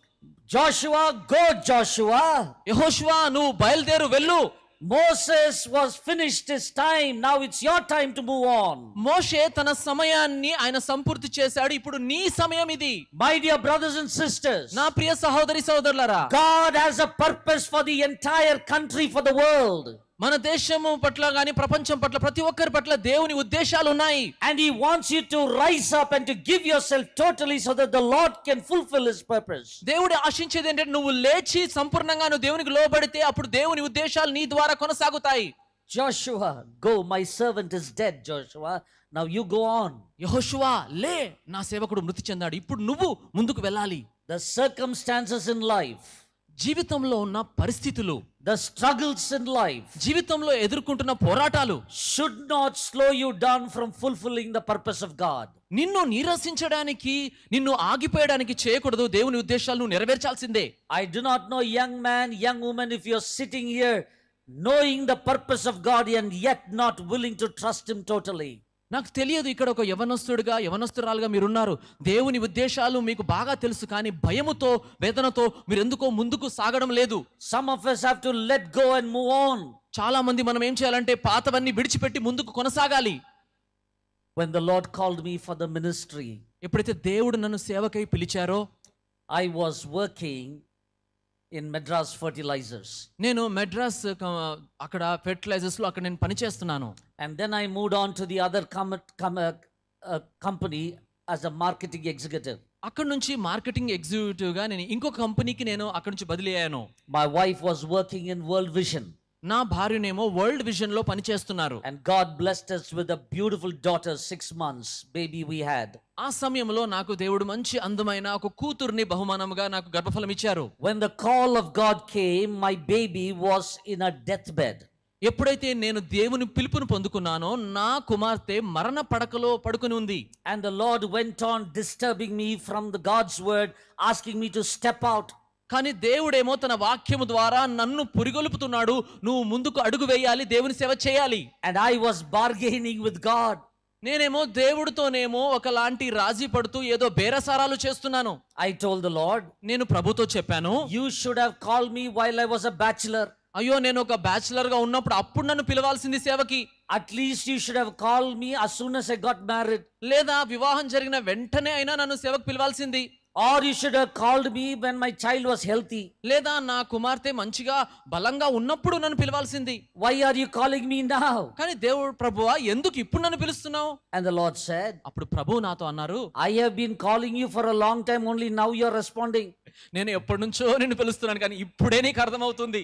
Joshua, go Joshua. యెహోషువ నువ్వు బయలుదేరు వెళ్ళు. Moses was finished his time. Now it's your time to move on. మోషే తన సమయాన్ని ఆయన సంపూర్తి చేశాడు. ఇప్పుడు నీ సమయం ఇది. My dear brothers and sisters, నా ప్రియ సహోదరి సహోదరులారా, God has a purpose for the entire country, for the world. మన దేశము పట్ల గాని ప్రపంచం పట్ల ప్రతి ఒక్కరి పట్ల దేవుని ఉద్దేశాలు ఉన్నాయి. And he wants you to rise up and to give yourself totally so that the Lord can fulfill his purpose. దేవుడు ఆశించేది ఏంటంటే నువ్వు లేచి సంపూర్ణంగా నువ్వు దేవునికి లోబడితే అప్పుడు దేవుని ఉద్దేశాలు నీ ద్వారా కొనసాగుతాయి. Joshua, go, my servant is dead, Joshua. Now you go on. యెహోషువ లే, నా సేవకుడు మృతి చెందాడు, ఇప్పుడు నువ్వు ముందుకు వెళ్ళాలి. The circumstances in life, జీవితంలో ఉన్న పరిస్థితులు, the struggles in life జీవితంలో ఎదుర్కొంటున్న పోరాటాలు should not slow you down from fulfilling the purpose of God. నిన్ను నిరసించడానికి, నిన్ను ఆగిపోయడానికి చేయకూడదు. దేవుని ఉద్దేశాలు నువ్వు నెరవేర్చాల్సిందే. I do not know, young man, young woman, if you're sitting here knowing the purpose of God and yet not willing to trust him totally. నాకు తెలియదు, ఇక్కడ ఒక యవనస్తుడుగా యవనస్తురాలుగా మీరున్నారు. దేవుని ఉద్దేశాలు మీకు బాగా తెలుసు, కానీ భయముతో వేదనతో మీరు ఎందుకో ముందుకు సాగడం లేదు. Some of us have to let go and move on. చాలా మంది మనం ఏం చేయాలంటే పాతవన్నీ విడిచిపెట్టి ముందుకు కొనసాగాలి. When the Lord called me for the ministry, ఎప్పుడైతే దేవుడు నన్ను సేవకై పిలిచారో, I was working in Madras Fertilizers. నేను మెడ్రాస్ అక్కడ ఫెర్టిలైజర్స్ లో అక్కడ నేను పని చేస్తున్నాను. And then I moved on to the other company as a marketing executive. అక్కడ నుంచి మార్కెటింగ్ ఎగ్జిక్యూటివ్ గా నేను ఇంకొక కంపెనీకి నేను అక్కడ నుంచి బదిలీ అయ్యాను. My wife was working in World Vision. నా భార్యనేమో వరల్డ్ విజన్ లో పని చేస్తున్నారు. And God blessed us with a beautiful daughter, 6 months baby we had. ఆ సమయంలో నాకు దేవుడు మంచి అందమైన ఒక కూతుర్ని బహుమానముగా నాకు గర్భఫలం ఇచ్చారు. When the call of God came, my baby was in a deathbed. ఎప్పుడైతే నేను దేవుని పిలుపును పొందుకున్నానో నా కుమార్తె మరణ పడకలో పడుకుని ఉంది. And the Lord went on disturbing me from the God's word, asking me to step out. కానీ దేవుడేమో తన వాక్యము ద్వారా నన్ను పురిగొల్పుతున్నాడు, నువ్వు ముందుకు అడుగు వేయాలి, దేవుని సేవ చేయాలి. And I was bargaining with God. నేనేమో దేవుడితోనేమో ఒకలాంటి రాజీ పడుతూ ఏదో బేరసారాలు చేస్తున్నాను. I told the Lord, నేను ప్రభుతో చెప్పాను, you should have called me while I was a bachelor. అయ్యో నేను ఒక బ్యాచిలర్ గా ఉన్నప్పుడు అప్పుడు నన్ను పిలవాల్సింది సేవకి. At least you should have called me as soon as I got married. లేదా వివాహం జరిగిన వెంటనే అయినా నన్ను సేవకు పిలవాల్సింది. Or you should have called me when my child was healthy. లేదా నా కుమార్తె మంచిగా బలంగా ఉన్నప్పుడు నన్ను పిలవాల్సింది. Why are you calling me now? కానీ దేవుడు ప్రభువా ఎందుకు ఇప్పుడు నన్ను పిలుస్తున్నావు? And the Lord said, అప్పుడు ప్రభువు నాతో అన్నారు, I have been calling you for a long time, only now you are responding. నేను ఎప్పటి నుంచో నిన్ను పిలుస్తున్నాను, కానీ ఇప్పుడే నీకు అర్థమవుతుంది.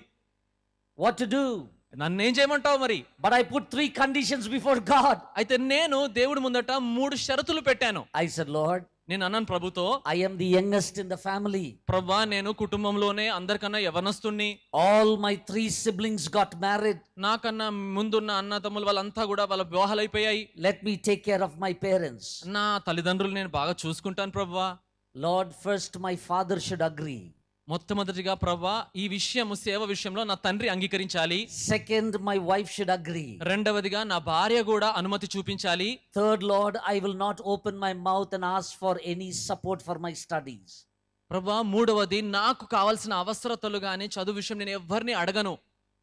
What to do? నన్నేం చేయమంటావు మరి? But I put 3 conditions before God. అయితే నేను దేవుడి ముందట 3 షరతులు పెట్టాను. I said, Lord, నేను అన్నాను ప్రభుతో, I am the youngest in the family. ప్రభువా నేను కుటుంబంలోనే అందరికన్నా యవనస్తుణ్ణి. All my 3 siblings got married. నాకన్నా ముందున్న అన్న తమ్ములు వాళ్ళంతా కూడా వాళ్ళ వివాహాలు అయిపోయాయి. Let me take care of my parents. నా తల్లిదండ్రులు నేను బాగా చూసుకుంటాను ప్రభువా. Lord, first my father should agree. మొట్టమొదటిగా ప్రభువా ఈ విషయం సేవ విషయంలో నా తండ్రి అంగీకరించాలి. Second, my wife should agree. రెండవదిగా నా భార్య కూడా అనుమతి చూపించాలి. Third, Lord, I will not open my mouth and ask for any support for my studies. ప్రభువా మూడవది, నాకు కావాల్సిన అవసరతలు గాని చదువు విషయం నేను ఎవ్వరిని అడగను.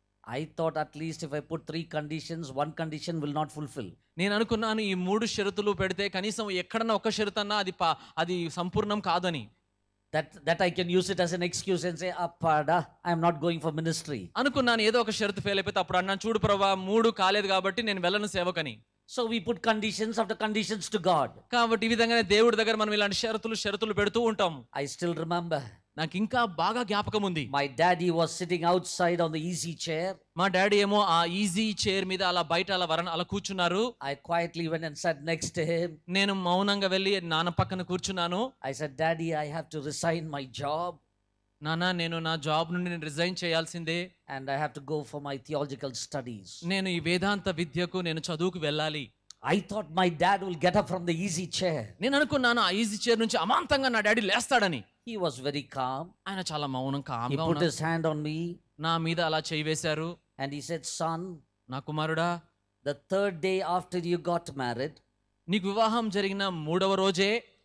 I thought at least if I put 3 conditions, 1 condition will not fulfill. నేను అనుకున్నాను ఈ 3 షరతులు పెడితే కనీసం ఎక్కడన్నా ఒక షరతన్నా అది సంపూర్ణం కాదని. That I can use it as an excuse and say, Appada, I am not going for ministry. అనుకున్నాను ఏదో ఒక షరతు ఫెయిల్ అయిపోతే అప్పుడు అన్నాను, చూడు ప్రభువా 3 కాలేదు కాబట్టి నేను వెళ్ళను సేవకని. So we put conditions after conditions to God. కాబట్టి ఈ విధంగానే దేవుడి దగ్గర మనం ఇలాంటి షరతులు పెడుతూ ఉంటాం. I still remember. నాకు ఇంకా బాగా జ్ఞాపకం ఉంది. My daddy was sitting outside on the easy chair. మా డాడీ ఏమో ఆ ఈజీ చైర్ మీద అలా బయట అలా కూర్చున్నారు. I quietly went and sat next to him. నేను మౌనంగా వెళ్ళి నాన్న పక్కన కూర్చున్నాను. I said, Daddy, I have to resign my job. నాన్న నేను నా జాబ్ నుండి నేను రిజైన్ చేయాల్సిందే. And I have to go for my theological studies. నేను ఈ వేదాంత విద్యకు నేను చదువుకు వెళ్ళాలి. I thought my dad will get up from the easy chair. నేను అనుకున్నాను ఆ ఈజీ చైర్ నుంచి అమాంతంగా నా డాడీ లేస్తాడని. He was very calm. ఆయన చాలా మౌనం He కామ్గా put ఉన్నారు. his hand on me నా మీద అలా చేయి వేశారు. and he said, Son, నా కుమారుడా, the 3rd day after you got married, నీకు వివాహం జరిగిన 3వ రోజే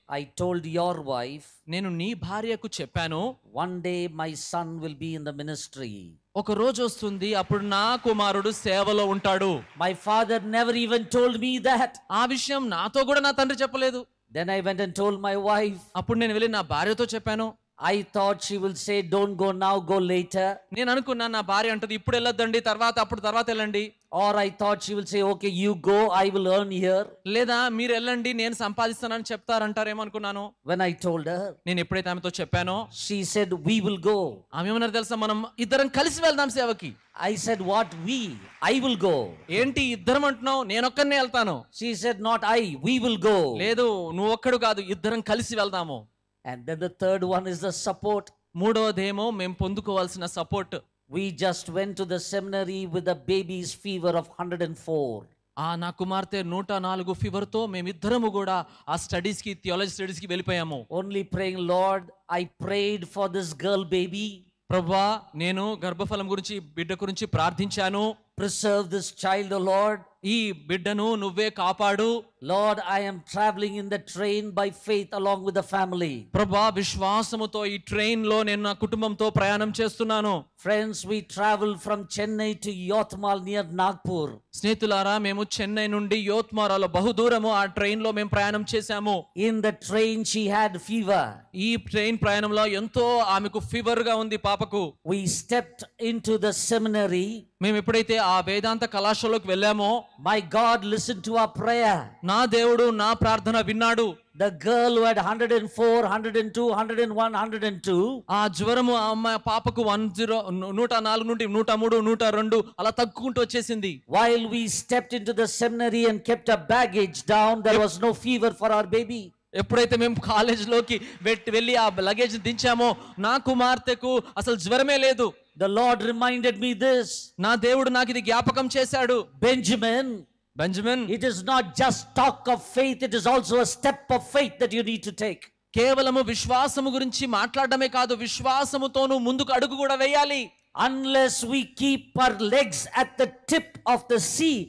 I told your wife, నేను నీ భార్యకు చెప్పాను, one day my son will be in the ministry. ఒక రోజు వస్తుంది అప్పుడు నా కుమారుడు సేవలో ఉంటాడు. My father never even told me that. ఆ విషయం నాతో కూడా నా తండ్రి చెప్పలేదు. Then I went and told my wife. అప్పుడు నేను వెళ్ళి నా భార్యతో చెప్పాను. I thought she will say, don't go now, go later. నేను అనుకున్నా నా భార్య అంటది ఇప్పుడు వెళ్ళొద్దండి, తర్వాత వెళ్ళండి. Or I thought she will say, okay, you go, I will earn here. లేదా మీరు వెళ్ళండి నేను సంపాదిస్తానని చెప్తారంటారేమో అనుకున్నాను. When I told her, నేను ఎప్పుడైతే ఆమెతో చెప్పానో she said, we will go. ఆమె ఏమన్నారు తెలుసా, మనం ఇద్దరం కలిసి వెళ్దాం సేవకి. I said, what we? I will go. ఏంటి ఇద్దరం అంటున్నావు, నేనొక్కనే వెళ్తాను. She said, not I, we will go. లేదు నువ్వు ఒక్కడు కాదు, ఇద్దరం కలిసి వెళ్దాము. And then the third one is the support. మూడోదేమో మేము పొందుకోవాల్సిన support. We just went to the seminary with a baby's fever of 104. నా కుమార్తె 104 ఫీవర్ తో మేమిద్దరము కూడా ఆ స్టడీస్ కి, థియాలజీ స్టడీస్ కి వెళ్ళిపోయాము. Only praying, Lord, I prayed for this girl baby. ప్రభువా నేను గర్భఫలం గురించి, బిడ్డ గురించి ప్రార్థించాను. Preserve this child, O Lord. ఈ బిడ్డను నువ్వే కాపాడు. Lord, I am traveling in the train by faith along with the family. ప్రభువా విశ్వాసముతో ఈ ట్రైన్ లో నేను నా కుటుంబంతో ప్రయాణం చేస్తున్నాను. Friends, we traveled from Chennai to Yotmal near Nagpur. స్నేహితులారా మేము చెన్నై నుండి యోత్మారాలో బహుదూరము ఆ ట్రైన్ లో మేము ప్రయాణం చేశాము. In the train she had fever. ఈ ట్రైన్ ప్రయాణంలో ఎంతో ఆమెకు ఫీవర్ గా ఉంది పాపకు. We stepped into the seminary. మేము ఎప్పుడైతే ఆ వేదాంత కళాశాలకు వెళ్ళామో, my God listened to our prayer. నా దేవుడు నా ప్రార్థన విన్నాడు. The girl who had 104, 102, 101, 102. ఆ జ్వరము ఆ అమ్మాయి పాపకు 104 నుండి 103, 102 అలా తగ్గుకుంటూ వచ్చేసింది. While we stepped into the seminary and kept our baggage down, there was no fever for our baby. ఎప్పుడైతే మేము కాలేజ్లోకి వెళ్ళి ఆ లగేజ్ దించామో నా కుమార్తెకు అసలు జ్వరమే లేదు. The Lord reminded me this. నా దేవుడు నాకు ఇది జ్ఞాపకం చేశాడు. Benjamin, it is not just talk of faith, it is also a step of faith that you need to take. కేవలము విశ్వాసము గురించి మాట్లాడడమే కాదు, విశ్వాసముతోను ముందుకు అడుగు కూడా వేయాలి. Unless we keep our legs at the tip of the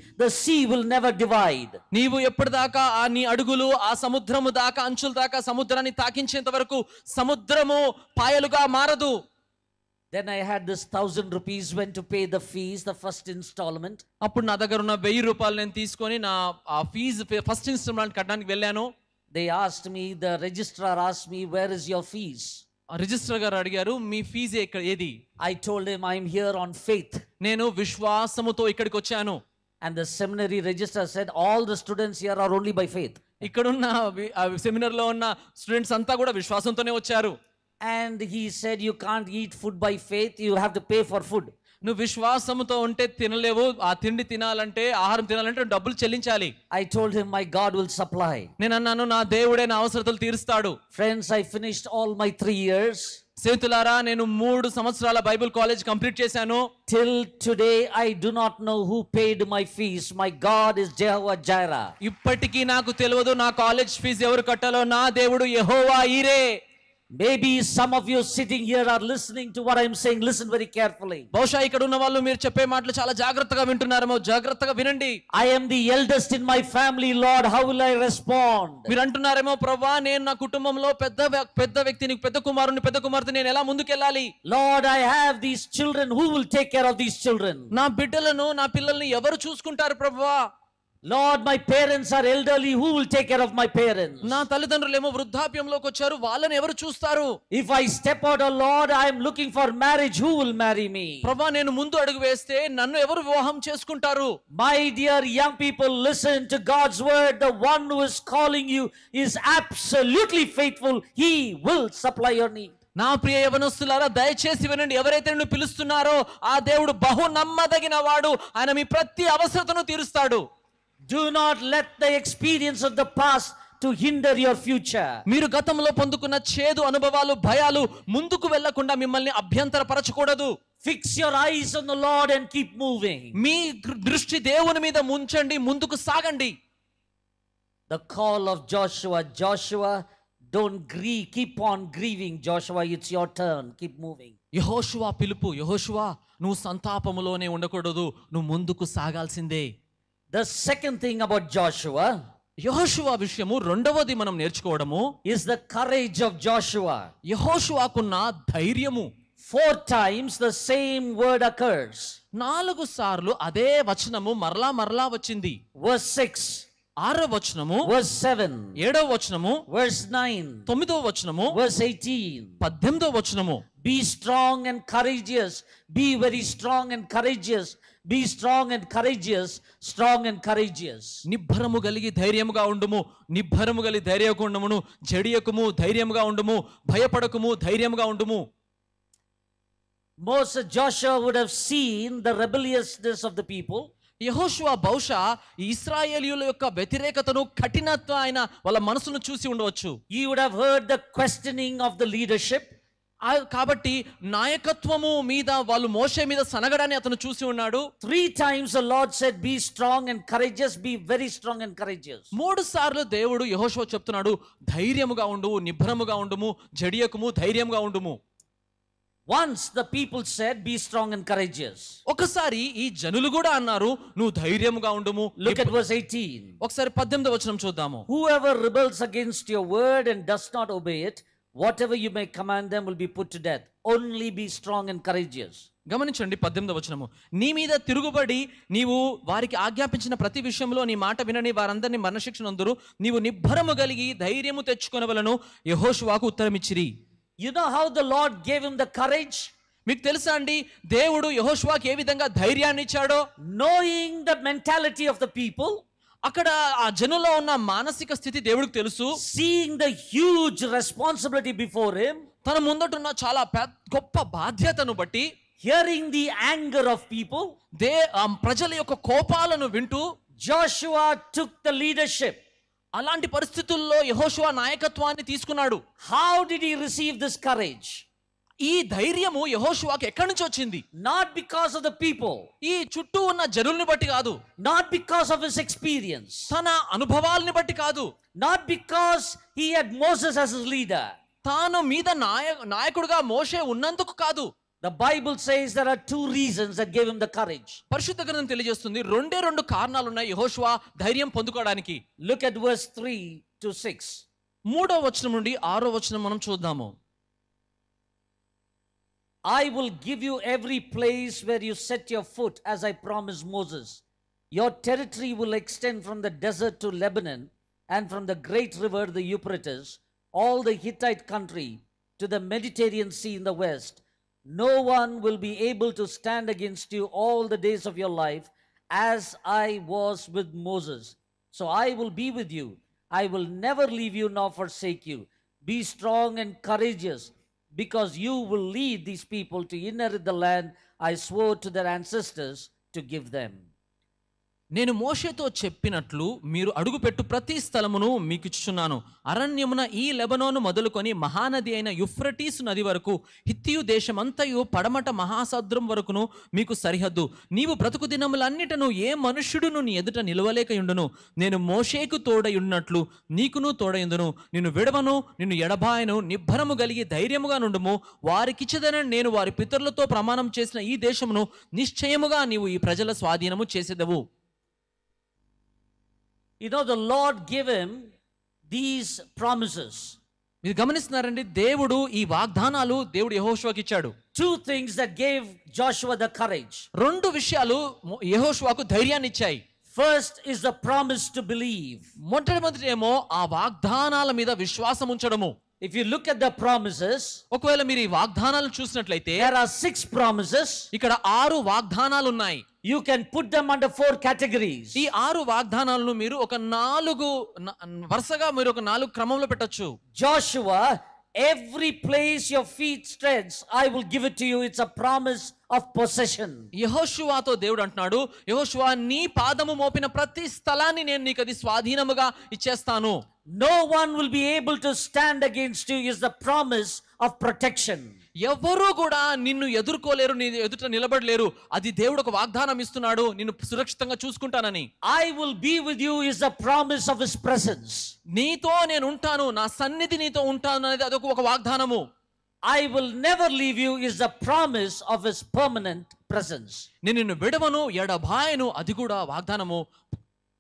sea will never divide. నీవు ఎప్పటిదాకా నీ అడుగులు ఆ సముద్రము దాకా, అంచుల దాకా సముద్రాన్ని తాకించేంత వరకు సముద్రము పాయలుగా మారదు. Then I had this 1,000 rupees, went to pay the fees, the first installment. అప్పుడు నా దగ్గర ఉన్న 1000 రూపాయలు నేను తీసుకొని నా ఆ ఫీజు ఫస్ట్ ఇన్స్టాల్మెంట్ కట్టడానికి వెళ్ళాను. They asked me, the registrar asked me, where is your fees? Register గారు అడిగారు, మీ ఫీజు ఏది? I told him, I'm here on faith. నేను విశ్వాసముతో ఇక్కడికి వచ్చాను. And the seminary registrar said, all the students here are only by faith. ఇక్కడున్న seminar లో ఉన్న స్టూడెంట్స్ అంతా కూడా విశ్వాసంతోనే వచ్చారు. And he said, you can't eat food by faith, you have to pay for food. నువ్వు విశ్వాసముతో ఉంటే తినలేవు, ఆ తిండి తినాలంటే, ఆహారం తినాలంటే డబ్బులు చెల్లించాలి. I told him, my God will supply. నేను అన్నాను నా దేవుడే నా అవసరతలు తీరుస్తాడు. Friends, I finished all my 3 years. స్నేహితులారా నేను 3 సంవత్సరాల బైబిల్ కాలేజ్ కంప్లీట్ చేశాను. Till today I do not know who paid my fees. My God is Jehovah Jireh. ఇప్పటికీ నాకు తెలియదు నా కాలేజ్ ఫీజు ఎవరు కట్టాలో. నా దేవుడు యెహోవా ఈరే. Maybe some of you sitting here are listening to what I'm saying. Listen very carefully. బహుశా ఇక్కడ ఉన్న వాళ్ళు మీరు చెప్పే మాటలు చాలా జాగ్రత్తగా వింటున్నారేమో. జాగ్రత్తగా వినండి. I am the eldest in my family, Lord. How will I respond? మీరు అంటున్నారేమో, ప్రభువా నేను నా కుటుంబంలో పెద్ద వ్యక్తిని, పెద్ద కుమార్తె నేను ఎలా ముందుకెళ్ళాలి? Lord, I have these children. Who will take care of these children? నా బిడ్డలను, నా పిల్లల్ని ఎవరు చూసుకుంటారు ప్రభువా? Lord, my parents are elderly. Who will take care of my parents? నా తల్లిదండ్రులేమో వృద్ధాప్యంలోకి వచ్చారు, వాళ్ళని ఎవరు చూస్తారు? If I step out, oh Lord, I am looking for marriage. Who will marry me? ప్రభువా నేను ముందు అడుగు వేస్తే నన్ను ఎవరు వివాహం చేసుకుంటారు? My dear young people, listen to God's word. The one who is calling you is absolutely faithful. He will supply your need. నా ప్రియ యవనస్తులారా దయచేసి వినండి. ఎవరైతే నిన్ను పిలుస్తున్నారో ఆ దేవుడు బహు నమ్మదగిన వాడు. ఆయన మీ ప్రతి అవసరతను తీరుస్తాడు. Do not let the experience of the past to hinder your future. మీరు గతంలో పొందుకున్న చేదు అనుభవాలు, భయాలు ముందుకు వెళ్లకుండా మిమ్మల్ని అభ్యంతరపరచకూడదు. Fix your eyes on the Lord and keep moving. మీ దృష్టి దేవుని మీద ఉంచండి, ముందుకు సాగండి. The call of Joshua, don't grieve, keep on grieving. Joshua, it's your turn, keep moving. యెహోషువ పిలుపు, యెహోషువ నువ్వు సంతాపములోనే ఉండకూడదు, నువ్వు ముందుకు సాగాల్సిందే. The second thing about Joshua, యెహోషువ విషయము రెండవది మనం నేర్చుకోవడము is the courage of Joshua. యెహోషువకున్న ధైర్యము. 4 times the same word occurs. 4 సార్లు అదే వచనము మరలా వచ్చింది. Verse 6, 6వ వచనము, verse 7, 7వ వచనము, verse 9, 9వ వచనము, verse 18. 18వ వచనము. Be strong and courageous. Be very strong and courageous. Be strong and courageous. Strong and courageous. నిబ్బరము కలిగి ధైర్యముగా ఉండుము, నిబ్బరము కలిగి ధైర్యముగా ఉండుము, జడియకుము ధైర్యముగా ఉండుము, భయపడకుము ధైర్యముగా ఉండుము. Moses, Joshua would have seen the rebelliousness of the people. యెహోషువ బహుశా ఇశ్రాయేలీయుల యొక్క వ్యతిరేకతను, కఠినత్వం ఆయన వాళ్ళ మనసును చూసి ఉండవచ్చు. He would have heard the questioning of the leadership. కాబట్టి నాయకత్వము మీద వాళ్ళు మోషే మీద సనగడాన్ని అతను చూసి ఉన్నాడు. 3 times the Lord said, be strong and courageous. Be very strong and courageous. 3 సార్లు దేవుడు యెహోషువ చెప్తున్నాడు, ధైర్యముగా ఉండు, నిబ్బరముగా ఉండుము, జడియకుము, ధైర్యముగా ఉండుము. Once the people said, be strong and courageous. ఒకసారి ఈ జనులు కూడా అన్నారు, నువ్వు ధైర్యముగా ఉండుము. Look at verse 18. ఒకసారి 18వ వచనం చూద్దాము. Whoever rebels against your word and does not obey it, whatever you may command them will be put to death. Only be strong and courageous. గమనించండి 18వ వచనము. నీ మీద తిరుగుబడి నీవు వారికి ఆజ్ఞాపించిన ప్రతి విషయంలో నీ మాట వినని వారందరినీ మరణశిక్ష నందురు. నీవు నిబ్బరము కలిగి ధైర్యము తెచ్చుకొనవలెను యెహోషువకు ఉత్తరమిచ్చిరి. You know how the Lord gave him the courage? మీకు తెలుసా అండి దేవుడు యెహోషువకు ఏ విధంగా ధైర్యాన్ని ఇచ్చాడో? Knowing the mentality of the people, అక్కడ ఆ జనుల్లో ఉన్న మానసిక స్థితి దేవుడికి తెలుసు. seeing the huge responsibility before him, తన ముందటున్న చాలా గొప్ప బాధ్యతను బట్టి, hearing the anger of people, ప్రజల యొక్క కోపాలను వింటూ Joshua took the leadership. అలాంటి పరిస్థితుల్లో యెహోషువ నాయకత్వాన్ని తీసుకున్నాడు. How did he receive this courage? ఈ ధైర్యము యెహోషువకు ఎక్కడి నుంచి వచ్చింది? Not because of the people, ఈ చుట్టూ ఉన్న జనుల్ని బట్టి కాదు, not because of his experience, తన అనుభవాల్ని బట్టి కాదు, not because he had Moses as his leader. తాను మీద నాయకుడుగా మోషే ఉన్నందుకు కాదు. The Bible says there are 2 reasons that gave him the courage. పరిశుద్ధ గ్రంథం తెలియజేస్తుంది, 2 కారణాలు ఉన్నాయి యెహోషువ ధైర్యం పొందుకోవడానికి. Look at verse 3 to 6. 3వ వచనం నుండి 6వ వచనం మనం చూద్దాము. I will give you every place where you set your foot, as I promised Moses. Your territory will extend from the desert to Lebanon, and from the great river, the Euphrates, all the Hittite country, to the Mediterranean Sea in the west. No one will be able to stand against you all the days of your life, as I was with Moses. So I will be with you. I will never leave you nor forsake you. Be strong and courageous, because you will lead these people to inherit the land I swore to their ancestors to give them. నేను మోషేతో చెప్పినట్లు మీరు అడుగుపెట్టు ప్రతి స్థలమును మీకు ఇచ్చుచున్నాను. అరణ్యమున ఈ లెబనోను మొదలుకొని మహానది అయిన యూఫ్రటీసు నది వరకు, హిత్తీయు దేశమంతయు పడమట మహాసముద్రం వరకును మీకు సరిహద్దు. నీవు బ్రతుకు దినములన్నిటను ఏ మనుష్యుడును నీ ఎదుట నిలవలేకయుండును. నేను మోషేకు తోడయున్నట్లు నీకును తోడయుందును. నిన్ను విడవను, నిన్ను ఎడబాయను. నిబ్బరము కలిగి ధైర్యముగా నుండుము. వారికిచ్చదనని నేను వారి పితరులతో ప్రమాణం చేసిన ఈ దేశమును నిశ్చయముగా నీవు ఈ ప్రజల స్వాధీనము చేసేదవు. You know, the Lord gave him these promises. మీరు గమనిస్తున్నారండి, దేవుడు ఈ వాగ్దానాలు దేవుడు యెహోషువకి ఇచ్చాడు. 2 things that gave Joshua the courage. 2 విషయాలు యెహోషువకు ధైర్యాన్ని ఇచ్చాయి. First is the promise to believe. మొట్టమొదటిదేమో ఆ వాగ్దానాల మీద విశ్వాసం ఉంచడము. If you look at the promises, ఒకవేళ మీరు ఈ వాగ్దానాలు చూసినట్లయితే there are 6 promises. ఇక్కడ 6 వాగ్దానాలు ఉన్నాయి. You can put them under 4 categories. ఈ 6 వాగ్దానాలను మీరు ఒక 4 వరుసగా మీరు ఒక 4 క్రమంలో పెట్టొచ్చు. Joshua, every place your feet treads, I will give it to you. It's a promise of possession. యెహోషువతో దేవుడు అంటున్నాడు, యెహోషువ నీ పాదము మోపిన ప్రతి స్థలాన్ని నేను నీకు అది స్వాధీనముగా ఇచ్చేస్తాను. No one will be able to stand against you is the promise of protection. ఎవరు కూడా నిన్ను ఎదుర్కోలేరు, నీ ఎదుట నిలబడలేరు. అది దేవుడు ఒక వాగ్దానం ఇస్తున్నాడు, నిన్ను సురక్షితంగా చూసుకుంటానని. I will be with you is the promise of his presence. నీతో నేను ఉంటాను, నా సన్నిధి నీతో ఉంటాను అనేది అదొక ఒక వాగ్దానము. I will never leave you is the promise of his permanent presence. నేను నిన్ను విడవను, ఎడబాయను, అది కూడా వాగ్దానము.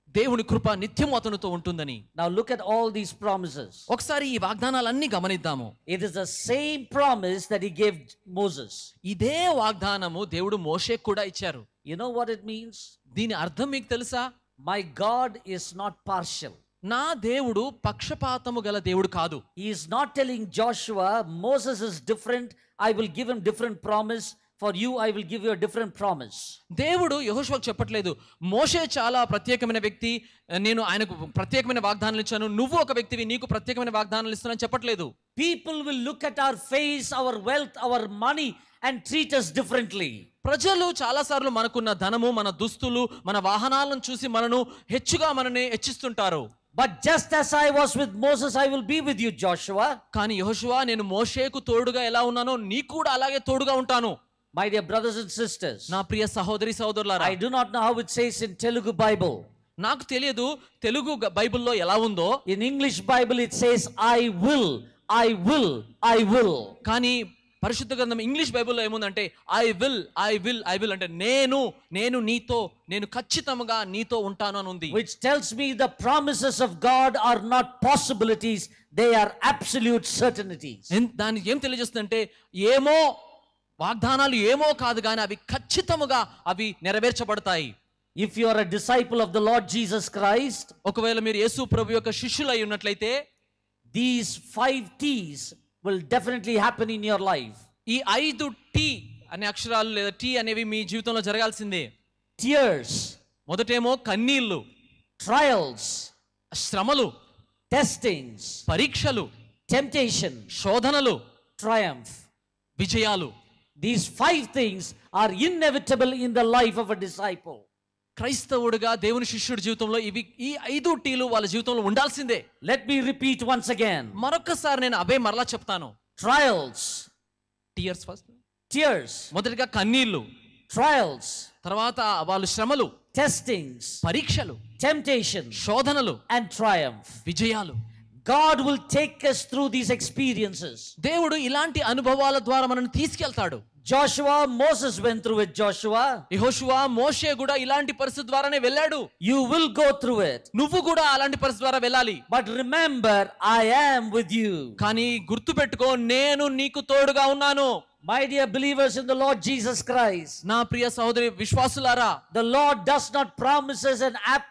దేవుని కృప నిత్యము అతనితో ఉంటుందని. Now look at all these promises. ఒకసారి ఈ వాగ్దానాలన్నీ గమనిద్దాము. It is the same promise that he gave Moses. ఇదే వాగ్దానము దేవుడు మోషేకు కూడా ఇచ్చారు. You know what it means? దీని అర్థం మీకు తెలుసా? My God is not partial. నా దేవుడు పక్షపాతము గల దేవుడు కాదు. He is not telling Joshua, Moses is different, I will give him different promise. For you, I will give you a different promise. దేవుడు యెహోషువకు చెప్పట్లేదు, మోషే చాలా ప్రత్యేకమైన వ్యక్తి, నేను ఆయనకు ప్రత్యేకమైన వాగ్దానాలు ఇచ్చాను, నువ్వు ఒక వ్యక్తివి, నీకు ప్రత్యేకమైన వాగ్దానాలు ఇస్తానని చెప్పట్లేదు. People will look at our face, our wealth, our money and treat us differently. ప్రజలు చాలాసార్లు మనకున్న ధనము, మన దుస్తులు, మన వాహనాలను చూసి మనను హెచ్చుగా మనని హెచ్చిస్తుంటారు. But just as I was with Moses, I will be with you, Joshua. కానీ యెహోషువ, నేను మోషేకు తోడుగా ఎలా ఉన్నానో నీకు కూడా అలాగే తోడుగా ఉంటాను. My dear brothers and sisters, నా ప్రియ సహోదరి సహోదరులారా, I do not know how it says in Telugu Bible. నాకు తెలియదు తెలుగు బైబిల్లో ఎలా ఉందో. In English Bible it says I will, I will, I will. కానీ పరిశుద్ధ గ్రంథం ఇంగ్లీష్ బైబిల్లో ఏముందంటే I will, I will, I will అంటే నేను నీతో, నేను ఖచ్చితంగా నీతో ఉంటాను అని ఉంది. Which tells me the promises of God are not possibilities, they are absolute certainties. దానికి ఏం తెలియజేస్తుందంటే, ఏమో వాగ్దానాలు ఏమో కాదు కానీ అవి ఖచ్చితముగా అవి నెరవేర్చబడతాయి. If you are a disciple of the Lord Jesus Christ, ఒకవేళ మీరు యేసు ప్రభు యొక్క శిష్యులై ఉన్నట్లయితే, these 5 T's will definitely happen in your life. ఈ 5 టీ అనే అక్షరాలు లేదా టీ అనేవి మీ జీవితంలో జరగాల్సిందే. Tears, మొదటేమో కన్నీళ్లు, trials, శ్రమలు, testings, పరీక్షలు, temptation, శోధనలు, triumph. విజయాలు. These 5 things are inevitable in the life of a disciple. క్రైస్తవుడిగా దేవుని శిష్యుడి జీవితంలో ఈ 5 టీలు వాళ్ళ జీవితంలో ఉండాల్సిందే. Let me repeat once again. మరొకసారి నేను అవే మరలా చెప్తాను. Trials, టీయర్స్ ఫస్ట్, tears, మొదటిగా కన్నీళ్లు, trials, తర్వాత వాళ్ళు శ్రమలు, testings, పరీక్షలు, temptation, శోధనలు, and triumph. విజయాలు. God will take us through these experiences. దేవుడు ఇలాంటి అనుభవాల ద్వారా మనల్ని తీసుకెళ్తాడు. Joshua, Moses went through it, Joshua. యెహోషువ, మోషే కూడా ఇలాంటి పరిస్థితి ద్వారానే వెళ్ళాడు. You will go through it. నువ్వు కూడా అలాంటి పరిస్థితి ద్వారా వెళ్ళాలి. But remember, I am with you. కానీ గుర్తుపెట్టుకో, నేను నీకు తోడుగా ఉన్నాను. My dear believers in the Lord Jesus Christ, నా ప్రియ సహోదరి విశ్వాసులారా, the Lord does not promise us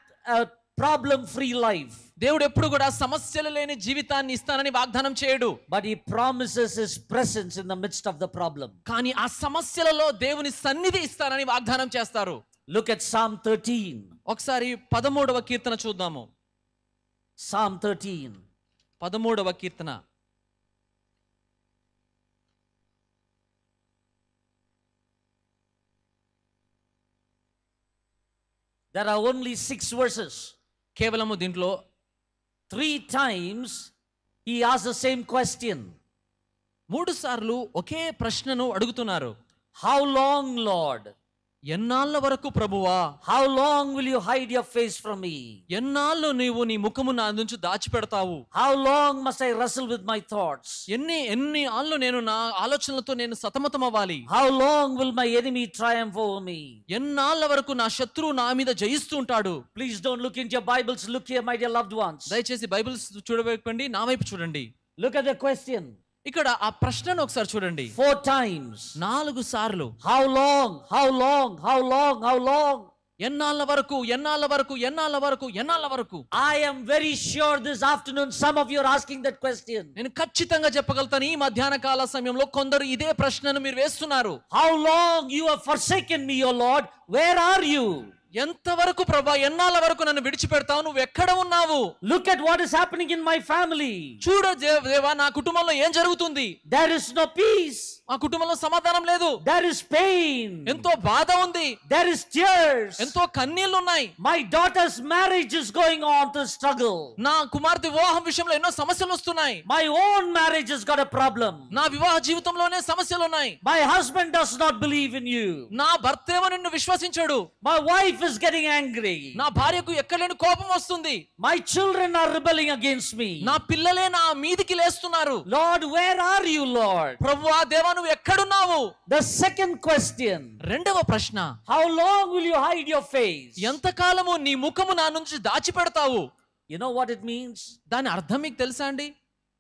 a problem-free life. దేవుడు ఎప్పుడు కూడా సమస్యలు లేని జీవితాన్ని ఇస్తానని వాగ్దానం చేయడు. But he promises his presence in the midst of the problem. కానీ ఆ సమస్యలలో దేవుని సన్నిధి ఇస్తానని వాగ్దానం చేస్తారు. Look at Psalm 13. ఒకసారి 13వ కీర్తన చూద్దాము. Psalm 13. 13వ Keerthana. There are only 6 verses. కేవలము దీంట్లో 3 times he asked the same question. 3 సార్లు ఒకే ప్రశ్నను అడుగుతున్నారు. How long, Lord? ఎన్నాళ్ళ వరకు ప్రభువా? How long will you hide your face from me? ఎన్నాళ్ళు నీవు నీ ముఖము నా నుంచి దాచిపెడతావు? How long must I wrestle with my thoughts? ఎన్ని ఆళ్ళు నేను నా ఆలోచనలతో నేను సతమతం అవ్వాలి? How long will my enemy triumph over me? ఎన్నాళ్ళ వరకు నా శత్రువు నా మీద జయిస్తూ ఉంటాడు? Please don't look into your Bibles. Look here, my dear loved ones. దయచేసి బైబిల్స్ చూడవేకండి, నా వైపు చూడండి. Look at the question. ఇక్కడ ఆ ప్రశ్నను ఒకసారి చూడండి. 4 times. 4 సార్లు. How long? How long? How long? How long? ఎన్నాళ్ళ వరకు, ఎన్నాళ్ళ వరకు, ఎన్నాళ్ళ వరకు, ఎన్నాళ్ళ వరకు? I am very sure this afternoon some of you are asking that question. నేను ఖచ్చితంగా చెప్పగలుగుతాను, ఈ మధ్యాహ్న కాల సమయంలో కొందరు ఇదే ప్రశ్నను మీరు వేస్తున్నారు. How long you have forsaken me, O Lord? Where are you? ఎంతవరకు ప్రభా, ఎన్నాళ్ళ వరకు నన్ను విడిచిపెడతావు? నువ్వు ఎక్కడ ఉన్నావు? Look at what is happening in my family. చూడ దేవా, నా కుటుంబంలో ఏం జరుగుతుంది? There is no peace. మా కుటుంబంలో సమాధానం లేదు. There is pain. ఎంతో బాధ ఉంది. There is tears. ఎంతో కన్నీళ్లు ఉన్నాయి. My daughter's marriage is going on to struggle. నా కుమార్తె వివాహం విషయంలో ఎన్నో సమస్యలు వస్తున్నాయి. My own marriage has got a problem. నా వివాహ జీవితంలోనే సమస్యలు ఉన్నాయి. My husband does not believe in you. నా భర్తేమో నిన్ను విశ్వసించడు. My wife is getting angry. నా భార్యకు ఎక్కడలేని కోపం వస్తుంది. My children are rebelling against me. నా పిల్లలే నా మీదికి లేస్తున్నారు. Lord, where are you, Lord? ప్రభువా దేవా నువ్వు ఎక్కడున్నావు? The second question. రెండవ ప్రశ్న, How long will you hide your face? ఎంతకాలము నీ ముఖము నా నుంచి దాచిపెడతావు? You know what it means? దాని అర్థం మీకు తెలుసా అండి?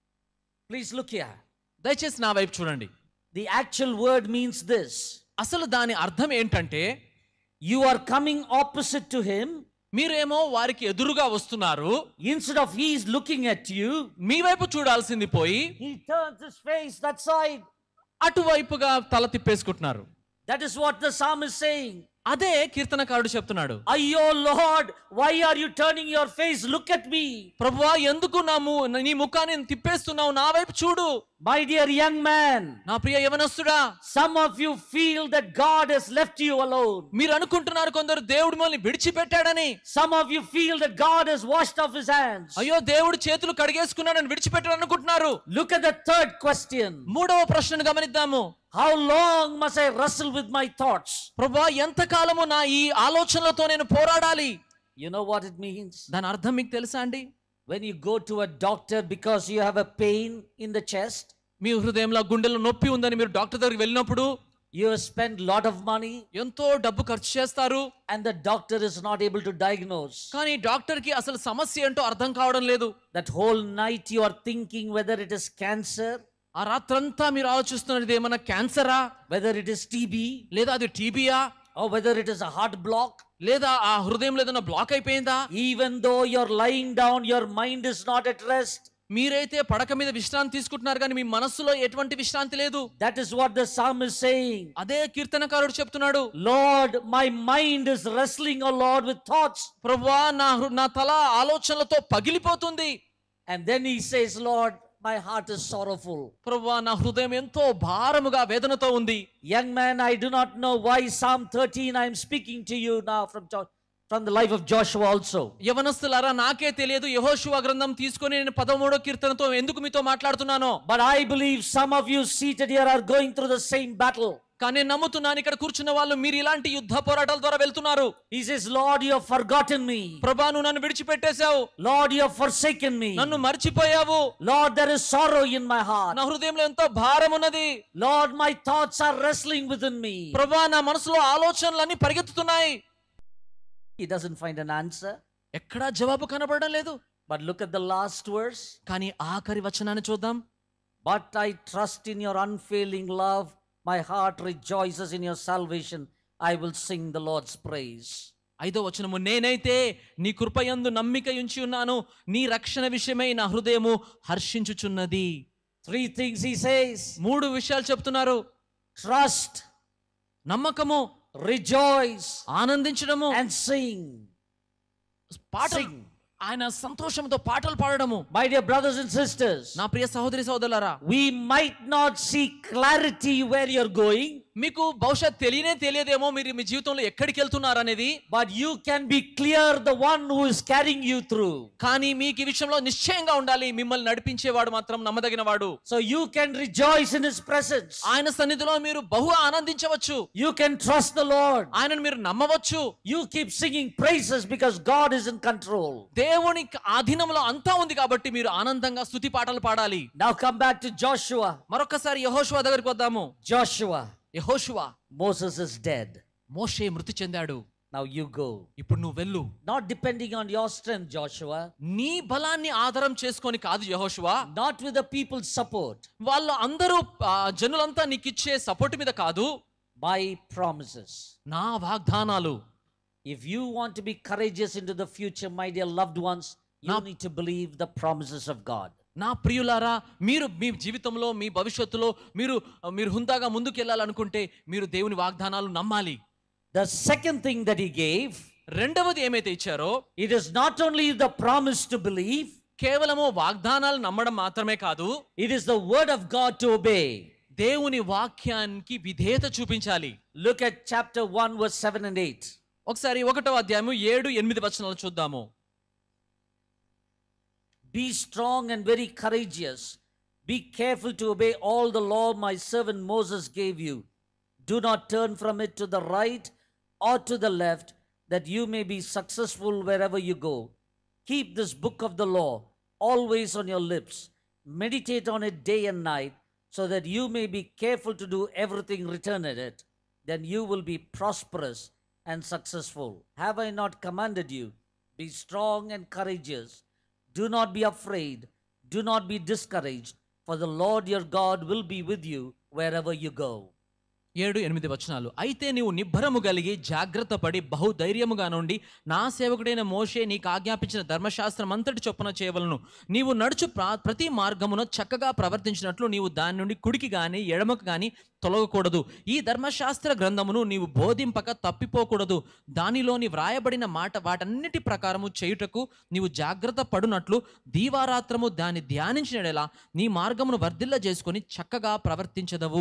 Please look here. దయచేసి నా వైపు చూడండి. The actual word means this. అసలు దాని అర్థం ఏంటంటే, You are coming opposite to him. మీరేమో వారికి ఎదురుగా వస్తున్నారు. Instead of he is looking at you, మీ వైపు చూడాల్సింది పోయి he turns his face that side. అటువైపుగా తల తిప్పేసుకుంటున్నారు. That is what the psalmist is saying. అదే కీర్తనకారుడు చెప్తున్నాడు. Ayyo Lord, why are you turning your face? Look at me. ప్రభువా ఎందుకు నీ ముఖాన్ని తిప్పేస్తున్నావు? నా వైపు చూడు. My dear young man, నా ప్రియ యవనస్తుడా, some of you feel that God has left you alone. మీరు అనుకుంటున్నారు కొందరు దేవుడు మిమ్మల్ని విడిచిపెట్టాడని. Some of you feel that God has washed off his hands. అయ్యో దేవుడు చేతులు కడిగేసుకున్నాడని విడిచిపెట్టాడు అనుకుంటున్నారు. Look at the third question. మూడవ ప్రశ్నను గమనిద్దాము. How long must I wrestle with my thoughts? ప్రభువా ఎంతకాలము నా ఈ ఆలోచనలతో నేను పోరాడాలి? You know what it means? దాని అర్థం మీకు తెలుసా అండి? When you go to a doctor because you have a pain in the chest, మీ హృదయంలో గుండెలో నొప్పి ఉందని మీరు డాక్టర్ దగ్గరికి వెళ్ళినప్పుడు you have spent lot of money ఎంతో డబ్బు ఖర్చు చేస్తారు. and the doctor is not able to diagnose. కానీ డాక్టర్ కి అసలు సమస్య ఏంటో అర్థం కావడం లేదు. That whole night you are thinking whether it is cancer, ఆ రాత్రంతా మీరు ఆలోచిస్తున్నది ఏమన్నా క్యాన్సరా, whether it is TB, లేదా అది టీబీయా, or whether it is a heart block. లేదా ఆ హృదయంలో ఏదైనా బ్లాక్ అయిపోయిందా. Even though you're lying down, your mind is not at rest. మీరైతే పడక మీద విశ్రాంతి తీసుకుంటున్నారు కానీ మీ మనస్సులో ఎటువంటి విశ్రాంతి లేదు. That is what the psalmist is saying. అదే కీర్తనకారుడు చెప్తున్నాడు. Lord, my mind is wrestling, O Lord, with thoughts. ప్రభువా నా తల ఆలోచనలతో పగిలిపోతుంది. And then he says, Lord, my heart is sorrowful. ప్రభువా నా హృదయం ఎంతో భారముగా వేదనతో ఉంది. Young man, I do not know why Psalm 13 I am speaking to you now from the life of Joshua also. యవనస్తులారా నాకే తెలియదు యెహోషువ గ్రంథం తీసుకొని నేను 13వ కీర్తనతో ఎందుకు మీతో మాట్లాడుతున్నానో. But I believe some of you seated here are going through the same battle. కానీ నమ్ముతున్నాను ఇక్కడ కూర్చున్న వాళ్ళు మీరు ఇలాంటి యుద్ధ పోరాటాల ద్వారా వెళ్తున్నారు. He says, Lord, you have forgotten me. ప్రభువా నువ్వు నన్ను విడిచిపెట్టేశావు. Lord, you have forsaken me. నన్ను మర్చిపోయావు. Lord, there is sorrow in my heart. నా హృదయంలో ఎంతో భారం ఉన్నది. Lord, my thoughts are wrestling within me. ప్రభువా నా మనసులో ఆలోచనలన్నీ పరిగెత్తుతున్నాయి. He doesn't find an answer. ఎక్కడా జవాబు కనబడడం లేదు. But look at the last verse. కానీ ఆఖరి వచనాన్ని చూద్దాం. But I trust in your unfailing love. My heart rejoices in your salvation. I will sing the Lord's praise. 5వ వచనము, నేనైతే నీ కృపయందు నమ్మిక ఉంచి ఉన్నాను, నీ రక్షణ విషయమై నా హృదయము హర్షించుచున్నది. 3 things he says. 3 విషయాలు చెప్తున్నారు. Trust, నమ్మకము, rejoice, ఆనందించడము, and sing. పాటలు, ఆయన సంతోషంతో పాటలు పాడడము. My dear brothers and sisters, నా ప్రియ సహోదరి సహోదరులారా, we might not see clarity where you're going, మీకు బహుశా తెలియదేమో మీరు మీ జీవితంలో ఎక్కడికి వెళ్తున్నారు అనేది. but you can be clear the one who is carrying you through. కానీ మీకు ఈ విషయంలో నిశ్చయంగా ఉండాలి, మిమ్మల్ని నడిపించేవాడు మాత్రం నమ్మదగిన వాడు. So you can rejoice in his presence. ఆయన సన్నిధిలో మీరు బహు ఆనందించవచ్చు. You can trust the Lord. ఆయనను మీరు నమ్మవచ్చు. You keep singing praises because God is in control. దేవుని ఆధీనంలో అంతా ఉంది కాబట్టి మీరు ఆనందంగా స్తుతి పాటలు పాడాలి. Now come back to Joshua. మరొకసారి యెహోషువ దగ్గరికి వద్దాము. Joshua, యెహోషువ, Moses is dead. మోషే మృతి చెందాడు. Now you go. ఇప్పుడు నువ్వు వెళ్ళు. Not depending on your strength, Joshua. నీ బలాన్ని ఆధారం చేసుకొని కాదు యెహోషువ. Not with the people's support. వాళ్ళు అందరూ జనులంతా నీకు ఇచ్చే సపోర్ట్ మీద కాదు. My promises. నా వాగ్దానాలు. If you want to be courageous into the future, my dear loved ones, you need to believe the promises of God. నా ప్రియులారా, మీరు మీ జీవితంలో మీ భవిష్యత్తులో మీరు హుందాగా ముందుకు వెళ్ళాలనుకుంటే మీరు దేవుని వాగ్దానాలు నమ్మాలి. The second thing that he gave, రెండవది ఏమైతే ఇచ్చారో, it is not only the promise to believe, కేవలము వాగ్దానాలు నమ్మడం మాత్రమే కాదు, it is the word of God to obey. దేవుని వాక్యానికి విధేయత చూపించాలి. Look at chapter 1 verse 7 and 8. ఒకసారి 1వ అధ్యాయము 7-8 వచనాలు చూద్దాము. Be strong and very courageous. Be careful to obey all the law my servant Moses gave you. Do not turn from it to the right or to the left, that you may be successful wherever you go. Keep this book of the law always on your lips. Meditate on it day and night, so that you may be careful to do everything written in it. Then you will be prosperous and successful. Have I not commanded you? Be strong and courageous. Do not be afraid. Do not be discouraged, for the Lord your God will be with you wherever you go. 7-8 వచనాలు. అయితే నీవు నిబ్బరము కలిగి జాగ్రత్త పడి బహుధైర్యముగా నుండి నా సేవకుడైన మోషే నీకు ఆజ్ఞాపించిన ధర్మశాస్త్రం అంతటి చొప్పున చేయవలను. నీవు నడుచు ప్రతి మార్గమును చక్కగా ప్రవర్తించినట్లు నీవు దాని నుండి కుడికి గాని ఎడమకు గాని తొలగకూడదు. ఈ ధర్మశాస్త్ర గ్రంథమును నీవు బోధింపక తప్పిపోకూడదు. దానిలోని వ్రాయబడిన మాట వాటన్నిటి ప్రకారము చేయుటకు నీవు జాగ్రత్త పడునట్లు దీవారాత్రము దాన్ని ధ్యానించినడెలా నీ మార్గమును వర్ధిల్ల చేసుకొని చక్కగా ప్రవర్తించదవు.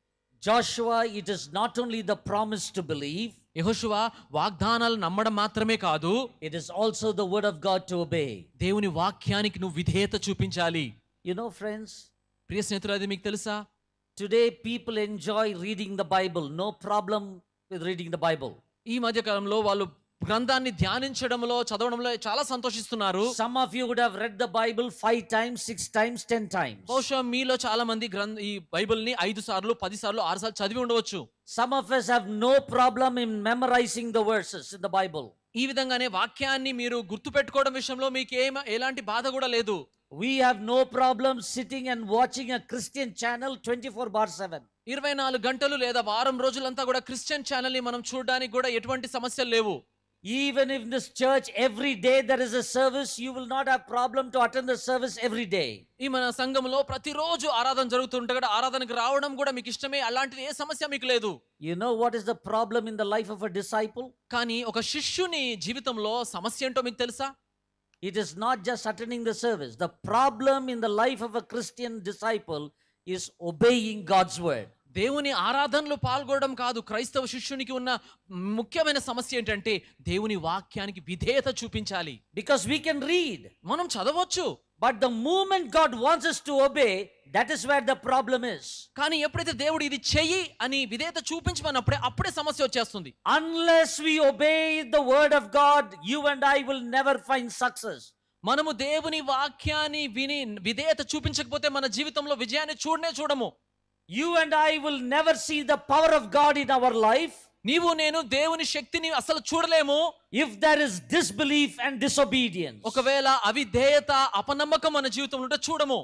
Joshua, it is not only the promise to believe, యెహోషువ వాగ్దానాలు నమ్మడం మాత్రమే కాదు, it is also the word of God to obey. దేవుని వాక్యానికి నువ్వు విధేయత చూపించాలి. You know, friends, ప్రియ స్నేహితులు, అది మీకు తెలుసా? today people enjoy reading the Bible. No problem with reading the Bible. ఈ మధ్య కాలంలో వాళ్ళు గ్రంథాన్ని ధ్యానించడంలో చదవడంలో చాలా సంతోషిస్తున్నారు. Some of you would have read the Bible 5 times, 6 times, 10 times. బహుశా మీలో చాలా మంది ఈ బైబిల్ని 5 సార్లు 10 సార్లు 6 సార్లు చదివి ఉండవచ్చు. Some of us have no problem in memorizing the verses in the Bible. ఈ విధంగానే వాక్యాన్ని మీరు గుర్తుపెట్టుకోవడం విషయంలో మీకు ఎలాంటి బాధ కూడా లేదు. We have no problem sitting and watching a Christian channel 24/7. 24 గంటలు లేదా వారం రోజులంతా కూడా క్రిస్టియన్ ఛానల్ ని మనం చూడడానికి కూడా ఎటువంటి సమస్యలు లేవు. Even if in this church every day there is a service, you will not have problem to attend the service every day. ఈ మన సంఘంలో ప్రతిరోజు ఆరాధన జరుగుతుంటే కూడా ఆరాధనకు రావడం కూడా మీకు ఇష్టమే. అలాంటిది ఏ సమస్య మీకు లేదు. You know what is the problem in the life of a disciple? కానీ ఒక శిష్యుని జీవితంలో సమస్య ఏంటో మీకు తెలుసా? It is not just attending the service. The problem in the life of a Christian disciple is obeying God's word. దేవుని ఆరాధనలో పాల్గొనడం కాదు. క్రైస్తవ శిష్యునికి ఉన్న ముఖ్యమైన సమస్య ఏంటంటే దేవుని వాక్యానికి విధేయత చూపించాలి. Because we can read, మనం చదవచ్చు, but the moment God wants us to obey, that is where the problem is. కానీ ఎప్పుడైతే దేవుడు ఇది చెయ్యి అని విధేయత చూపించమన్నప్పుడే అప్పుడే సమస్య వచ్చేస్తుంది. Unless we obey the word of God, you and I will never find success. మనము దేవుని వాక్యాన్ని విని విధేయత చూపించకపోతే మన జీవితంలో విజయాన్ని చూడము. You and I will never see the power of God in our life. నీవు నేను దేవుని శక్తిని అసలు చూడలేము if there is disbelief and disobedience. ఒకవేళ అవిధేయత అపనమ్మకం మన జీవితంలో ఉంటే చూడము.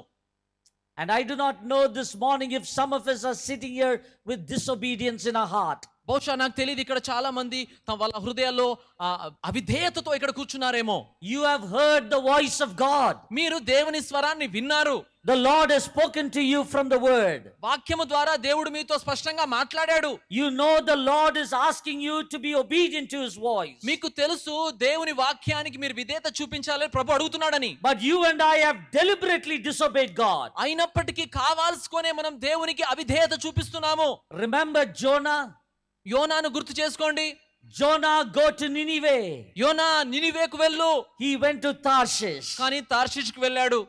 And I do not know this morning if some of us are sitting here with disobedience in our heart. బహుశా నాకు తెలియదు ఇక్కడ చాలా మంది వాళ్ళ హృదయాల్లో అవిధేయతతో ఇక్కడ కూర్చున్నారేమో. You have heard the voice of God. మీరు దేవుని స్వరాన్ని విన్నారు. The Lord has spoken to you from the word. వాక్యము ద్వారా దేవుడు మీతో స్పష్టంగా మాట్లాడాడు. You know the Lord is asking you to be obedient to his voice. మీకు తెలుసు దేవుని వాక్యానికి మీరు విధేయత చూపించాలని ప్రభు అడుగుతున్నాడని. But you and I have deliberately disobeyed God. అయినప్పటికీ కావాల్సుకొనే మనం దేవునికి అవిధేయత చూపిస్తున్నాము. Remember Jonah? యోనాను గుర్తు చేసుకోండి. Jonah go to Nineveh. యోనా నినివేకు వెళ్ళు. He went to Tarshish. కానీ తార్షిష్కు వెళ్ళాడు.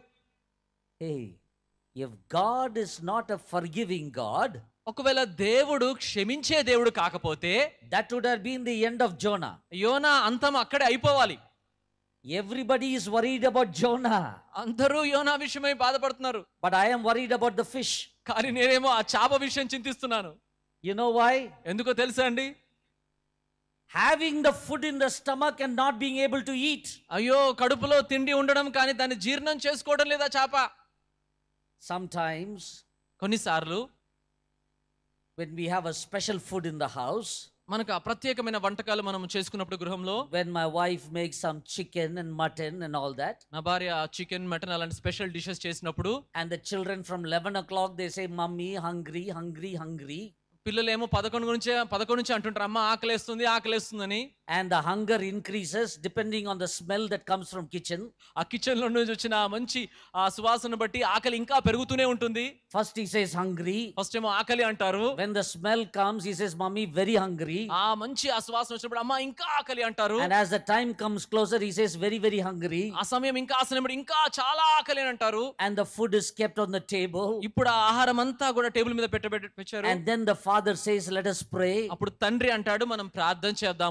Hey, if God is not a forgiving God, ఒకవేళ దేవుడు క్షమించే దేవుడు కాకపోతే that would have been the end of Jonah. యోనా అంతం అక్కడే అయిపోవాలి. Everybody is worried about Jonah. అందరూ యోనా విషయమై బాధపడుతున్నారు. But I am worried about the fish. కానీ నేనేమో ఆ చేప విషయం చింతిస్తున్నాను. You know why? ఎందుకో తెలుసా అండి? Having the food in the stomach and not being able to eat. అయ్యో, కడుపులో తిండి ఉండడం కానీ దాన్ని జీర్ణం చేసుకోవడం లేదా చేప. Sometimes కొన్నిసార్లు when we have a special food in the house, మనకు ప్రత్యేకమైన వంటకాలు మనం చేసుకున్నప్పుడు గృహంలో, when my wife makes some chicken and mutton and all that, నా భార్య చికెన్ మటన్ అలాంటి స్పెషల్ డిషెస్ చేసినప్పుడు, and the children from 11 o'clock they say, "Mummy, hungry, hungry, hungry." పిల్లలేమో 11 నుంచి అంటుంటారు, అమ్మ ఆకలేస్తుందని. And the hunger increases depending on the smell that comes from kitchen. ఆ కిచెన్ లో నుంచి వచ్చిన మంచి ఆ సువాసన బట్టి ఆకలి ఇంకా పెరుగుతూనే ఉంటుంది. First he says hungry. First ఏమో ఆకలి అంటారు. When the smell comes he says, "Mummy, very hungry." ఆ మంచి ఆ సువాసన వచ్చినప్పుడు అమ్మ ఇంకా ఆకలి అంటారు. And as the time comes closer he says, "Very, very hungry." ఆ సమయం ఇంకా ఆసనప్పుడు ఇంకా చాలా ఆకలి అని అంటారు. And the food is kept on the table. ఇప్పుడు ఆ ఆహారం అంతా కూడా టేబుల్ మీద పెట్టారు. And then the father says, "Let us pray." అప్పుడు తండ్రి అంటాడు, మనం ప్రార్థన చేద్దాము. And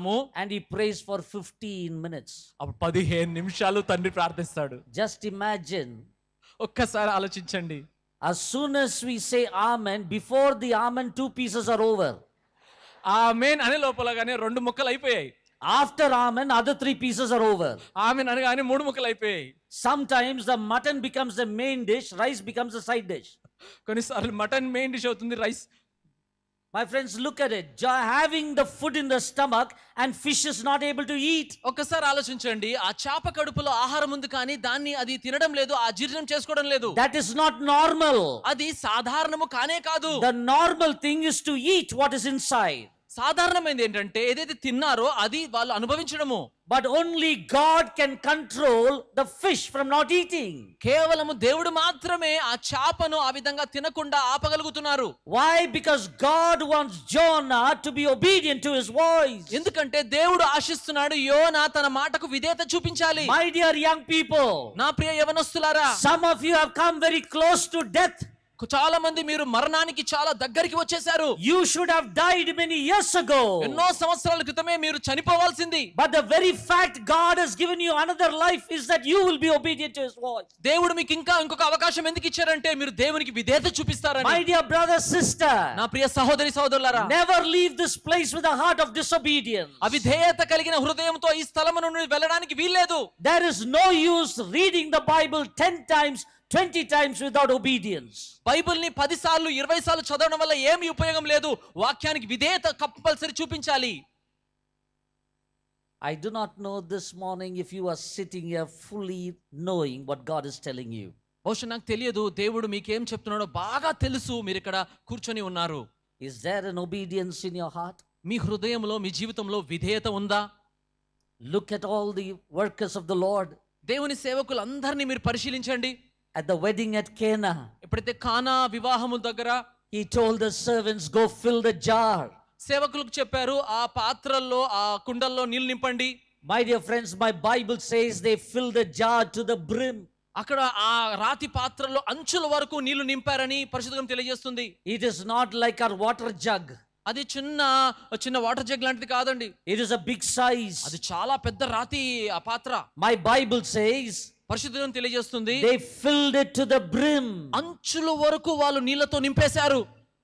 And he prays for 15 minutes. అప్పుడు 15 నిమిషాలు తండ్రి ప్రార్థిస్తాడు. Just imagine. ఒక్కసారి ఆలోచించండి. As soon as we say amen, before the amen 2 pieces are over. ఆమేన్ అనే లోపలగానే 2 ముక్కలు అయిపోయాయి. After amen, other 3 pieces are over. ఆమేన్ అనగానే 3 ముక్కలు అయిపోయాయి. Sometimes the mutton becomes the main dish, rice becomes the side dish. కొన్నిసార్లు mutton main dish అవుతుంది, rice. My friends, look at it. Having the food in the stomach and fish is not able to eat. ఒక్కసారి ఆలోచించండి, ఆ చేప కడుపులో ఆహారం ఉంది కానీ దాన్ని అది తినడం లేదు, ఆ జీర్ణం చేసుకోవడం లేదు. That is not normal. అది సాధారణము కానే కాదు. The normal thing is to eat what is inside. సాధారణమైనది ఏంటంటే ఏదైతే తిన్నారో అది వాళ్ళు అనుభవించడము. But only God can control the fish from not eating. కేవలము దేవుడు మాత్రమే ఆ చేపను ఆ విధంగా తినకుండా ఆపగలుగుతున్నారు. Why? Because God wants Jonah to be obedient to his voice. ఎందుకంటే దేవుడు ఆశిస్తున్నాడు యోనా తన మాటకు విధేయత చూపించాలి. My dear young people, నా ప్రియ యవనస్తులారా, some of you have come very close to death. చాలా మంది మీరు మరణానికి చాలా దగ్గరికి వచ్చేసారు. You should have died many years ago. ఎన్నో సంవత్సరాల క్రితమే మీరు చనిపోవాల్సింది. But the very fact God has given you another life is that you will be obedient to his voice. దేవుడు మీకు ఇంకొక అవకాశం ఎందుకు ఇచ్చారంటే మీరు దేవునికి విధేయత చూపిస్తారని. My dear brother, sister, నా ప్రియ సహోదరి సహోదరులారా, never leave this place with a heart of disobedience. అవిధేయత కలిగిన హృదయంతో ఈ స్థలము నుండి వెళ్ళడానికి వీల్లేదు. There is no use reading the Bible 10 times 20 times without obedience. బైబిల్ని 10 సార్లు 20 సార్లు చదవడం వల్ల ఏమీ ఉపయోగం లేదు. వాక్యానికి విధేయత కంపల్సరీ చూపించాలి. I do not know this morning if you are sitting here fully knowing what God is telling you. బహుశా నాకు తెలియదు దేవుడు మీకేం చెప్తున్నాడో బాగా తెలుసు, మీరు ఇక్కడ కూర్చొని ఉన్నారు. Is there an obedience in your heart? మీ హృదయంలో మీ జీవితంలో విధేయత ఉందా? Look at all the workers of the Lord. దేవుని సేవకులందరినీ మీరు పరిశీలించండి. At the wedding at Cana, ఎప్పుడైతే కానా వివాహము దగ్గర he told the servants, go fill the jar. సేవకులకు చెప్పారు, ఆ పాత్రల్లో ఆ కుండల్లో నీళ్లు నింపండి. My dear friends, my Bible says they filled the jar to the brim. అక్కడ ఆ రాతి పాత్రల్లో అంచుల వరకు నీళ్లు నింపారని పరిశుద్ధ గ్రంథం తెలియజేస్తుంది. It is not like our water jug. అది చిన్న వాటర్ జగ్ లాంటిది కాదండి. It is a big size. అది చాలా పెద్ద రాతి ఆ పాత్ర. My Bible says పరిశుద్ధ గ్రంథం తెలియజేస్తుంది, they filled it to the brim. అంచుల వరకు వాళ్ళు నీళ్లతో నింపేశారు.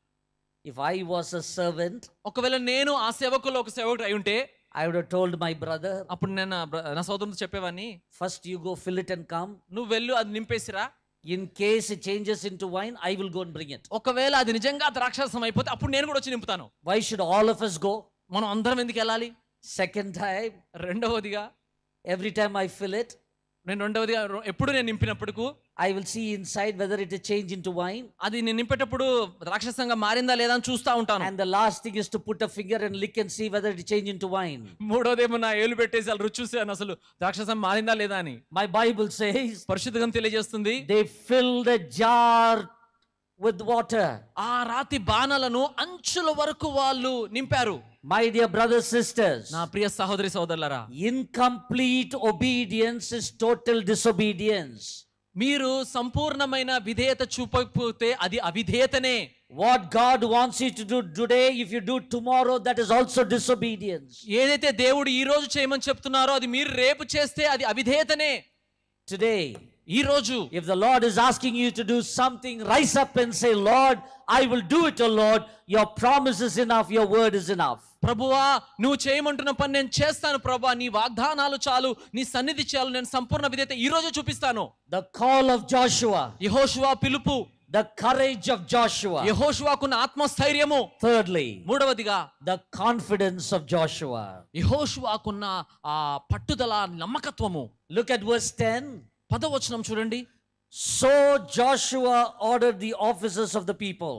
If I was a servant, ఒకవేళ నేను ఆ సేవకుల్లో ఒక సేవకుడు అయి ఉంటే I would have told my brother, అప్పుడు నేను నా సోదరునితో చెప్పేవాడిని, first you go fill it and come. నువ్వు వెళ్ళు అది నింపేసిరా. In case it changes into wine, I will go and bring it. ఒకవేళ అది నిజంగా ద్రాక్షారసం అయిపోతే అప్పుడు నేను కూడా వచ్చి నింపుతాను. Why should all of us go? మనం అందరం ఎందుకు వెళ్ళాలి? Second time, రెండవదిగా every time I fill it, ఎప్పుడు నేను నింపినప్పుడు I will see inside whether it is changed into wine. అది నేను నింపేటప్పుడు ద్రాక్షారసంగా మారిందా లేదా అని చూస్తా ఉంటాను. And the last thing is to put a finger and lick and see whether it is changed into wine. మూడోదేమో నా ఏలు పెట్టేసి అలా రుచి చూసాను అసలు ద్రాక్షారసం మారిందా లేదా అని. My Bible says పరిశుద్ధ గ్రంథం తెలియజేస్తుంది, they fill the jar with water. ఆ రాతి బాణలను అంచుల వరకు వాళ్ళు నింపారు. My dear brothers, sisters, నా ప్రియ సహోదరి సోదరులారా, incomplete obedience is total disobedience. మీరు సంపూర్ణమైన విధేయత చూపకపోతే అది అవిధేయతనే. What God wants you to do today, if you do tomorrow, that is also disobedience. ఏదైతే దేవుడు ఈ రోజు చేయమని చెప్తున్నారో అది మీరు రేపు చేస్తే అది అవిధేయతనే. Today, ఈ రోజు if the Lord is asking you to do something, rise up and say, Lord, I will do it, O Lord. Your promise is enough, your word is enough. ప్రభువా, నువ్వు చేయమంటున్న పని నేను చేస్తాను ప్రభువా, నీ వాగ్దానాలు చాలు, నీ సన్నిధి చాలు, నేను సంపూర్ణ విధేయత ఈ రోజే చూపిస్తాను. The call of Joshua, యెహోషువ పిలుపు, the courage of Joshua. యెహోషువకున్న ఆత్మస్థైర్యము. Thirdly, మూడవదిగా the confidence of Joshua. యెహోషువకున్న ఆ పట్టుదల, నమ్మకత్వము. Look at verse 10. 10వ వచనం చూడండి. So Joshua ordered the officers of the people.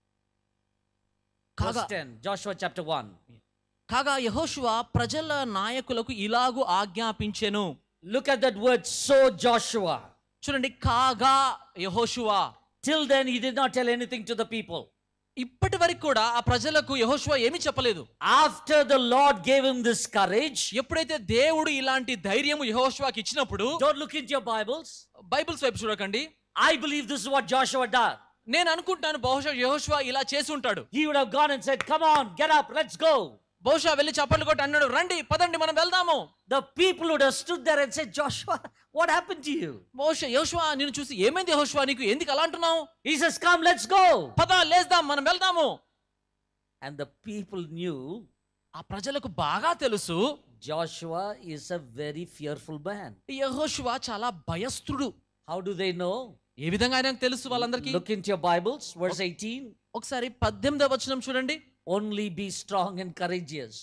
Verse 10, Joshua chapter 1. కాగా యెహోషువ ప్రజల నాయకులకు ఇలాగు ఆజ్ఞాపించెను. Look at that word, so Joshua. చూడండి, కాగా యెహోషువ. Till then he did not tell anything to the people. ఇప్పటి వరకు కూడా ఆ ప్రజలకు యెహోషువ ఏమీ చెప్పలేదు. After the Lord gave him this courage, ఎప్పుడైతే దేవుడు ఇలాంటి ధైర్యము యెహోషువకి ఇచ్చినప్పుడు, don't look into your Bibles. Bibles వైపు చూడకండి. I believe this is what Joshua did. నేను అనుకుంటాను బహుశా యెహోషువ ఇలా చేసి ఉంటాడు. He would have gone and said, come on, get up, let's go. బహుశా వెళ్ళి చప్పట్లు కొట్టి అన్నాడు, రండి పదండి మనం వెళ్దాము. The people would have stood there and said, Joshua, what happened to you? బహుశా యెహోషువ నిన్ను చూసి, ఏమైంది యెహోషువ నీకు, ఎందుకు అలా అంటున్నావు? He says, come, let's go. పద లేద్దాం మనం వెళ్దాము. And the people knew ఆ ప్రజలకు బాగా తెలుసు Joshua is a very fearful man. యెహోషువ చాలా భయస్థుడు. How do they know? ఏ విధంగా ఆయనకు తెలుసు వాళ్ళందరికీ? Look into your Bibles, verse 18. ఒకసారి 18వ వచనం చూడండి. Only be strong and courageous.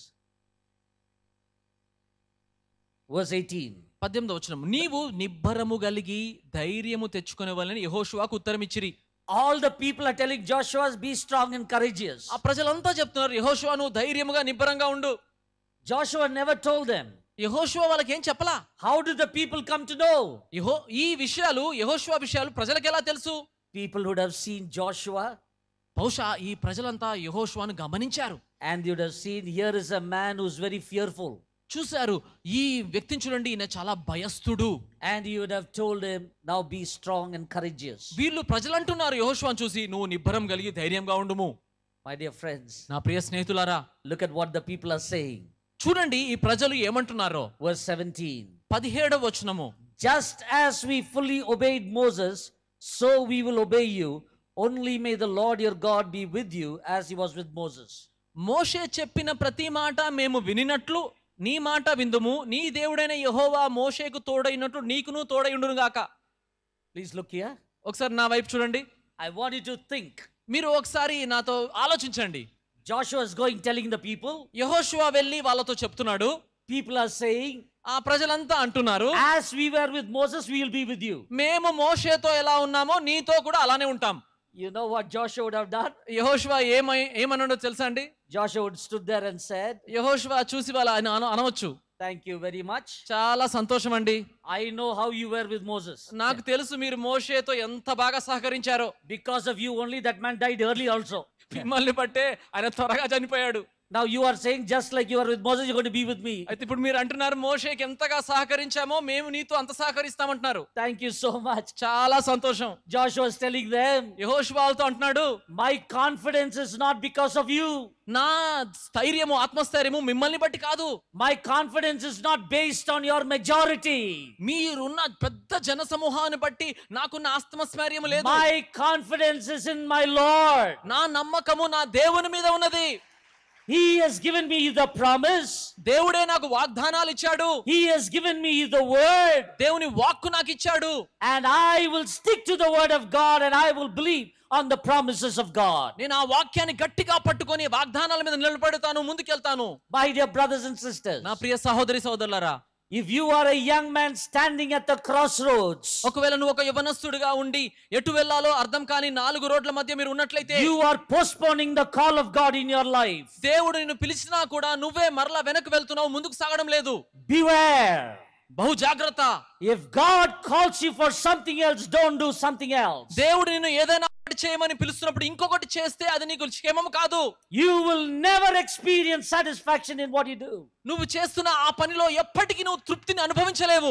Verse 18. 18వ వచనం, నీవు నిబ్బరము కలిగి ధైర్యము తెచ్చుకునేవాళ్ళని యెహోషువకు ఉత్తరం ఇచ్చిరి. All the people are telling Joshua, be strong and courageous. ఆ ప్రజలంతా చెప్తున్నారు, యెహోషువ నువ్వు ధైర్యముగా నిబ్బరంగా ఉండు. Joshua never told them. యెహోషువ వాళ్ళకి ఏం చెప్పలా. How did the people come to know? ఈ విషయాలు, యెహోషువ విషయాలు ప్రజలకు ఎలా తెలుసు? People would have seen Joshua, బహుశా ఈ ప్రజలంతా యెహోషువను గమనించారు. and you would have seen, here is a man who's very fearful. చూశారు, ఈ వ్యక్తిని చూడండి, ఈయన చాలా భయస్థుడు. And you would have told him, now be strong and courageous. వీళ్ళు ప్రజలు అంటున్నారు యెహోషువను చూసి, నువ్వు నిబ్బరం కలిగి ధైర్యంగా ఉండుము. My dear friends, నా ప్రియ స్నేహితులారా, look at what the people are saying. చూడండి ఈ ప్రజలు ఏమంటున్నారో. Verse 17. 17వ వచనము, Just as we fully obeyed Moses, so we will obey you. Only may the Lord your God be with you as he was with Moses. మోషే చెప్పిన ప్రతి మాట మేము వినినట్లు నీ మాట విందుము. నీ దేవుడైన యెహోవా మోషేకు తోడైనట్లు నీకును తోడైండును గాక. Please look here. ఒకసారి నా వైపు చూడండి. I want you to think. మీరు ఒకసారి నాతో ఆలోచించండి. Joshua is going telling the people. యెహోషువ వెళ్ళి వాళ్ళతో చెప్తున్నాడు. People are saying, ఆ ప్రజలంతా అంటున్నారు, as we were with Moses, we will be with you. మేము మోషేతో ఎలా ఉన్నామో నీతో కూడా అలానే ఉంటాం. You know what Joshua would have done? యెహోషువ ఏమన్నాడో తెలుసా అండి? Joshua would stood there and said, యెహోషువ చూసి వాళ్ళ అనవచ్చు, thank you very much. చాలా సంతోషం అండి, I know how you were with Moses. నాకు తెలుసు మీరు మోషేతో ఎంత బాగా సహకరించారో. Because of you only that man died early also. మిమ్మల్ని బట్టే ఆయన త్వరగా చనిపోయాడు. Now you are saying, just like you are with Moses, you're going to be with me. అయితే ఇప్పుడు మీరు అంటున్నారు, మోషేకి ఎంతగా సహకరించామో మేము నీతో అంత సహకరిస్తామంటున్నారు. Thank you so much. చాలా సంతోషం. Joshua is telling them, యెహోషువతో అంటున్నాడు, my confidence is not because of you. నా స్థైర్యము, ఆత్మస్థైర్యము మిమ్మల్ని బట్టి కాదు. My confidence is not based on your majority. మీరున్న పెద్ద జన సమూహాన్ని బట్టి నాకున్న ఆత్మస్థైర్యము లేదు. My confidence is in my Lord. నా నమ్మకము నా దేవుని మీద ఉన్నది. He has given me the promise. దేవుడే నాకు వాగ్దానాలు ఇచ్చాడు. He has given me the word. దేవుని వాక్కు నాకు ఇచ్చాడు. And I will stick to the word of God and I will believe on the promises of God. నేను ఆ వాక్యాన్ని గట్టిగా పట్టుకొని వాగ్దానాల మీద నిలబడతాను, ముందుకెళ్తాను. My dear brothers and sisters, నా ప్రియ సహోదరి సహోదరులారా, if you are a young man standing at the crossroads, ఒకవేళ నువ్వు ఒక యవనస్తుడిగా ఉండి ఎటు వెళ్ళాలో అర్థం కాని 4 రోడ్ల మధ్య మీరు ఉన్నట్లయితే, you are postponing the call of God in your life. దేవుడు నిన్ను పిలిచినా కూడా నువ్వే మరలా వెనక్కి వెళ్తున్నావు, ముందుకు సాగడం లేదు. Beware. బహు జాగ్రత్త. If God calls you for something else, don't do something else. దేవుడు నిన్ను ఏదైనా చేయమని పిలుస్తున్నప్పుడు ఇంకొకటి చేస్తే అది నీకు క్షేమం కాదు. You will never experience satisfaction in what you do. నువ్వు చేస్తున్న ఆ పనిలో ఎప్పటికీ నువ్వు తృప్తిని అనుభవించలేవు.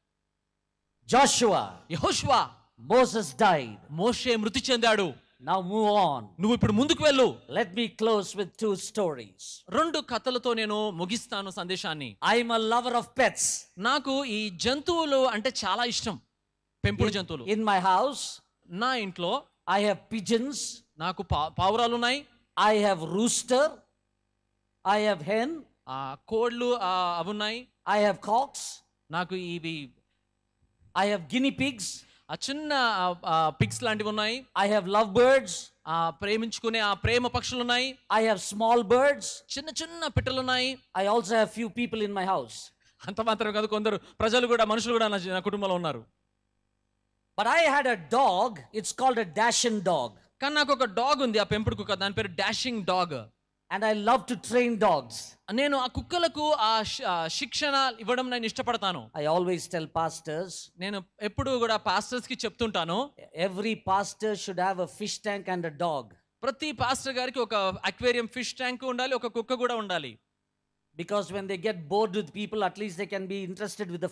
Joshua, యెహోషువ, Moses died. మోషే మృతి చెందాడు. Now move on. నువ్వు ఇప్పుడు ముందుకు వెళ్ళు. Let me close with 2 stories. 2 కథలతో నేను ముగిస్తాను సందేశాన్ని. I am a lover of pets. నాకు ఈ జంతువులు అంటే చాలా ఇష్టం, పెంపుడు జంతువులు. In my house, నా ఇంట్లో I have pigeons. నాకు పావురాలు ఉన్నాయి. I have rooster. I have hen. కోళ్ళు అవి ఉన్నాయి. I have cocks. నాకు ఇవి I have guinea pigs. ఆ చిన్న పిగ్స్ లాంటివి ఉన్నాయి. I have lovebirds. ప్రేమించుకునే ఆ ప్రేమ పక్షులు ఉన్నాయి. I have small birds. చిన్న చిన్న పిట్టలు ఉన్నాయి. I also have few people in my house. అంత మాత్రం కాదు, కొందరు ప్రజలు కూడా, మనుషులు కూడా నా కుటుంబంలో ఉన్నారు. But I had a dog. It's called a dachshund dog. కానీ నాకు ఒక డాగ్ ఉంది, ఆ పెంపుడు కుక్క, దాని పేరు dashing dog. And I love to train dogs. నేను ఆ కుక్కలకు ఆ శిక్షణ ఇవ్వడం నేను ఇష్టపడతాను. I always tell pastors, నేను ఎప్పుడు కూడా పాస్టర్స్ కి చెప్తుంటాను, every pastor should have a fish tank and a dog. ప్రతి పాస్టర్ గారికి ఒక అక్వేరియం ఫిష్ ట్యాంక్ ఉండాలి, ఒక కుక్క కూడా ఉండాలి. Because when they get bored with people, at least they can be interested with the fish.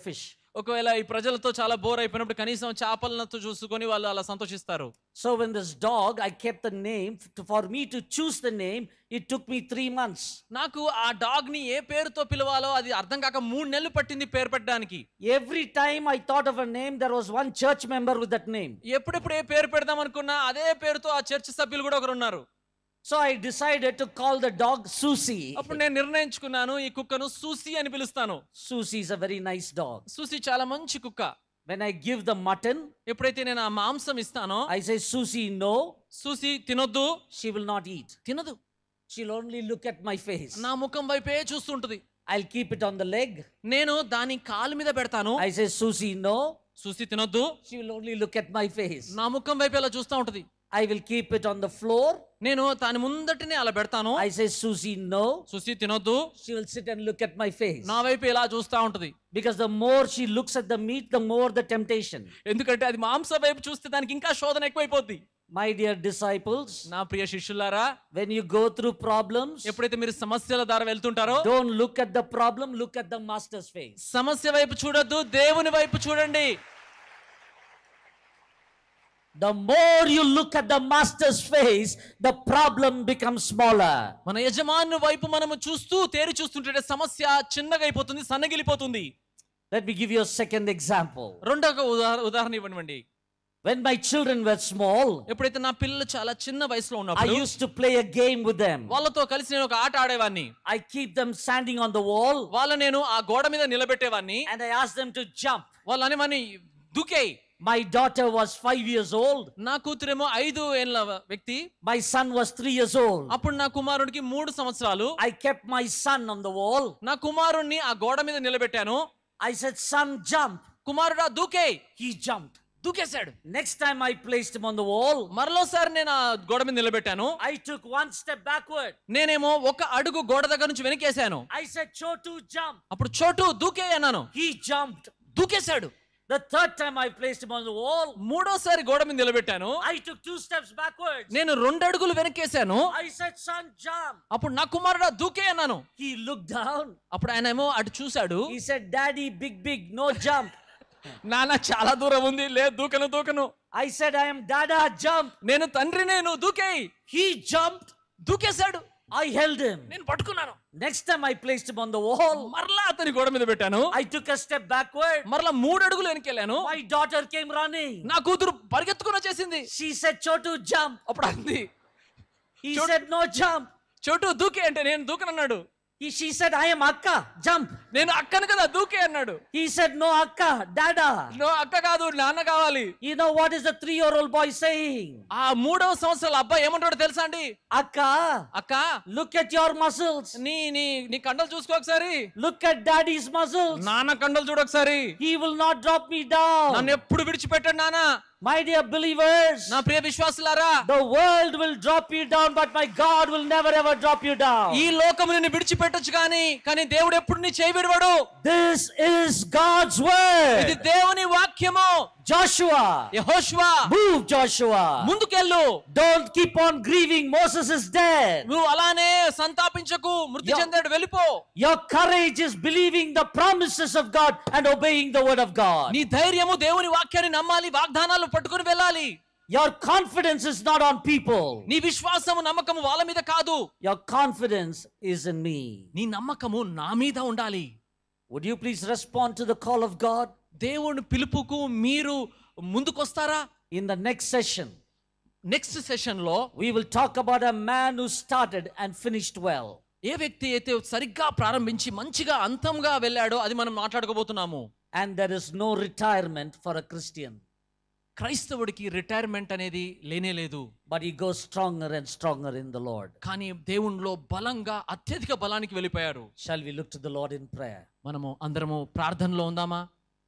ఒకవేళ ఈ ప్రజలతో చాలా బోర్ అయిపోయినప్పుడు కనీసం చేపలతో చూసుకొని వాళ్ళు అలా సంతోషిస్తారు. So when this dog, I kept the name. For me to choose the name, it took me 3 months. నాకు ఆ డాగ్ ని ఏ పేరుతో పిలవాలో అది అర్థం కాక 3 నెలలు పట్టింది పేరు పెట్టడానికి. Every time I thought of a name, there was one church member with that name. ఎప్పుడెప్పుడు ఏ పేరు పెడదాం అనుకున్నా అదే పేరుతో ఆ చర్చ్ సభ్యులు కూడా ఒకరు ఉన్నారు. So I decided to call the dog Susie. అప్పుడు నేను నిర్ణయించుకున్నాను ఈ కుక్కను సూసి అని పిలుస్తాను. Susie is a very nice dog. సూసి చాలా మంచి కుక్క. When I give the mutton, ఎప్పుడైతే నేను ఆ మాంసం ఇస్తానో, I say, Susie, no. సూసి తినొద్దు, She will not eat. తినదు. She'll only look at my face. నా ముఖం వైపే చూస్తుంటది. I'll keep it on the leg. నేను దాని కాలు మీద పెడతాను. I say, Susie, no. సూసి తినొద్దు, She will only look at my face. నా ముఖం వైపు అలా చూస్తూ ఉంటది. I will keep it on the floor. నేను దాని ముందటినే అలా పెడతాను. I say, Susie, no. సూసి తినొద్దు, She will sit and look at my face. నా వైపు ఇలా చూస్తూ ఉంటది. Because the more she looks at the meat, the more the temptation. ఎందుకంటే అది మాంసం వైపు చూస్తే దానికి ఇంకా శోధన ఎక్కువైపోద్ది. My dear disciples, నా ప్రియ శిష్యులారా, when you go through problems, ఎప్పుడైతే మీరు సమస్యల ద్వారా వెళ్తుంటారో, don't look at the problem, look at the master's face. సమస్య వైపు చూడొద్దు, దేవుని వైపు చూడండి. The more you look at the master's face, the problem becomes smaller. మన యజమాని వైపు మనము చూస్తూ తేరి చూస్తుంటే సమస్య చిన్నగా అయిపోతుంది, సన్నగిలిపోతుంది. Let me give you a second example. రెండవ ఉదాహరణ ఇవ్వండి. When my children were small, ఎప్పుడైతే నా పిల్లలు చాలా చిన్న వయసులో I ఉన్నప్పుడు used to play a game with them. వాళ్ళతో కలిసి నేను ఒక ఆట ఆడేవాడిని. I keep them standing on the wall వాళ్ళ నేను ఆ గోడ మీద నిలబెట్టేవాడిని. and I ask them to jump. వాళ్ళని మని దూకేయ్. My daughter was 5 years old. నా కూతురేమో 5 ఏళ్ల వ్యక్తి. My son was 3 years old. అప్పుడు నా కుమారుడికి 3 సంవత్సరాలు. I kept my son on the wall. నా కుమారుణ్ణి ఆ గోడ మీద నిలబెట్టాను. I said, son, jump. కుమారుడా దూకేయ్. He jumped. దూకేశాడు. Next time I placed him on the wall, మరలోసారి నేను ఆ గోడ మీద నిలబెట్టాను. I took one step backward. నేనేమో ఒక అడుగు గోడ దగ్గర నుంచి వెనకేశాను. I said, Chotu, jump. అప్పుడు చోటు దూకేయ్ అన్నాను. He jumped. దూకేశాడు. The third time I placed him on the wall, మూడోసారి గోడ మీద నిలబెట్టాను. I took 2 steps backwards. నేను 2 అడుగులు వెనకేశాను. I said, son, jump. అప్పుడు నా కుమారుడా దూకేయ్ అన్నాను. He looked down. అప్పుడు ఆయన ఏమో అటు చూశాడు. He said, daddy, big, no jump. నాన్న చాలా దూరం ఉంది, లేదు దూకను. I said, I am dada, jump. నేను తండ్రినే, నువ్వు దూకేయ్. He jumped. దూకేశాడు. I held him. నేను పట్టుకున్నాను. Next time I placed him on the wall, మరలా అతని గోడ మీద పెట్టాను. I took a step backward. మరలా 3 అడుగులు వెనకెళ్ళాను. My daughter came running. నా కూతురు పరిగెత్తుకుని వచ్చేసింది. She said, Chotu, jump. అప్పుడు అంది. He said, no jump. చోటు దూకే అంటే నేను దూకనన్నాడు. She said, I am Akka, jump. నేను అక్కను కదా దూకే అన్నాడు. He said, no Akka, dada. నువ్వు అక్క కాదు, నాన్న కావాలి. You know what is the 3-year-old boy saying? ఆ 3వ సంవత్సరాల అబ్బాయి ఏమంటాడో తెలుసా అండి? Akka, అక్క, look at your muscles. నీ కండలు చూసుకో ఒకసారి. Look at daddy's muscles. నాన్న కండలు చూడు ఒకసారి. He will not drop me down. నన్ను ఎప్పుడు విడిచిపెట్టాడు నాన్న. My dear believers, నా ప్రియ విశ్వాసులారా, the world will drop you down, but my God will never ever drop you down. ఈ లోకము నిన్ను విడిచిపెట్టొచ్చు కానీ దేవుడు ఎప్పుడు నీ చేయి విడవడు. This is God's word. ఇది దేవుని వాక్యము. Joshua, యెహోషువ, move Joshua. ముందుకెళ్ళు. Don't keep on grieving. Moses is dead. నువ్వు అలానే సంతాపించకు, మృతి చెందాడు, వెళ్ళిపో. Your courage is believing the promises of God and obeying the word of God. నీ ధైర్యము దేవుని వాక్యాన్ని నమ్మాలి, వాగ్దానాలు పట్టుకొని వెళ్ళాలి. Your confidence is not on people. నీ విశ్వాసము నమ్మకము వాళ్ళ మీద కాదు. Your confidence is in me. నీ నమ్మకము నా మీద ఉండాలి. Would you please respond to the call of God? దేవుని పిలుపుకు మీరు ముందుకొస్తారా? In the next session, next session లో we will talk about a man who started and finished well. ఏ వ్యక్తి అయితే సరిగ్గా ప్రారంభించి మంచిగా అంతంగా వెళ్ళాడో అది మనం మాట్లాడుకోబోతున్నాము. And there is no retirement for a Christian. క్రైస్తవుడికి రిటైర్మెంట్ అనేది లేనే లేదు. But he goes stronger and stronger in the Lord. కానీ దేవునిలో బలంగా అత్యధిక బలానికి వెళ్ళిపోయారు. Shall we look to the Lord in prayer? మనము అందరము ప్రార్థనలో ఉందామా?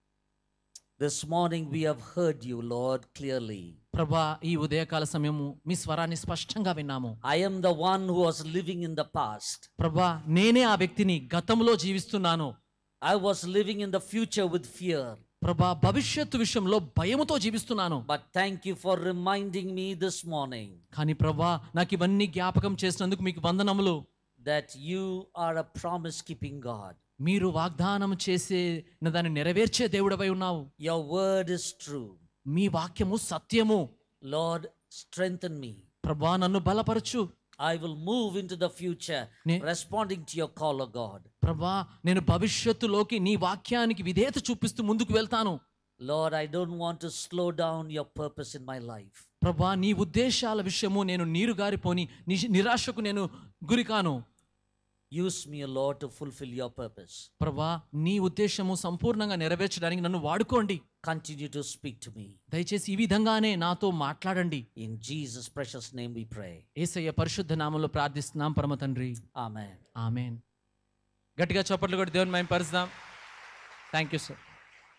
This morning we have heard you, Lord, clearly. ప్రభా, ఈ ఉదయకాల సమయము మీ స్వరాన్ని స్పష్టంగా విన్నాము. I am the one who was living in the past. ప్రభా, నేనే ఆ వ్యక్తిని గతంలో జీవిస్తున్నాను. I was living in the future with fear. ప్రభా, భవిష్యత్తు విషయంలో భయముతో జీవిస్తున్నాను. But thank you for reminding me this morning కానీ ప్రభా, నాకు ఇవన్నీ జ్ఞాపకం చేసినందుకు మీకు వందనములు. that you are a promise-keeping God. మీరు వాగ్దానం చేసిన దాన్ని నెరవేర్చే దేవుడవై ఉన్నావు. Your word is true. మీ వాక్యము సత్యము. Lord, strengthen me. ప్రభా నన్ను బలపరచు. I will move into the future responding to your call, O God. ప్రభా నేను భవిష్యత్తులోకి నీ వాక్యానికి విధేయత చూపిస్తూ ముందుకు వెళ్తాను. Lord, I don't want to slow down your purpose in my life. ప్రభా నీ ఉద్దేశాల విషయము నేను నీరు గారిపోని నిరాశకు నేను గురికాను. Use me, O Lord, to fulfill your purpose. ప్రభా నీ ఉద్దేశము సంపూర్ణంగా నెరవేర్చడానికి నన్ను వాడుకోండి. Continue to speak to me. దయచేసి ఈ విధంగానే నాతో మాట్లాడండి. In Jesus' precious name we pray. యేసయ్య పరిశుద్ధ నామములో ప్రార్థిస్తున్నాం పరమ తండ్రి. Amen. ఆమేన్. గట్టిగా చప్పట్లు కొట్టి దేవుని మహిమ పరుస్తాం. Thank you sir.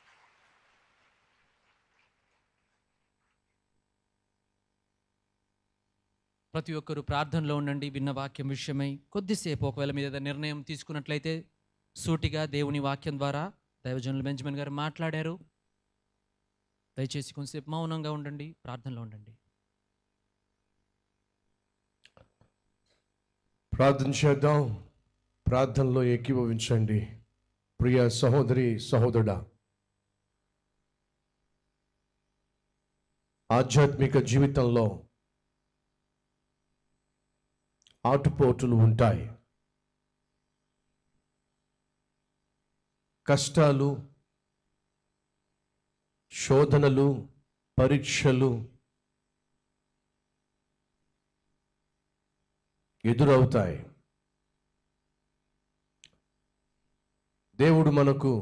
ప్రతి ఒక్కరు ప్రార్థనలో ఉండండి. విన్న వాక్యం విషయమై కొద్దిసేపు ఒకవేళ మీద ఏదైనా నిర్ణయం తీసుకున్నట్లయితే సూటిగా దేవుని వాక్యం ద్వారా దైవజనులు బెంజమిన్ గారు మాట్లాడారు. దయచేసి కొంచెంసేపు మౌనంగా ఉండండి, ప్రార్థనలో ఉండండి. ప్రార్థన చేద్దాం. ప్రార్థనలో ఏకీభవించండి. ప్రియ సహోదరి సహోదరుడా, ఆధ్యాత్మిక జీవితంలో ఆటుపోటులు ఉంటాయి. కష్టాలు, శోధనలు, పరీక్షలు ఎదురవుతాయి. దేవుడు మనకు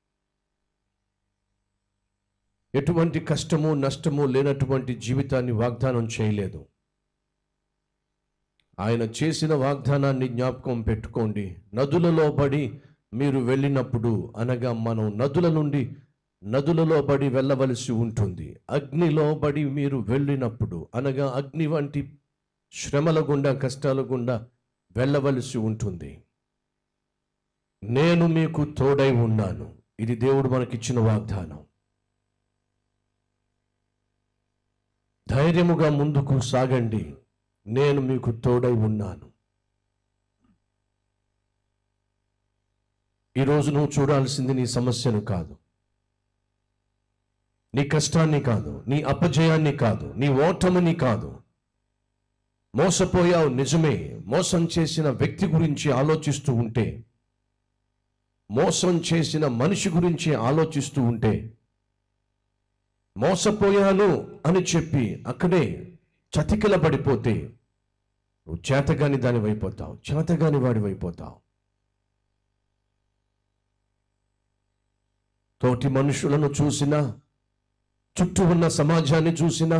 ఎటువంటి కష్టము నష్టము లేనటువంటి జీవితాన్ని వాగ్దానం చేయలేదు. ఆయన చేసిన వాగ్దానాన్ని జ్ఞాపకం పెట్టుకోండి. నదులలో పడి మీరు వెళ్ళినప్పుడు, అనగా మనం నదులలో పడి వెళ్ళవలసి ఉంటుంది. అగ్నిలో పడి మీరు వెళ్ళినప్పుడు, అనగా అగ్ని వంటి శ్రమల గుండా, కష్టాల గుండా వెళ్ళవలసి ఉంటుంది. నేను మీకు తోడై ఉన్నాను. ఇది దేవుడు మనకిచ్చిన వాగ్దానం. ధైర్యముగా ముందుకు సాగండి. నేను మీకు తోడై ఉన్నాను. ఈరోజు నువ్వు చూడాల్సింది నీ సమస్యను కాదు, నీ కష్టాన్ని కాదు, నీ అపజయాన్ని కాదు, నీ ఓటమిని కాదు. మోసపోయావు నిజమే. మోసం చేసిన వ్యక్తి గురించి ఆలోచిస్తూ ఉంటే, మోసం చేసిన మనిషి గురించి ఆలోచిస్తూ ఉంటే, మోసపోయాను అని చెప్పి అక్కడే చతికిల పడిపోతే నువ్వు చేతగాని దాని వైపోతావు, చేతగాని వాడి వైపోతావు. తోటి మనుషులను చూసినా, చుట్టూ ఉన్న సమాజాన్ని చూసినా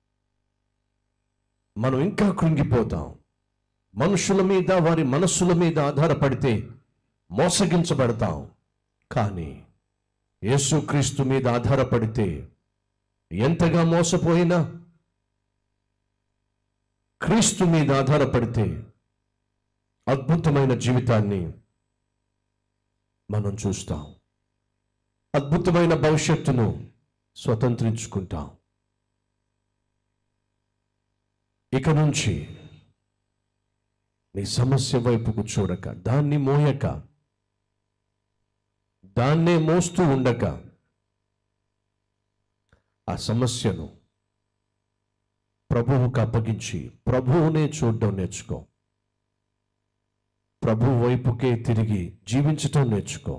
మనం ఇంకా కృంగిపోతాం. మనుషుల మీద, వారి మనస్సుల మీద ఆధారపడితే మోసగించబడతాం. కానీ యేసుక్రీస్తు మీద ఆధారపడితే ఎంతగా మోసపోయినా, క్రీస్తు మీద ఆధారపడితే అద్భుతమైన జీవితాన్ని మనం చూస్తాం. అద్భుతమైన భవిష్యత్తును స్వతంత్రించుకుంటాం. ఇక నుంచి నీ సమస్య వైపుకు చూడక, దాన్ని మోయక, దాన్నే మోస్తూ ఉండక, ఆ సమస్యను ప్రభువుకు అప్పగించి ప్రభువునే చూడడం నేర్చుకో. ప్రభు వైపుకే తిరిగి జీవించటం నేర్చుకో.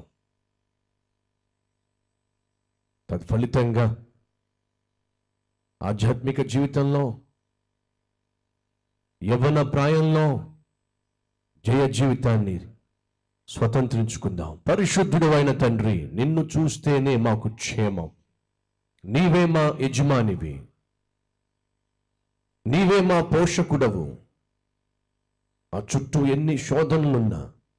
తత్ఫలితంగా ఆధ్యాత్మిక జీవితంలో, యవ్వన ప్రాయంలో జయ జీవితాన్ని స్వతంత్రించుకుందాం. పరిశుద్ధుడు అయిన తండ్రి, నిన్ను చూస్తేనే మాకు క్షేమం. నీవే మా యజమానివి, నీవే మా పోషకుడవు. ఆ చుట్టూ ఎన్ని శోధనలున్నా,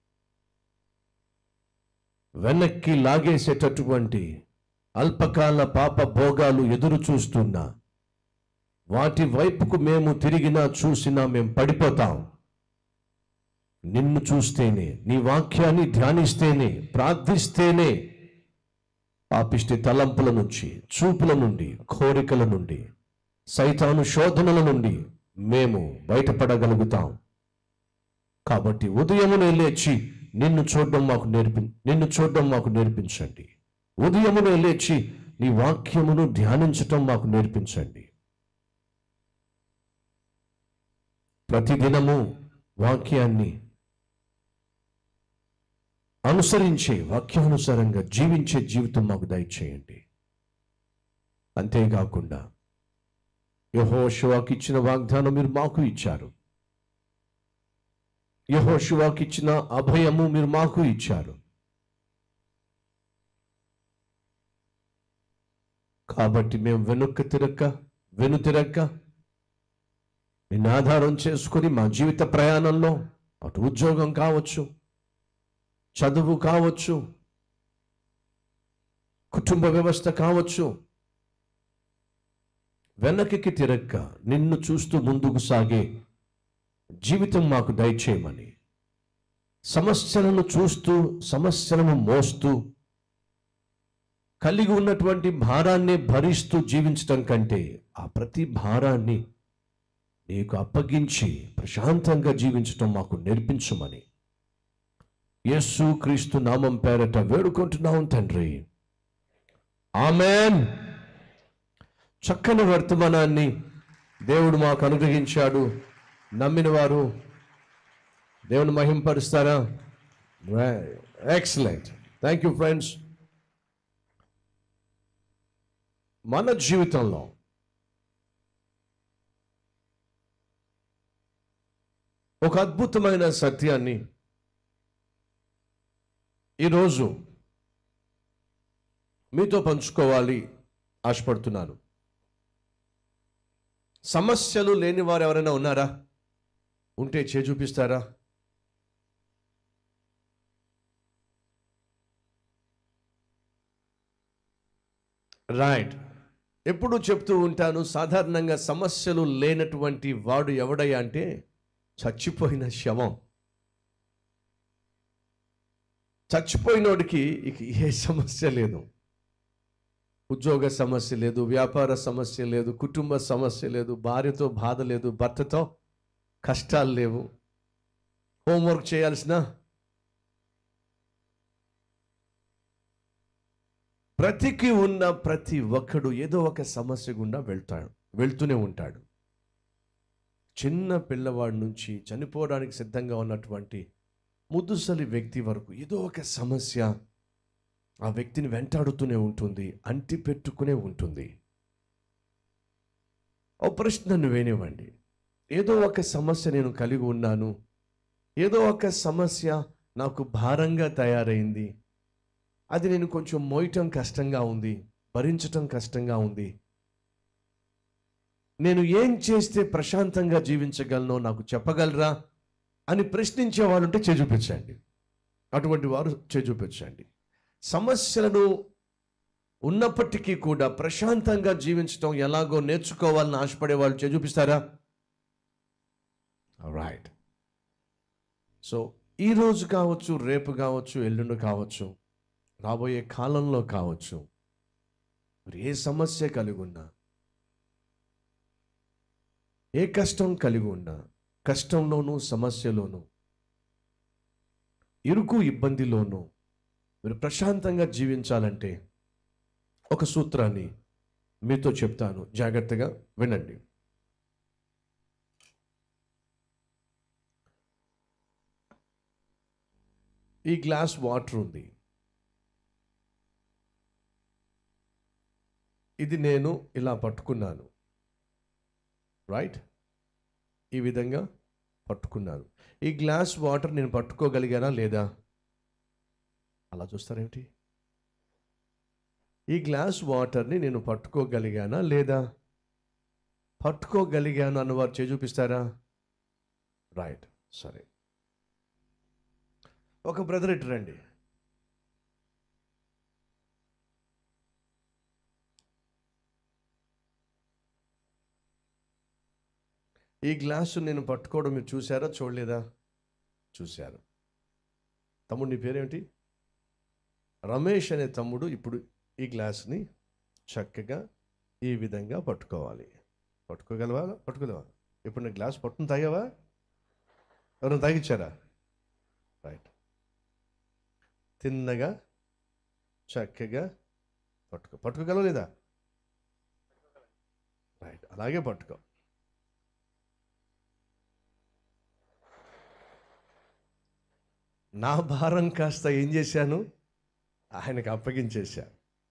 వెనక్కి లాగేసేటటువంటి అల్పకాల పాప భోగాలు ఎదురు చూస్తున్నా, వాటి వైపుకు మేము తిరిగినా చూసినా మేము పడిపోతాం. నిన్ను చూస్తేనే, నీ వాక్యాన్ని ధ్యానిస్తేనే, ప్రార్థిస్తేనే పాపిష్టి తలంపుల నుంచి, చూపుల నుండి, కోరికల నుండి, సైతాను శోధనల నుండి మేము బయటపడగలుగుతాం. కాబట్టి ఉదయమునే లేచి నిన్ను చూడడం మాకు నేర్పించండి. ఉదయమునే లేచి నీ వాక్యమును ధ్యానించటం మాకు నేర్పించండి. ప్రతిదినము వాక్యాన్ని అనుసరించే, వాక్యానుసారంగా జీవించే జీవితం మాకు దయచేయండి. అంతేకాకుండా యెహోషువకి ఇచ్చిన వాగ్దానం మీరు మాకు ఇచ్చారు. యెహోషువకి ఇచ్చిన అభయము మీరు మాకు ఇచ్చారు. కాబట్టి మేము వెనుతిరక్క నిన్ను ఆధారం చేసుకుని మా జీవిత ప్రయాణంలో అటు ఉద్యోగం కావచ్చు, చదువు కావచ్చు, కుటుంబ వ్యవస్థ కావచ్చు, వెనక్కి తిరక్క నిన్ను చూస్తూ ముందుకు సాగే జీవితం మాకు దయచేయమని, సమస్యలను చూస్తూ సమస్యలను మోస్తూ కలిగి ఉన్నటువంటి భారాన్ని భరిస్తూ జీవించటం కంటే ఆ ప్రతి భారాన్ని నీకు అప్పగించి ప్రశాంతంగా జీవించటం మాకు నేర్పించమని యేసు క్రీస్తు నామం పేరట వేడుకుంటున్నాం తండ్రి. ఆమేన్. చక్కని వర్తమానాన్ని దేవుడు మాకు అనుగ్రహించాడు. నమ్మిన వారు దేవుని మహింపరుస్తారా? ఎక్సలెంట్. Thank you friends. మన జీవితంలో ఒక అద్భుతమైన సత్యాన్ని ఈరోజు మీతో పంచుకోవాలి ఆశపడుతున్నాను. సమస్యలు లేని వారు ఎవరైనా ఉన్నారా? ఉంటే చూపిస్తారా? రైట్. ఎప్పుడు చెప్తూ ఉంటాను, సాధారణంగా సమస్యలు లేనటువంటి వాడు ఎవడయ్యా అంటే చచ్చిపోయిన శవం. చచ్చిపోయినోడికి ఇక ఏ సమస్య లేదు. ఉద్యోగ సమస్య లేదు, వ్యాపార సమస్య లేదు, కుటుంబ సమస్య లేదు, భార్యతో బాధ లేదు, భర్తతో కష్టాలు లేవు, హోంవర్క్ చేయాల్సిన బ్రతికి ఉన్న ప్రతి ఒక్కడు ఏదో ఒక సమస్య గుండా వెళ్తూనే ఉంటాడు. చిన్న పిల్లవాడి నుంచి చనిపోవడానికి సిద్ధంగా ఉన్నటువంటి ముదుసలి వ్యక్తి వరకు ఏదో ఒక సమస్య ఆ వ్యక్తిని వెంటాడుతూనే ఉంటుంది, అంటి పెట్టుకునే ఉంటుంది. ఓ ప్రశ్న నువ్వేనివ్వండి, ఏదో ఒక సమస్య నేను కలిగి ఉన్నాను, ఏదో ఒక సమస్య నాకు భారంగా తయారైంది, అది నేను కొంచెం మోయటం కష్టంగా ఉంది, భరించటం కష్టంగా ఉంది, నేను ఏం చేస్తే ప్రశాంతంగా జీవించగలనో నాకు చెప్పగలరా అని ప్రశ్నించే వాళ్ళు ఉంటే చూపించండి. అటువంటి వారు చూపించండి. సమస్యలను ఉన్నప్పటికీ కూడా ప్రశాంతంగా జీవించడం ఎలాగో నేర్చుకోవాలని ఆశపడే వాళ్ళు చూపిస్తారా? రైట్. సో ఈరోజు కావచ్చు, రేపు కావచ్చు, ఎల్లుండి కావచ్చు, రాబోయే కాలంలో కావచ్చు, మరి ఏ సమస్య కలిగి ఉన్నా, ఏ కష్టం కలిగి ఉన్నా, కష్టంలోనూ సమస్యలోనూ ఇరుకు ఇబ్బందిలోనూ మీరు ప్రశాంతంగా జీవించాలంటే ఒక సూత్రాన్ని మీతో చెప్తాను, జాగ్రత్తగా వినండి. ఈ గ్లాస్ వాటర్ ఉంది, ఇది నేను ఇలా పట్టుకున్నాను, రైట్? ఈ విధంగా పట్టుకున్నాను. ఈ గ్లాస్ వాటర్ నేను పట్టుకోగలిగానా లేదా? అలా చూస్తారేమిటి? ఈ గ్లాస్ వాటర్ని నేను పట్టుకోగలిగానా లేదా? పట్టుకోగలిగాను అన్నవారు చూపిస్తారా? రైట్, సరే. ఒక బ్రదర్ ఇటు రండి. ఈ గ్లాసు నేను పట్టుకోవడం మీరు చూసారా, చూడలేదా? చూశారు. తమ్ముడు నీ పేరేమిటి? రమేష్ అనే తమ్ముడు ఇప్పుడు ఈ గ్లాసుని చక్కగా ఈ విధంగా పట్టుకోవాలి. పట్టుకోగలవా? పట్టుకోలేవా? ఇప్పుడు నేను గ్లాస్ పట్టుకుని తాగావా? ఎవరైనా తాగిచ్చారా? రైట్. తిన్నగా చక్కగా పట్టుకోగలవు లేదా? రైట్, అలాగే పట్టుకో. నా భారం కాస్త ఏం చేశాను? ఆయనకు అప్పగించేశా.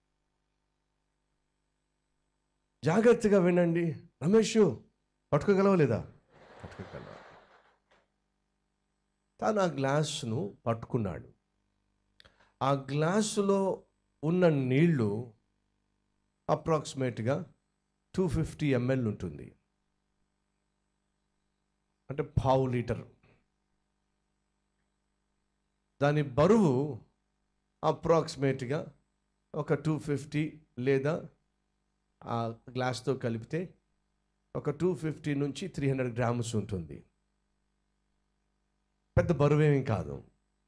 జాగ్రత్తగా వినండి. రమేష్ పట్టుకోగలవా లేదా? పట్టుకోగలవా? తను ఆ గ్లాసును పట్టుకున్నాడు. ఆ గ్లాసులో ఉన్న నీళ్లు అప్రాక్సిమేట్గా 250 ml ఉంటుంది, అంటే 1/2 లీటర్. దాని బరువు అప్రాక్సిమేట్గా ఒక 250 లేదా ఆ గ్లాస్తో కలిపితే ఒక 250 నుంచి 300 గ్రామ్స్ ఉంటుంది. పెద్ద బరువేమీ కాదు.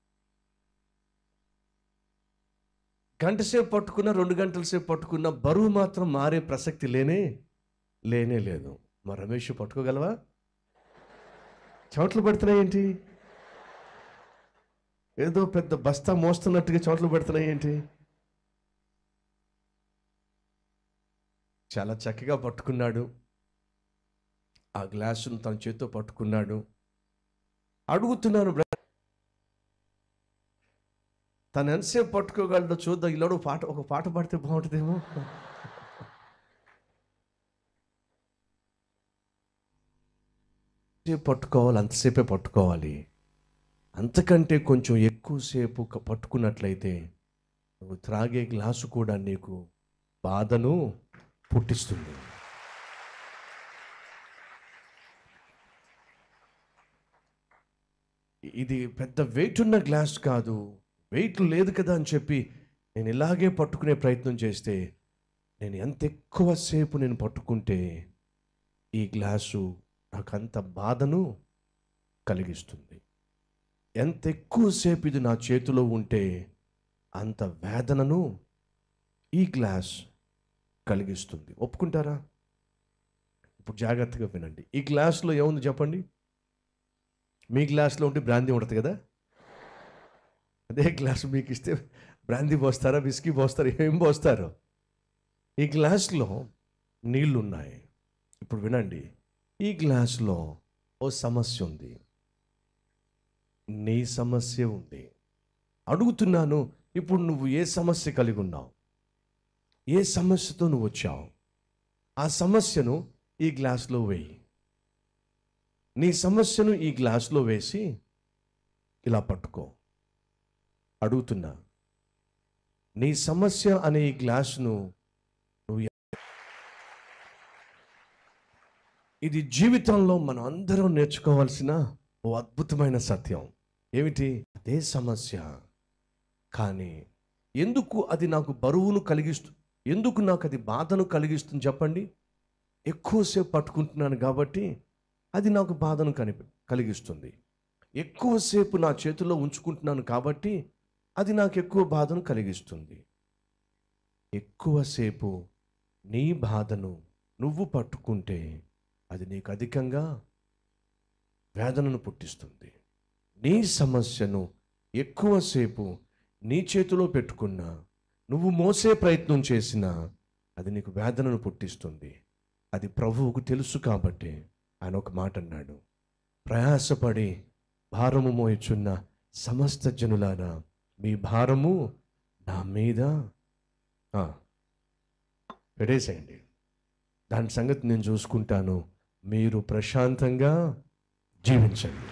గంట సేపు పట్టుకున్న, 2 గంటల సేపు పట్టుకున్న బరువు మాత్రం మారే ప్రసక్తి లేనే లేదు. మరి రమేష్ పట్టుకోగలవా? చోట్లు పడుతున్నాయి ఏంటి? ఏదో పెద్ద బస్తా మోస్తున్నట్టుగా చోట్లు పడుతున్నాయి ఏంటి? చాలా చక్కగా పట్టుకున్నాడు. ఆ గ్లాసును తన చేతితో పట్టుకున్నాడు. అడుగుతున్నాను, తను ఎంతసేపు పట్టుకోగలడో చూద్దాం. ఇలాడు ఒక పాట పాడితే బాగుంటుందేమో. పట్టుకోవాలి, అంతసేపే పట్టుకోవాలి. అంతకంటే కొంచెం ఎక్కువసేపు పట్టుకున్నట్లయితే నువ్వు త్రాగే గ్లాసు కూడా నీకు బాధను పుట్టిస్తుంది. ఇది పెద్ద వెయిట్ ఉన్న గ్లాస్ కాదు, వెయిట్ లేదు కదా అని చెప్పి నేను ఇలాగే పట్టుకునే ప్రయత్నం చేస్తే, నేను ఎంత ఎక్కువసేపు నేను పట్టుకుంటే ఈ గ్లాసు నాకు అంత బాధను కలిగిస్తుంది. ఎంత ఎక్కువసేపు ఇది నా చేతిలో ఉంటే అంత వేదనను ఈ గ్లాస్ కలిగిస్తుంది. ఒప్పుకుంటారా? ఇప్పుడు జాగ్రత్తగా వినండి. ఈ గ్లాసులో ఏముంది చెప్పండి? మీ గ్లాసులో ఉంటే బ్రాందీ ఉంటుంది కదా. అదే గ్లాసు మీకు ఇస్తే బ్రాందీ పోస్తారా, విస్కీ పోస్తారా, ఏం పోస్తారు? ఈ గ్లాసులో నీళ్ళు ఉన్నాయి. ఇప్పుడు వినండి, ఈ గ్లాసులో ఓ సమస్య ఉంది, నీ సమస్య ఉంది. అడుగుతున్నాను, ఇప్పుడు నువ్వు ఏ సమస్య కలిగి ఉన్నావు? ఏ సమస్యతో నువ్వు వచ్చావు? ఆ సమస్యను ఈ గ్లాసులో వేయి. నీ సమస్యను ఈ గ్లాసులో వేసి ఇలా పట్టుకో. అడుగుతున్నా, నీ సమస్య అనే ఈ గ్లాసును నువ్వు, ఇది జీవితంలో మనం అందరం నేర్చుకోవాల్సిన ఓ అద్భుతమైన సత్యం. ఏమిటి? అదే సమస్య, కానీ ఎందుకు అది నాకు బరువును ఎందుకు నాకు అది బాధను కలిగిస్తుంది చెప్పండి? ఎక్కువసేపు పట్టుకుంటున్నాను కాబట్టి అది నాకు బాధను కలిగిస్తుంది. ఎక్కువసేపు నా చేతిలో ఉంచుకుంటున్నాను కాబట్టి అది నాకు ఎక్కువ బాధను కలిగిస్తుంది. ఎక్కువసేపు నీ బాధను నువ్వు పట్టుకుంటే అది నీకు అధికంగా వేదనను పుట్టిస్తుంది. నీ సమస్యను ఎక్కువసేపు నీ చేతిలో పెట్టుకున్నా, నువ్వు మోసే ప్రయత్నం చేసినా అది నీకు వేదనను పుట్టిస్తుంది. అది ప్రభువుకు తెలుసు కాబట్టి ఆయన ఒక మాట అన్నాడు, ప్రయాసపడి భారము మోయుచున్న సమస్త జనులారా మీ భారము నా మీద పెట్టేసేయండి, దాని సంగతి నేను చూసుకుంటాను, మీరు ప్రశాంతంగా జీవించండి.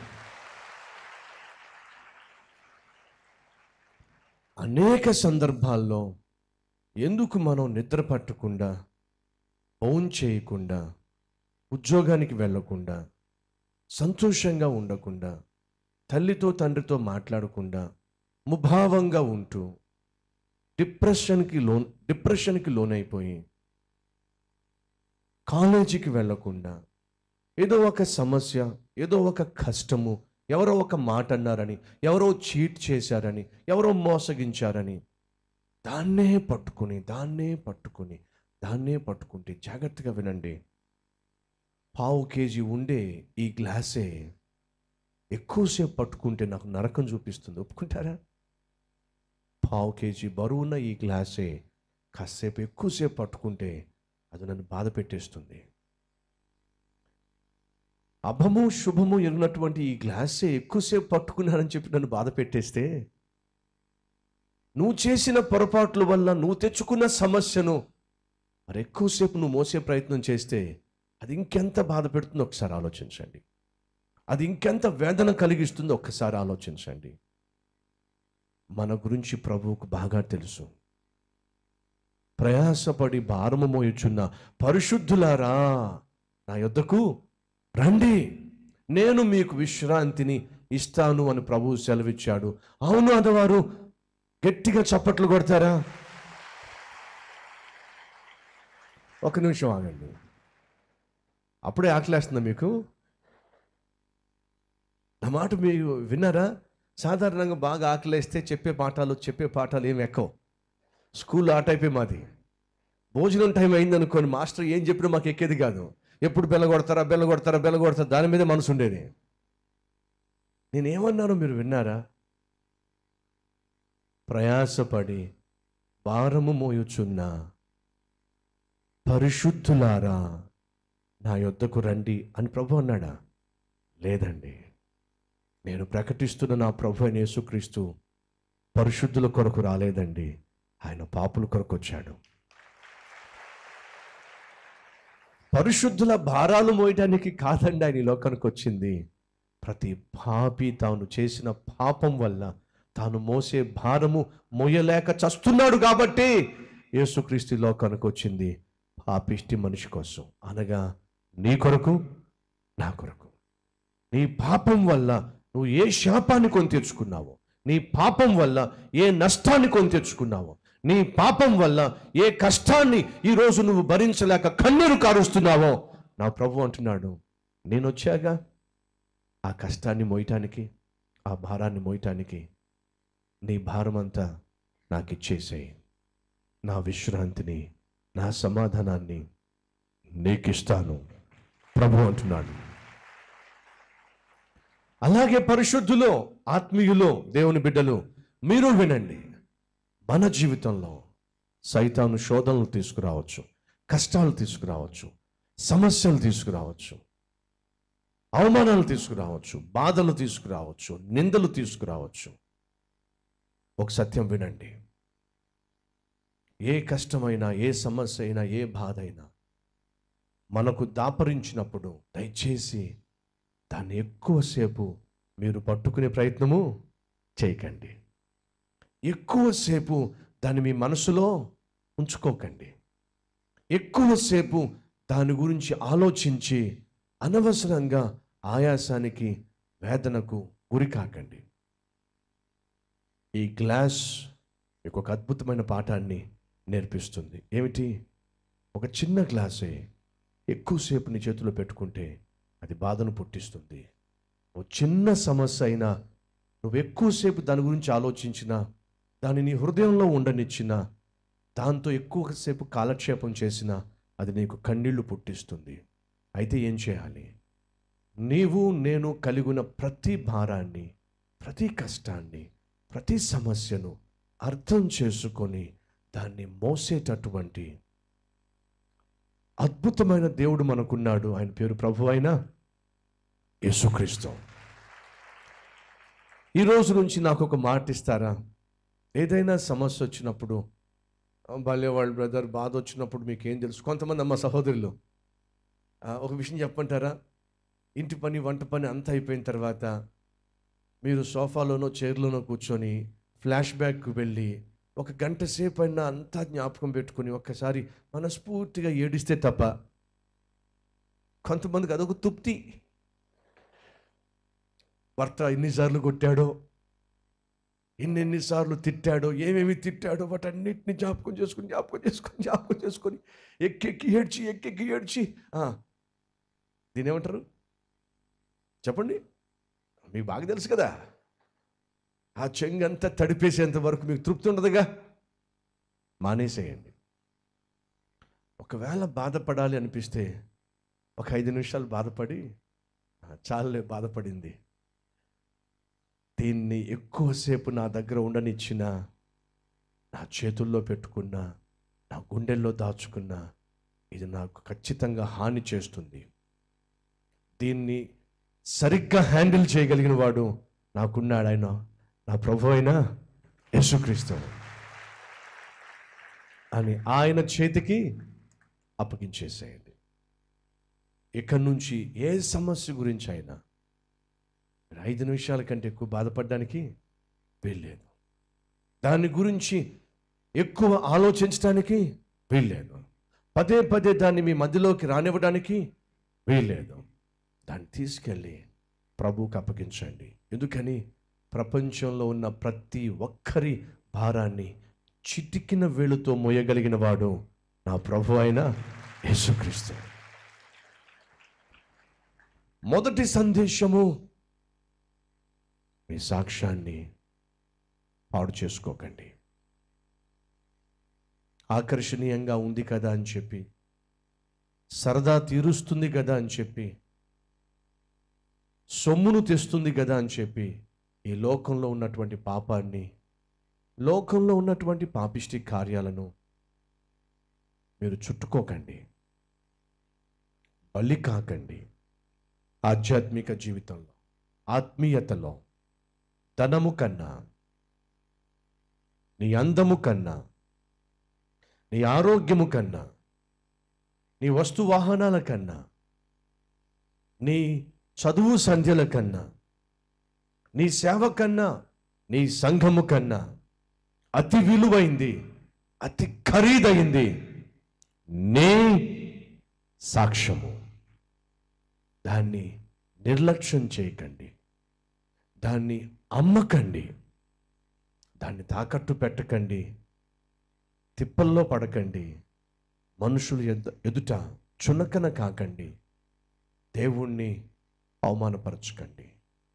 అనేక సందర్భాల్లో ఎందుకు మనం నిద్ర పట్టకుండా, భోజనం చేయకుండా, ఉద్యోగానికి వెళ్ళకుండా, సంతోషంగా ఉండకుండా, తల్లితో తండ్రితో మాట్లాడకుండా, ముభావంగా ఉంటూ డిప్రెషన్కి లోనైపోయి కాలేజీకి వెళ్ళకుండా, ఏదో ఒక సమస్య, ఏదో ఒక కష్టము, ఎవరో ఒక మాట అన్నారని, ఎవరో చీట్ చేశారని, ఎవరో మోసగించారని దాన్నే పట్టుకుంటే, జాగ్రత్తగా వినండి, 1/2 kg ఉండే ఈ గ్లాసే ఎక్కువసేపు పట్టుకుంటే నాకు నరకం చూపిస్తుంది. ఒప్పుకుంటారా? పావు కేజీ బరువున్న ఈ గ్లాసే కాసేపు ఎక్కువసేపు పట్టుకుంటే అది నన్ను బాధ పెట్టేస్తుంది. అభము శుభము ఎరిగినటువంటి ఈ గ్లాసే ఎక్కువసేపు పట్టుకున్నానని చెప్పి నన్ను బాధ పెట్టేస్తే, నువ్వు చేసిన పొరపాట్ల వల్ల నువ్వు తెచ్చుకున్న సమస్యను మరి ఎక్కువసేపు నువ్వు మోసే ప్రయత్నం చేస్తే అది ఇంకెంత బాధ పెడుతుందో ఒకసారి ఆలోచించండి. అది ఇంకెంత వేదన కలిగిస్తుందో ఒక్కసారి ఆలోచించండి. మన గురించి ప్రభువుకు బాగా తెలుసు. ప్రయాసపడి భారము మోయుచున్న పరిశుద్ధులారా నా యొద్దకు రండి, నేను మీకు విశ్రాంతిని ఇస్తాను అని ప్రభువు సెలవిచ్చాడు. అవును అన్నవారు గట్టిగా చప్పట్లు కొడతారా? ఒక నిమిషం ఆగండి. అప్పుడే ఆకలేస్తుందా మీకు? నా మాట మీరు విన్నారా? సాధారణంగా బాగా ఆకలేస్తే చెప్పే పాఠాలు ఏమి ఎక్కవు. స్కూల్ ఆ టైపే మాది. భోజనం టైం అయిందనుకోని మాస్టర్ ఏం చెప్పినా మాకు ఎక్కేది కాదు. ఎప్పుడు బెల్ల కొడతారా దాని మీదే మనసు ఉండేది. నేనేమన్నానో మీరు విన్నారా? ప్రయాసపడి భారము మోయుచున్న పరిశుద్ధులారా నా యొద్దకు రండి అని ప్రభు అన్నాడా? లేదండి. నేను ప్రకటిస్తున్న నా ప్రభు అయిన యేసుక్రీస్తు పరిశుద్ధుల కొరకు రాలేదండి, ఆయన పాపుల కొరకు వచ్చాడు. పరిశుద్ధుల భారాలు మోయడానికి కాదండి ఆయన ఈ లోకానికి వచ్చింది. ప్రతి పాపి తాను చేసిన పాపం వల్ల తాను మోసే భారము మోయలేక చస్తున్నాడు కాబట్టి యేసుక్రీస్తు ఈ లోకానికి వచ్చింది. పాపిష్టి మనిషి కోసం, అనగా నీ కొరకు నా కొరకు. నీ పాపం వల్ల నువ్వు ఏ శాపాన్ని కొని తెచ్చుకున్నావో, నీ పాపం వల్ల ఏ నష్టాన్ని కొని తెచ్చుకున్నావో, నీ పాపం వల్ల ఏ కష్టాన్ని ఈరోజు నువ్వు భరించలేక కన్నీరు కారుస్తున్నావో, నా ప్రభు అంటున్నాడు, నేను వచ్చాగా ఆ కష్టాన్ని మోయటానికి, ఆ భారాన్ని మోయటానికి. నీ భారమంతా నాకు ఇచ్చేసేయి, నా విశ్రాంతిని, నా సమాధానాన్ని నీకిస్తాను ప్రభు అంటున్నాడు. అలాగే పరిశుద్ధులో, ఆత్మీయులో, దేవుని బిడ్డలు మీరు వినండి. మన జీవితంలో సైతాను శోధనలు తీసుకురావచ్చు, కష్టాలు తీసుకురావచ్చు, సమస్యలు తీసుకురావచ్చు, అవమానాలు తీసుకురావచ్చు, బాధలు తీసుకురావచ్చు, నిందలు తీసుకురావచ్చు. ఒక సత్యం వినండి, ఏ కష్టమైనా, ఏ సమస్య అయినా, ఏ బాధ అయినా మనకు దాపరించినప్పుడు దయచేసి దాన్ని ఎక్కువసేపు మీరు పట్టుకునే ప్రయత్నము చేయకండి. ఎక్కువసేపు దాన్ని మీ మనసులో ఉంచుకోకండి. ఎక్కువసేపు దాని గురించి ఆలోచించి అనవసరంగా ఆయాసానికి, వేదనకు గురి కాకండి. ఈ గ్లాస్ మీకు ఒక అద్భుతమైన పాఠాన్ని నేర్పిస్తుంది. ఏమిటి? ఒక చిన్న గ్లాసే ఎక్కువసేపు నీ చేతిలో పెట్టుకుంటే అది బాధను పుట్టిస్తుంది. ఒక చిన్న సమస్య అయినా నువ్వు ఎక్కువసేపు దాని గురించి ఆలోచించినా, దాన్ని నీ హృదయంలో ఉండనిచ్చినా, దాంతో ఎక్కువసేపు కాలక్షేపం చేసినా అది నీకు కన్నీళ్లు పుట్టిస్తుంది. అయితే ఏం చేయాలి? నీవు నేను కలిగిన ప్రతి భారాన్ని, ప్రతి కష్టాన్ని, ప్రతి సమస్యను అర్థం చేసుకొని దాన్ని మోసేటటువంటి అద్భుతమైన దేవుడు మనకున్నాడు. ఆయన పేరు ప్రభు అయిన యేసుక్రీస్తు. ఈ రోజు నుంచి నాకు ఒక మాట ఇస్తారా? ఏదైనా సమస్య వచ్చినప్పుడు, బాల్యవాళ్ళు బ్రదర్, బాధ వచ్చినప్పుడు మీకేం తెలుసు? కొంతమంది అమ్మ సహోదరులు ఒక విషయం చెప్పంటారా? ఇంటి పని, వంట పని అంతా అయిపోయిన తర్వాత మీరు సోఫాలోనో చైర్లోనో కూర్చొని ఫ్లాష్ బ్యాక్కి వెళ్ళి ఒక గంట సేపు అయినా అంతా జ్ఞాపకం పెట్టుకుని ఒక్కసారి మనస్ఫూర్తిగా ఏడిస్తే తప్ప కొంతమందికి అదొక తృప్తి. భర్త ఎన్నిసార్లు కొట్టాడో, ఎన్నిసార్లు తిట్టాడో, ఏమేమి తిట్టాడో వాటన్నిటిని జ్ఞాపకం చేసుకొని ఎక్కెక్కి ఏడ్చి దీని ఏమంటారు చెప్పండి? మీకు బాగా తెలుసు కదా. ఆ చెంగంతా తడిపేసేంత వరకు మీకు తృప్తి ఉండదుగా, మానేసేయండి. ఒకవేళ బాధపడాలి అనిపిస్తే ఒక 5 నిమిషాలు బాధపడి, చాలే బాధపడింది, దీన్ని ఎక్కువసేపు నా దగ్గర ఉండనిచ్చిన నా చేతుల్లో పెట్టుకున్నా, నా గుండెల్లో దాచుకున్నా, ఇది నాకు ఖచ్చితంగా హాని చేస్తుంది. దీన్ని సరిగ్గా హ్యాండిల్ చేయగలిగిన వాడు నాకున్నాడు, ఆయన నా ప్రభు అయిన యేసుక్రీస్తు అని ఆయన చేతికి అప్పగించేసేయండి. ఇక్కడి నుంచి ఏ సమస్య గురించి అయినా 5 నిమిషాల కంటే ఎక్కువ బాధపడడానికి వీల్లేదు. దాని గురించి ఎక్కువ ఆలోచించడానికి వీల్లేదు. పదే పదే దాన్ని మీ మధ్యలోకి రానివ్వడానికి వీల్లేదు. దాన్ని తీసుకెళ్ళి ప్రభువుకి అప్పగించండి. ఎందుకని ప్రపంచంలో ఉన్న ప్రతి ఒక్కరి భారాన్ని చిటికిన వేలుతో మోయగలిగిన వాడు నా ప్రభు అయిన యేసుక్రీస్తు. మొదటి సందేశము, మీ సాక్ష్యాన్ని పాడు చేసుకోకండి. ఆకర్షణీయంగా ఉంది కదా అని చెప్పి, సరదా తీరుస్తుంది కదా అని చెప్పి, సొమ్మును తెస్తుంది కదా అని చెప్పి ఈ లోకంలో ఉన్నటువంటి పాపాన్ని, లోకంలో ఉన్నటువంటి పాపిష్టి కార్యాలను మీరు చుట్టుకోకండి, బలి కాకండి. ఆధ్యాత్మిక జీవితంలో, ఆత్మీయతలో ధనము కన్నా, నీ అందము కన్నా, నీ ఆరోగ్యము కన్నా, నీ వస్తు వాహనాల కన్నా, నీ చదువు సంధ్యల కన్నా, నీ సేవ కన్నా, నీ సంఘము కన్నా అతి విలువైంది, అతి ఖరీదైంది నీ సాక్ష్యము. దాన్ని నిర్లక్ష్యం చేయకండి, దాన్ని అమ్మకండి, దాన్ని తాకట్టు పెట్టకండి, తిప్పల్లో పడకండి, మనుషులు ఎదుట చునకన కాకండి, దేవుణ్ణి అవమానపరచకండి.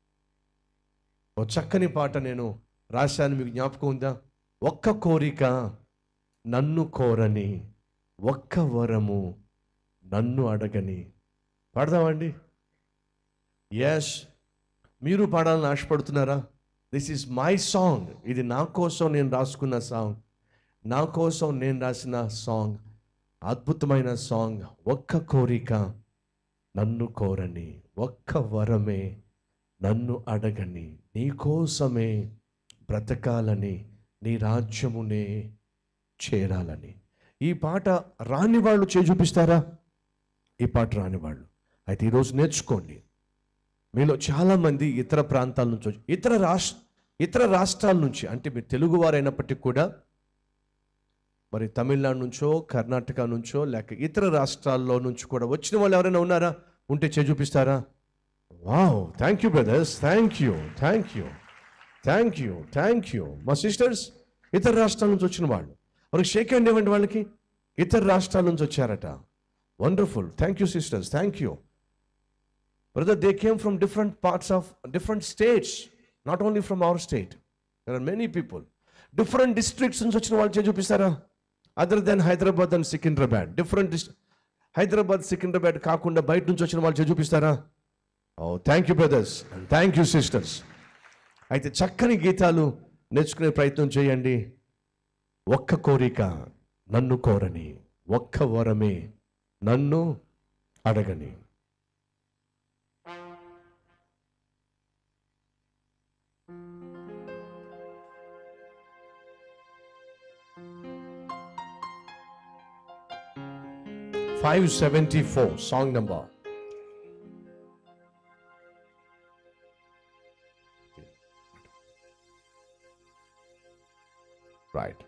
ఓ చక్కని పాట నేను రాశాను, మీకు జ్ఞాపకం ఉందా? ఒక్క కోరిక నన్ను కోరని, ఒక్క వరము నన్ను అడగని. పాడదామండి? ఎస్, మీరు పాడాలని ఆశపడుతున్నారా? This is my song. ఇది నా కోసం నేను రాసుకున్న సాంగ్, నా కోసం నేను రాసిన సాంగ్, అద్భుతమైన సాంగ్. ఒక్క కోరిక నన్ను కోరని, ఒక్క వరమే నన్ను అడగని, నీ కోసమే బ్రతకాలని, నీ రాజ్యమునే చేరాలని. ఈ పాట రాని వాళ్ళు చేయి చూపిస్తారా? ఈ పాట రాని వాళ్ళు అయితే ఈరోజు నేర్చుకోండి. మీలో చాలామంది ఇతర ప్రాంతాల నుంచి, ఇతర రాష్ట్రాల నుంచి, అంటే మీరు తెలుగువారైనప్పటికీ కూడా మరి తమిళనాడు నుంచో, కర్ణాటక నుంచో, లేక ఇతర రాష్ట్రాల్లో నుంచి కూడా వచ్చిన వాళ్ళు ఎవరైనా ఉన్నారా? ఉంటే చేయి చూపిస్తారా? Wow, thank you brothers, thank you, thank you, thank you, thank you. మా సిస్టర్స్ ఇతర రాష్ట్రాల నుంచి వచ్చిన వాళ్ళు, వాళ్ళకి షేక్ హ్యాండ్ ఇవ్వండి. వాళ్ళకి ఇతర రాష్ట్రాల నుంచి వచ్చారట. Wonderful, thank you sisters, thank you. Brother, they came from different parts of different states, not only from our state. There are many people. Different districts నుంచి వచ్చిన వాళ్ళు చేయి చూపిస్తారా? Other than Hyderabad and Secunderabad. Different Hyderabad, Secunderabad కాకుండా బయట నుంచి వచ్చిన వాళ్ళు చేయి చూపిస్తారా? Oh, thank you brothers and thank you sisters. అయితే చక్కని గీతాలు నేర్చుకునే ప్రయత్నం చేయండి. ఒక్క కోరిక నన్ను కోరని, ఒక్క వరమే నన్ను అడగని. (574) song number. Right.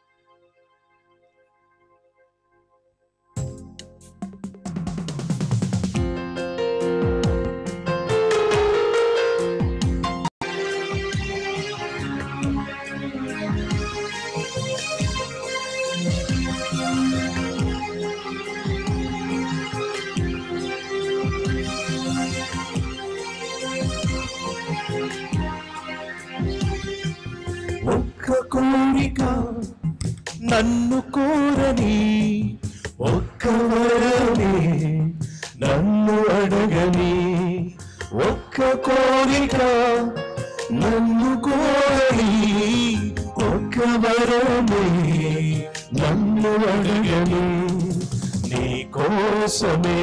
కోరిక నన్ను కోరని, ఒక్క వరమే నన్ను అడగని, ఒక్క కోరిక నన్ను కోరని, ఒక్క వరమే నన్ను అడగని, నీ కోసమే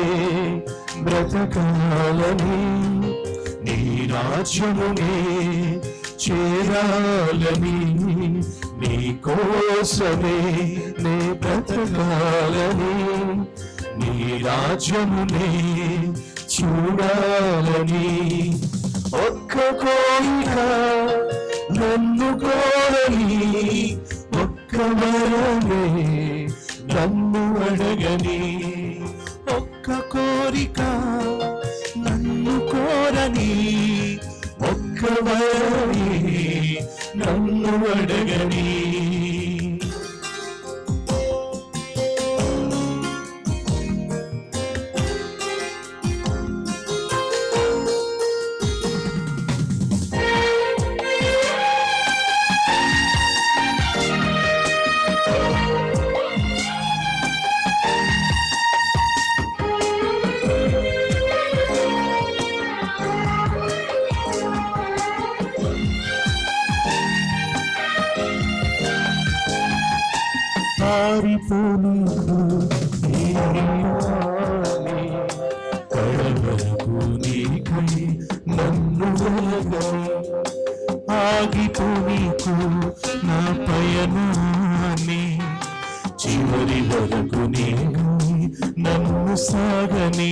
బ్రతకాలని, నీ రాజ్యమునే చేరాలని, నీ కోసమే నే బ్రతకాలని, నీ రాజ్యమునే చూడాలని. ఒక్క కోరిక నన్ను కోరని, ఒక్క వరమే నన్ను అడగని, ఒక్క కోరిక నన్ను కోరని, ఒక్క వరమే నన్ను అడగని. కడవరకు నీకై నన్ను వెలగని, ఆగిపోనీకు నా పయనాన్ని, చివరి వరకు నీకై నన్ను సాగని.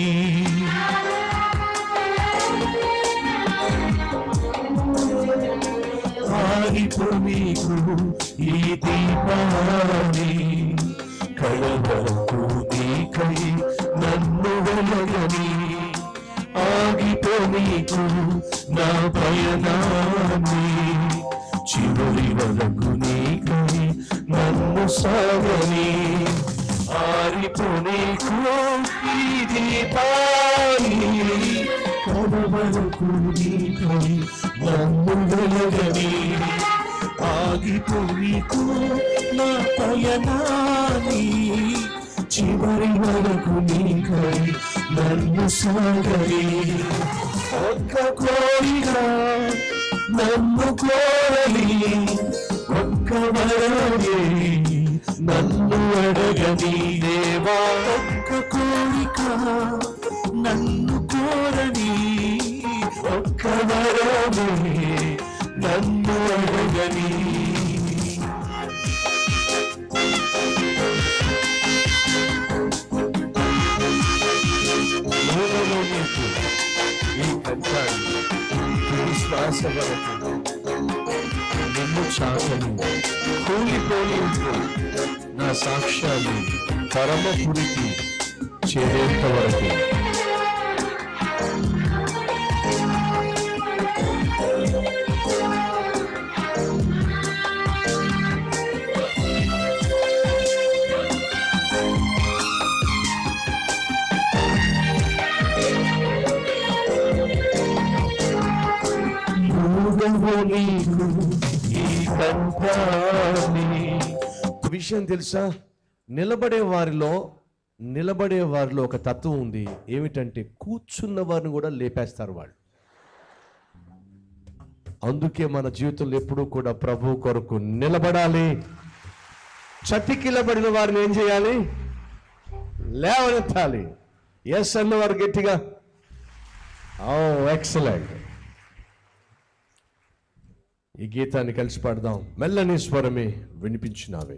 ఆగిపోనీకు ఈ దీపాన్ని, కడవరకు నీకై నన్ను వెలగని, ఆగిపోనీకు నా పయనాన్ని, చివరి వరకు నీకై నన్ను సాగని. ఆరిపోనీకు ఈ దీపాన్ని, కడవరకు నీకై నన్ను వెలగని, ఆగిపోనీకు నా పయనాన్ని, చివరి వరకు నీకై నన్ను సాగని. ఒక్క కోరిక నన్ను కోరని, ఒక్క వరమే నన్ను అడగని. దేవా ఒక్క కోరిక నన్ను కోరని, ఒక్క వరమే నన్ను అడగని. ఈ కంచాన్ని శ్వాస వరకు నిన్ను చాకని, కూలిపోయి నా సాక్ష్యాలు పరమపురికి చేరేంత వరకు. విషయం తెలుసా, నిలబడే వారిలో ఒక తత్వం ఉంది. ఏమిటంటే కూర్చున్న వారిని కూడా లేపేస్తారు వాళ్ళు. అందుకే మన జీవితంలో ఎప్పుడూ కూడా ప్రభు కొరకు నిలబడాలి. చతికిలబడిన వారిని ఏం చేయాలి? లేవనెత్తాలి. ఎస్ అన్నవారు గట్టిగా. Oh excellent. ఈ గీతాన్ని కలిసి పాడదాం. మెల్లని స్వరమే వినిపించినావే.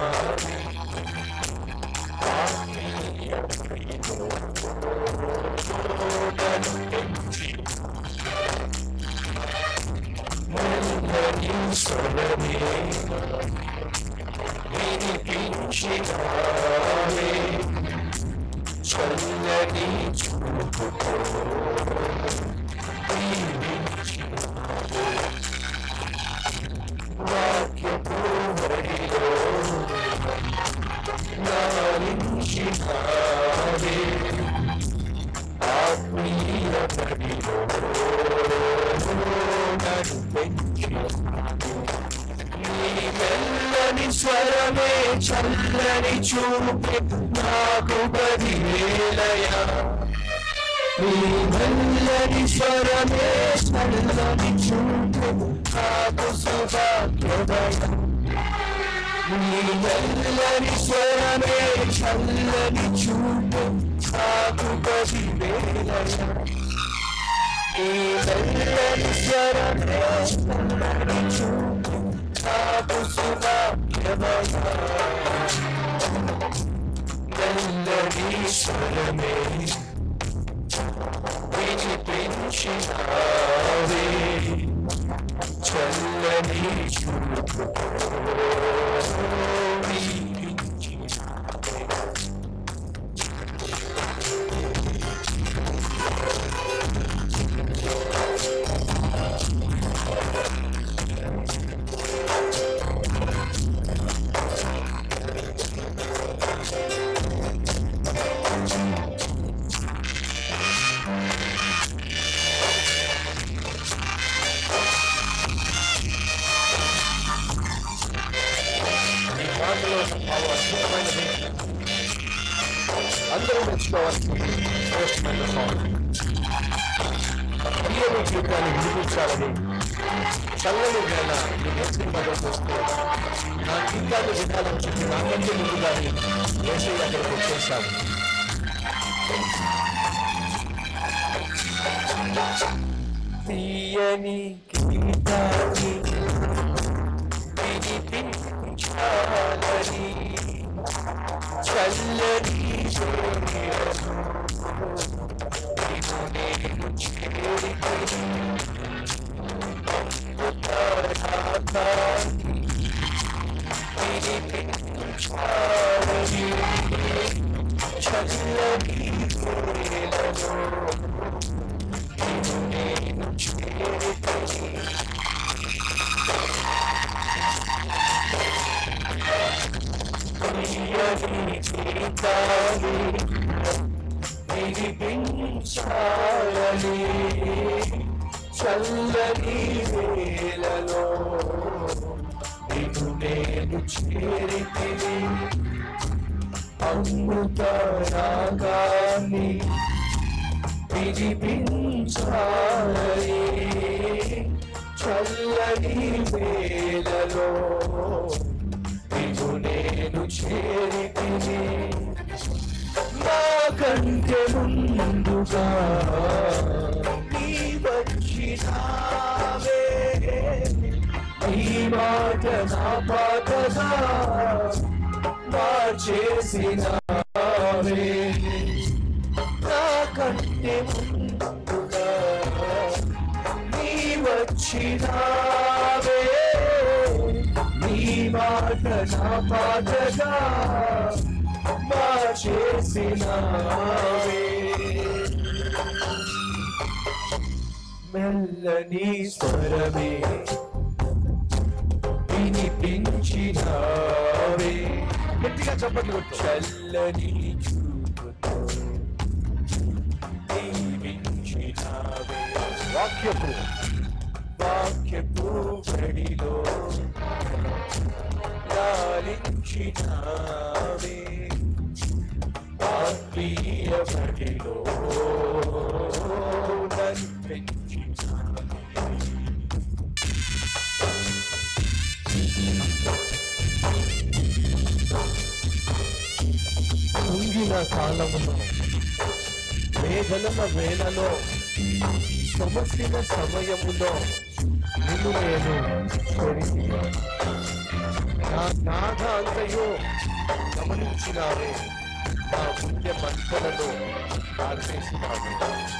స్వరమే చల్లని చూపే నాకు బదిలేలయా, నీ మెల్లని స్వరమే చల్లని చూపే నాకు సౌభాగ్యమయా, నీ మెల్లని స్వరమే చల్లని చూపే నాకు బదిలేలయా, నీ మెల్లని స్వరమే చల్లని చూపే నాకు సౌభాగ్యమయా, మెల్లని స్వరమే వినిపించినావే చల్లని చూపుతో వినిపించినావే. అందరూ మెచ్చుకోవాల్సిన శ్రేష్టమైన సాంగ్. ప్రియని జీవితాన్ని వినిపించాలని చల్లని వేళ నీ నేర్చుకుని మద్దతు వస్తే నా గీతాన్ని వినాలని చెప్పి నాకంటే ముందుగానే యేసయ్య అక్కడికి వచ్చేసాడు. తీయని గీతాన్ని వినిపించాలని చల్లని నేను చేరితిని వినిపించాలని చల్లని వేళలో నేను చేరితిని ప్రియని గీతాన్ని వినిపించాలని చల్లని వేళలో నిన్ను నేను చేరితిని, అమృత రాగాన్ని వినిపించాలని చల్లని వేళలో నిన్ను నేను చేరితిని, నాకంటే ముందుగా నీ వచ్చినావే, నీ మాట నా పాటగా మార్చేసినావే, నాకంటే ముందుగా నీ వచ్చినావే, నీ మాట నా పాటగా మార్చేసినావే, మెల్లని స్వరమే వినిపించినావే, గట్టిగా చెప్పండి, చల్లని చూపుతో దీవించినావే, వాక్యపు బడిలో లాలించినావే, ఆత్మీయ బడిలో నడిపించినావే. కుంగిన కాలములో వేదనల వేళలో సమసిన సమయములో నిన్ను నేను కొరికిన, నా నాథ అంతయు అయ్యో గమనించినావే, నా గుండె మంటలలో ఆర్పేసినావే.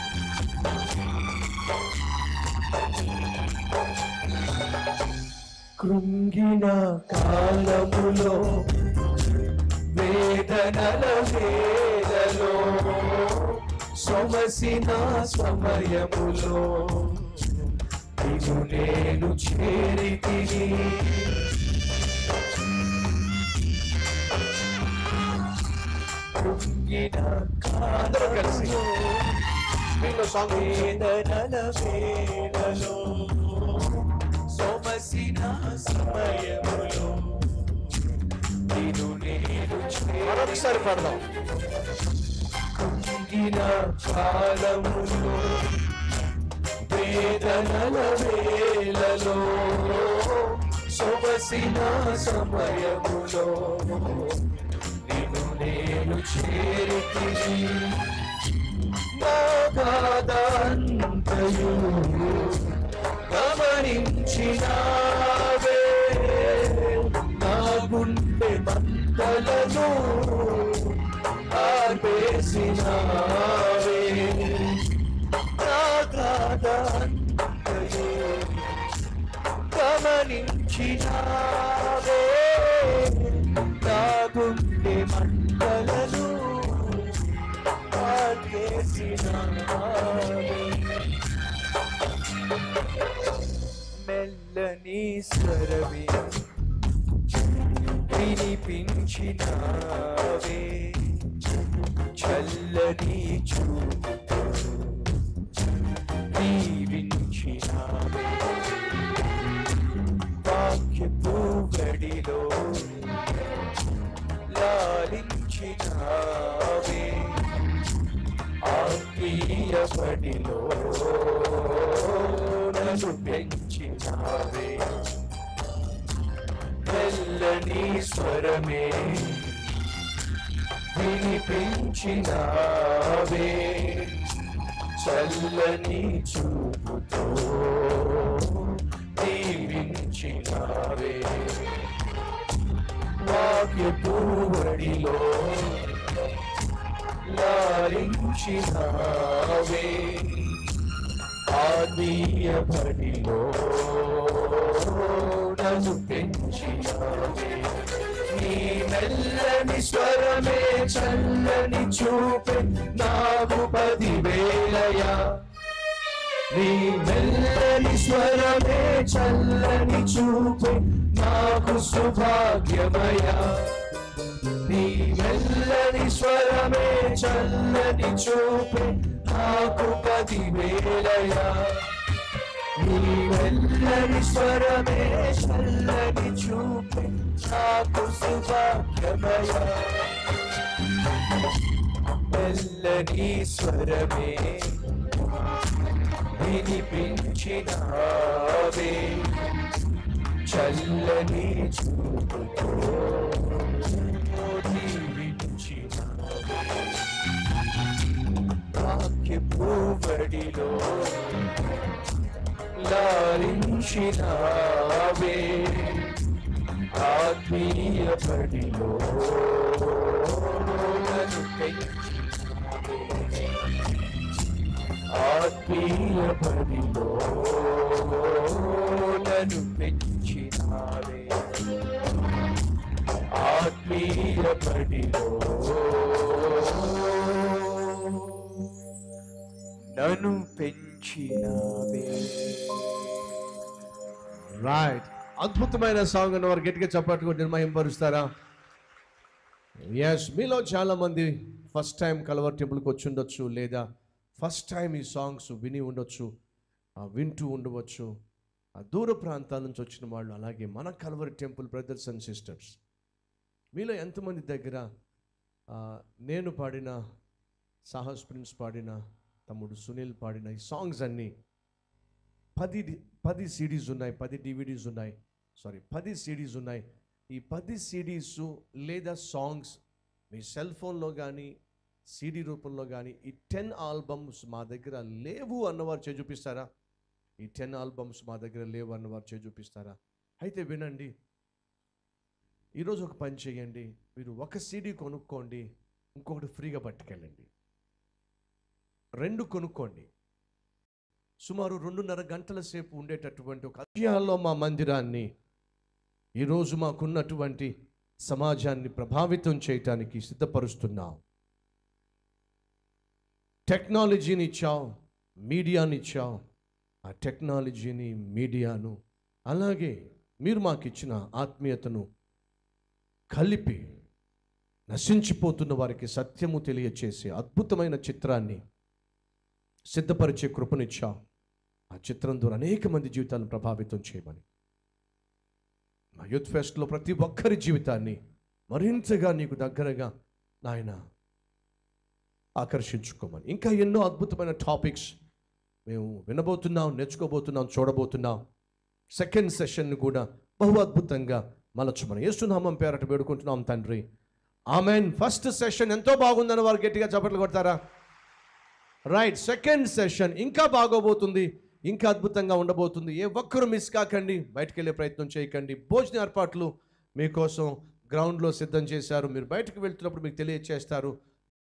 కృంగిన కాలములో వేదనల వేదలో సొమసిన సమయములో నిన్ను నేను చేరితిని. కృంగిన కాలములో వేదనల వేదలో సొమసిన సమయములో నిన్ను నేను మరొకసారి పడదాం. కృంగిన కాలములో వేదనల వేళలో సొమసిన సమయములో నిన్ను నేను చేరితిని. నా గాథంతయు గమనించినావే, నా గుండె మంటలను ఆర్పేసినావే. నా గాథంతయు గమనించినావే, నా గుండె మంటలను ఆర్పేసినావే. మెల్లని స్వరమే వినిపించినావే, చల్లని చూపుతో దీవించినావే. వాక్యపు గడిలో లాలించినావే, ఆత్మీయ బడిలో నన్ను పెంచినావే. మెల్లని స్వరమే వినిపించినావే, చల్లని చూపుతో దీవించినావే. వాక్యపు వడిలో లాలించినావే, ఆత్మీయ బడిలో నన్ను పెంచినావే. నీ మెల్లని స్వరమే చల్లని చూపే నాకు 10,000. నీ మెల్లని స్వరమే చల్లని చూపే నాకు సుభాగ్యమయ. నీ మెల్లని స్వరమే చల్లని చూపే నాకు 10,000. నీ మెల్లని స్వరమే చల్లని చూపే నాకు సుభాగ్యమయ. మెల్లని స్వరమే వినిపించినావే, చల్లని చూపుతో దీవించినావే. వాక్యపు బడిలో లాలించినావే, ఆత్మీయ బడిలో నన్ను పెంచినావే. ఆత్మీయ బడిలో నన్ను పెంచినావే. ఆత్మీయ బడిలో నన్ను పెంచినావే. రైట్, అద్భుతమైన సాంగ్ అన్న వారు గట్టిగా చప్పట్లు నిర్మహింపరుస్తారా? ఎస్, మీలో చాలా మంది ఫస్ట్ టైం కల్వరి టెంపుల్కి వచ్చి ఉండొచ్చు, లేదా ఫస్ట్ టైం ఈ సాంగ్స్ విని ఉండొచ్చు, వింటూ ఉండవచ్చు. దూర ప్రాంతాల నుంచి వచ్చిన వాళ్ళు, అలాగే మన Calvary temple brothers and sisters, మీలో ఎంతమంది దగ్గర నేను పాడిన, సాహస్ ప్రిన్స్ పాడిన, తమ్ముడు సునీల్ పాడిన ఈ సాంగ్స్ అన్నీ 10 CDs ఉన్నాయి, 10 DVDs ఉన్నాయి, 10 CDs ఉన్నాయి. ఈ 10 CDs లేదా సాంగ్స్ మీ సెల్ ఫోన్లో కానీ CD రూపంలో కానీ ఈ 10 ఆల్బమ్స్ మా దగ్గర లేవు అన్నవారు చేయి చూపిస్తారా? ఈ 10 ఆల్బమ్స్ మా దగ్గర లేవు అన్నవారు చేయి చూపిస్తారా? అయితే వినండి, ఈరోజు ఒక పని చేయండి, మీరు ఒక సీడీ కొనుక్కోండి, ఇంకొకటి ఫ్రీగా పట్టుకెళ్ళండి. 2 కొనుక్కోండి. సుమారు 2.5 గంటల సేపు ఉండేటటువంటి ఒక అధ్యాయంలో మా మందిరాన్ని, ఈరోజు మాకున్నటువంటి సమాజాన్ని ప్రభావితం చేయటానికి సిద్ధపరుస్తున్నాం. టెక్నాలజీని ఇచ్చావు, మీడియాని ఇచ్చావు. ఆ టెక్నాలజీని, మీడియాను, అలాగే మీరు మాకు ఇచ్చిన ఆత్మీయతను కలిపి నశించిపోతున్న వారికి సత్యము తెలియచేసే అద్భుతమైన చిత్రాన్ని సిద్ధపరిచే కృపనిచ్చావు. ఆ చిత్రం ద్వారా అనేక మంది జీవితాలను ప్రభావితం చేయమని, మా యూత్ ఫెస్ట్లో ప్రతి ఒక్కరి జీవితాన్ని మరింతగా నీకు దగ్గరగా నాయన ఆకర్షించుకోమని. ఇంకా ఎన్నో అద్భుతమైన టాపిక్స్ మేము వినబోతున్నాం, నేర్చుకోబోతున్నాం, చూడబోతున్నాం. సెకండ్ సెషన్ను కూడా బహు అద్భుతంగా మలచమని యేసునామం పేరట వేడుకుంటున్నాం తండ్రి, ఆమెన్. ఫస్ట్ సెషన్ ఎంతో బాగుందని వారు గట్టిగా చప్పట్లు కొడతారా? రైట్. సెకండ్ సెషన్ ఇంకా బాగోబోతుంది, ఇంకా అద్భుతంగా ఉండబోతుంది. ఏ ఒక్కరూ మిస్ కాకండి, బయటకు వెళ్ళే ప్రయత్నం చేయకండి. భోజన ఏర్పాట్లు మీకోసం గ్రౌండ్లో సిద్ధం చేశారు. మీరు బయటకు వెళ్తున్నప్పుడు మీకు తెలియచేస్తారు.